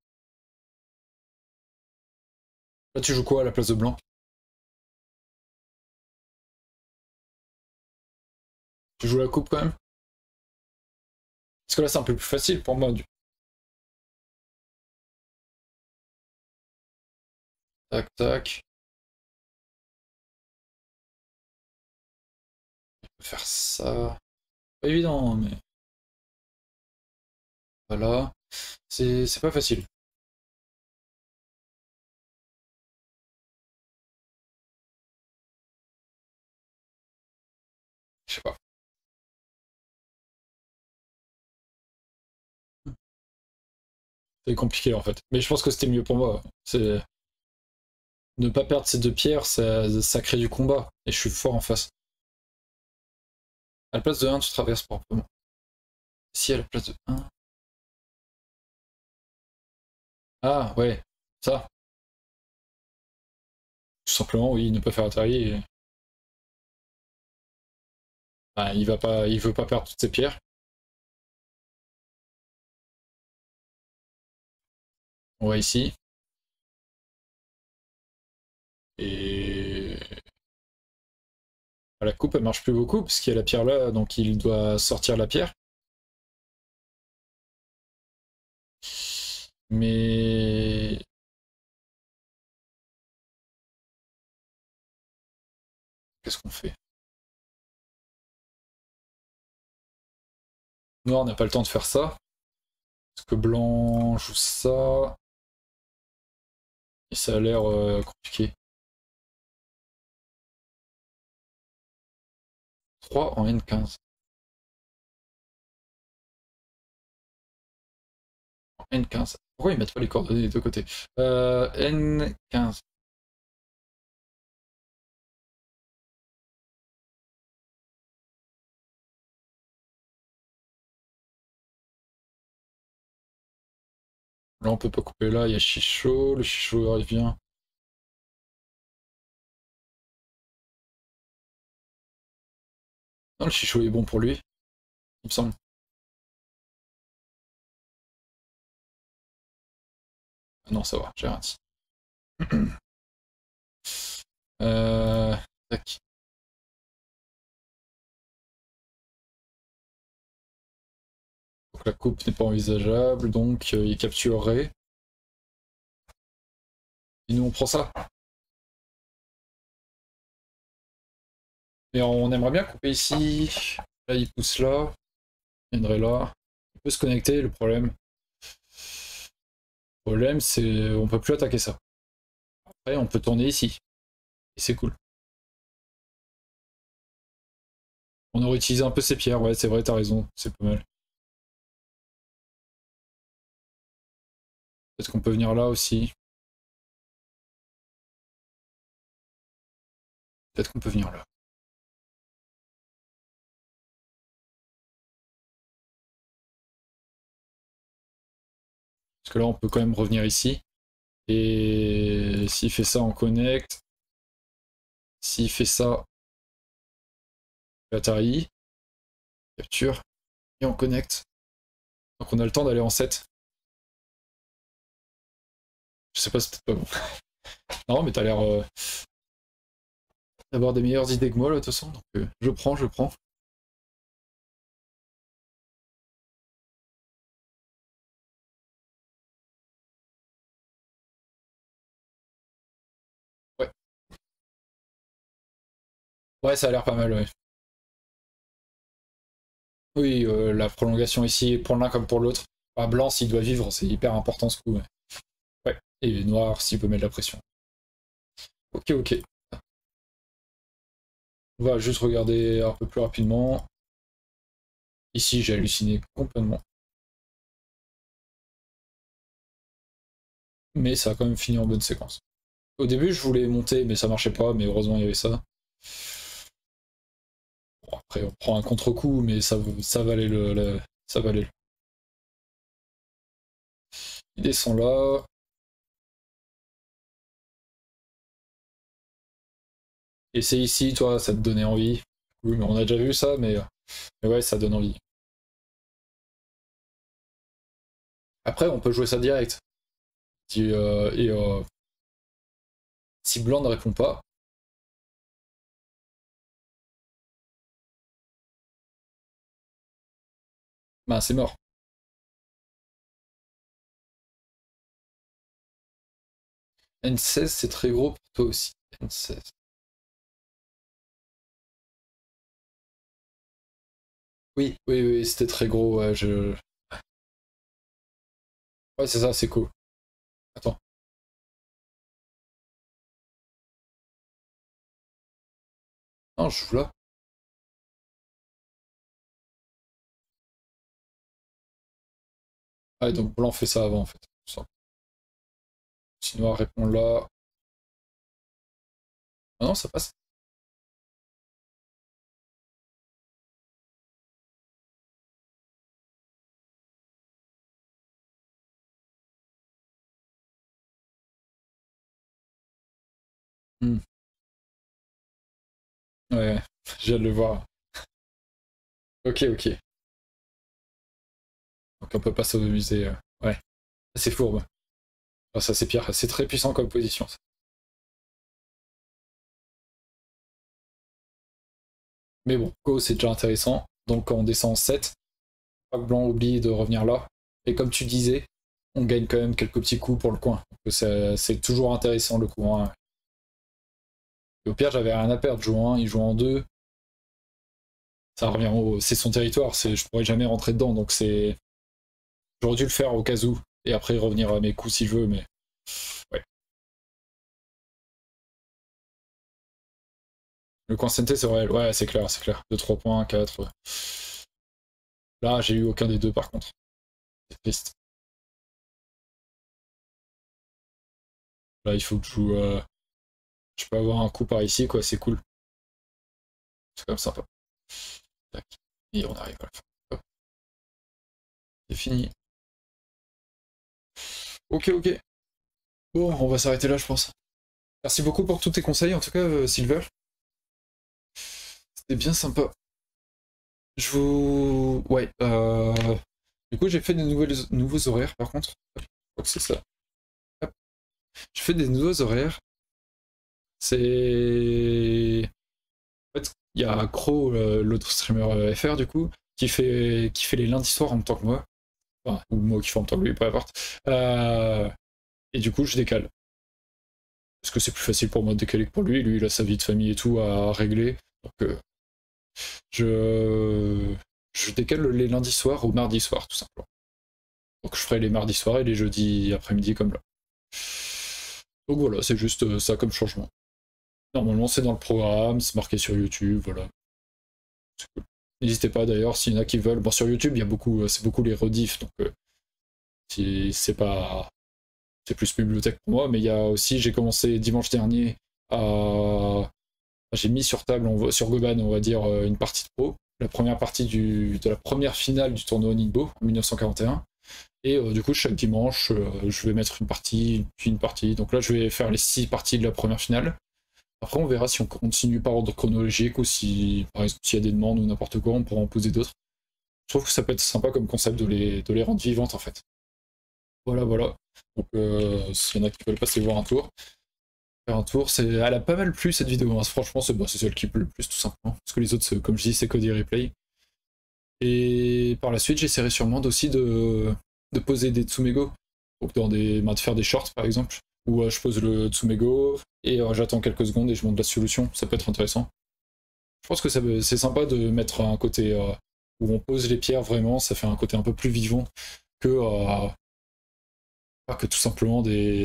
Là, tu joues quoi à la place de blanc? Tu joues la coupe quand même? Parce que là, c'est un peu plus facile pour moi. Tac, tac. On peut faire ça. Pas évident, mais voilà. C'est pas facile. Je sais pas. C'est compliqué en fait. Mais je pense que c'était mieux pour moi. C'est ne pas perdre ces deux pierres, ça crée du combat. Et je suis fort en face. À la place de 1, tu traverses proprement. Si à la place de 1. Ah, ouais, ça. Tout simplement, oui, ne pas faire atterrir. Ah, il veut pas perdre toutes ses pierres. On va ici. Et la coupe, elle marche plus beaucoup, parce qu'il y a la pierre là, donc il doit sortir la pierre. Mais... Qu'est-ce qu'on fait? Noir n'a pas le temps de faire ça. Parce que blanc joue ça. Et ça a l'air compliqué. 3 en N15. En N15. Pourquoi ils mettent pas les coordonnées des deux côtés? N15. Là on peut pas couper là, il y a Chicho, le Chicho revient. Non, le Chicho est bon pour lui, il me semble. Ah non, ça va, j'ai rien dit. Tac. Donc la coupe n'est pas envisageable, donc il capturerait. Et nous on prend ça. Et on aimerait bien couper ici. Là il pousse là. Il viendrait là. Il peut se connecter, le problème c'est on peut plus attaquer ça. Après on peut tourner ici. Et c'est cool. On aurait utilisé un peu ces pierres, ouais c'est vrai, t'as raison, c'est pas mal. Peut-être qu'on peut venir là aussi. Peut-être qu'on peut venir là. Parce que là on peut quand même revenir ici. Et s'il fait ça on connecte. S'il fait ça, Atari, capture, et on connecte. Donc on a le temps d'aller en 7. Je sais pas, c'est peut-être pas bon. Non mais t'as l'air d'avoir des meilleures idées que moi là de toute façon. Donc je prends, je prends. Ouais. Ouais, ça a l'air pas mal, ouais. Oui, la prolongation ici, pour l'un comme pour l'autre. Enfin, blanc, s'il doit vivre, c'est hyper important ce coup. Ouais. Ouais. Et noir, s'il peut mettre de la pression. Ok, ok. On va juste regarder un peu plus rapidement. Ici, j'ai halluciné complètement. Mais ça a quand même fini en bonne séquence. Au début, je voulais monter, mais ça marchait pas, mais heureusement, il y avait ça. Bon, après, on prend un contre-coup, mais ça valait ça valait le. Il descend là. Et c'est ici, toi, ça te donnait envie. Oui, mais on a déjà vu ça, mais ouais, ça donne envie. Après, on peut jouer ça direct. Si blanc ne répond pas, bah c'est mort. N16, c'est très gros pour toi aussi. N16. Oui, oui, oui, c'était très gros. Ouais, c'est ça, c'est cool. Attends. Non, je joue là. Ah, donc blanc fait ça avant, en fait. Ça. Si noir répond là. Ah non, ça passe. Hmm. Ouais, je viens de le voir. Ok, ok. Donc on peut pas s'automiser. Ouais, c'est fourbe. Ah, ça c'est pire, c'est très puissant comme position. Ça. Mais bon, Go c'est déjà intéressant. Donc on descend en 7. Pas que Blanc oublie de revenir là. Et comme tu disais, on gagne quand même quelques petits coups pour le coin. C'est toujours intéressant le coup 1. Et au pire, j'avais rien à perdre. Joue en 1, il joue en 2. Ça revient au. C'est son territoire, je pourrais jamais rentrer dedans. Donc c'est. J'aurais dû le faire au cas où. Et après revenir à mes coups si je veux, mais. Ouais. Le coin CNT, c'est vrai. Ouais, c'est clair, c'est clair. 2, 3 points, 4. Là, j'ai eu aucun des deux par contre. C'est triste. Là, il faut que je joue. Je peux avoir un coup par ici, quoi, c'est cool. C'est quand même sympa. Tac. Et on arrive à la fin. Hop. C'est fini. Ok, ok. Bon, on va s'arrêter là, je pense. Merci beaucoup pour tous tes conseils, en tout cas, Silver. C'était bien sympa. Je vous. Ouais. Du coup, j'ai fait des nouveaux horaires, par contre. Je crois que c'est ça. Hop. Je fais des nouveaux horaires. C'est. En fait, il y a Crow, l'autre streamer FR, du coup, qui fait les lundis soirs en même temps que moi. Enfin, ou moi qui fais en même temps que lui, peu importe. Et du coup, je décale. Parce que c'est plus facile pour moi de décaler que pour lui. Lui, il a sa vie de famille et tout à régler. Donc, je... je décale les lundis soirs au mardi soir, tout simplement. Donc, je ferai les mardis soirs et les jeudis après-midi comme là. Donc voilà, c'est juste ça comme changement. Normalement, c'est dans le programme, c'est marqué sur YouTube, voilà. C'est cool. N'hésitez pas d'ailleurs, s'il y en a qui veulent. Bon, sur YouTube, il y a beaucoup, c'est beaucoup les rediffs, donc si c'est pas. C'est plus bibliothèque pour moi, mais il y a aussi, j'ai commencé dimanche dernier à. J'ai mis sur table, sur Goban, on va dire, une partie de pro. La première partie de la première finale du tournoi Nidbo en 1941. Et du coup, chaque dimanche, je vais mettre une partie, puis une partie. Donc là, je vais faire les 6 parties de la première finale. Après, on verra si on continue par ordre chronologique ou si, par exemple, s'il y a des demandes ou n'importe quoi, on pourra en poser d'autres. Je trouve que ça peut être sympa comme concept de les rendre vivantes, en fait. Voilà, voilà. Donc, s'il y en a qui veulent passer voir un tour, faire un tour, elle a pas mal plu cette vidéo. Hein. Franchement, c'est celle qui plaît le plus, tout simplement. Parce que les autres, comme je dis, c'est que des replays. Et par la suite, j'essaierai sûrement aussi de poser des Tsumego. Donc, de faire des shorts, par exemple, où je pose le Tsumego et j'attends quelques secondes et je monte la solution. Ça peut être intéressant. Je pense que c'est sympa de mettre un côté où on pose les pierres vraiment. Ça fait un côté un peu plus vivant que, pas que tout simplement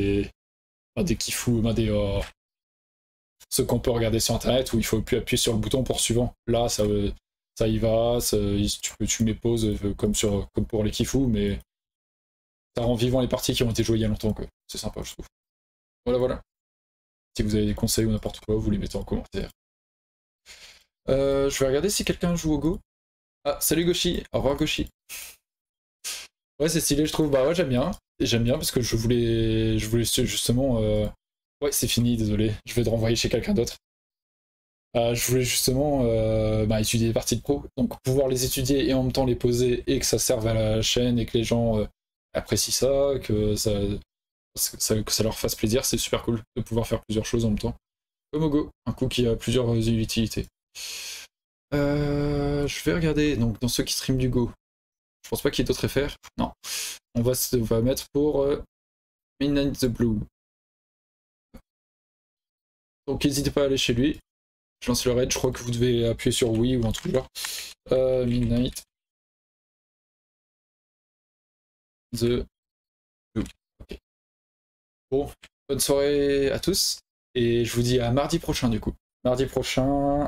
des kifous, ceux qu'on peut regarder sur internet où il faut plus appuyer sur le bouton pour suivant. Là, ça y va, tu mets pause comme pour les kifous, mais ça rend vivant les parties qui ont été jouées il y a longtemps. C'est sympa, je trouve. Voilà, voilà. Si vous avez des conseils ou n'importe quoi, vous les mettez en commentaire. Je vais regarder si quelqu'un joue au Go. Ah, salut Goshi. Au revoir Goshi. Ouais, c'est stylé, je trouve. Bah ouais, j'aime bien. Et j'aime bien parce que je voulais justement. Ouais, c'est fini, désolé. Je vais te renvoyer chez quelqu'un d'autre. Je voulais justement étudier les parties de pro, donc pouvoir les étudier et en même temps les poser et que ça serve à la chaîne et que les gens apprécient ça, que ça leur fasse plaisir, c'est super cool de pouvoir faire plusieurs choses en même temps. Comme au Go, un coup qui a plusieurs utilités. Je vais regarder, donc dans ceux qui streament du Go, je pense pas qu'il y ait d'autres FR. Non. On va mettre pour Midnight the Blue. Donc n'hésitez pas à aller chez lui. Je lance le raid, je crois que vous devez appuyer sur oui ou un truc genre. Midnight the Blue. Ok. Bon, bonne soirée à tous. Et je vous dis à mardi prochain du coup. Mardi prochain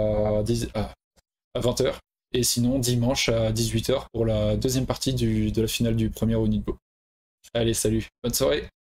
à 20h. Et sinon dimanche à 18h pour la deuxième partie de la finale du premier au Nidbo. Allez, salut, bonne soirée.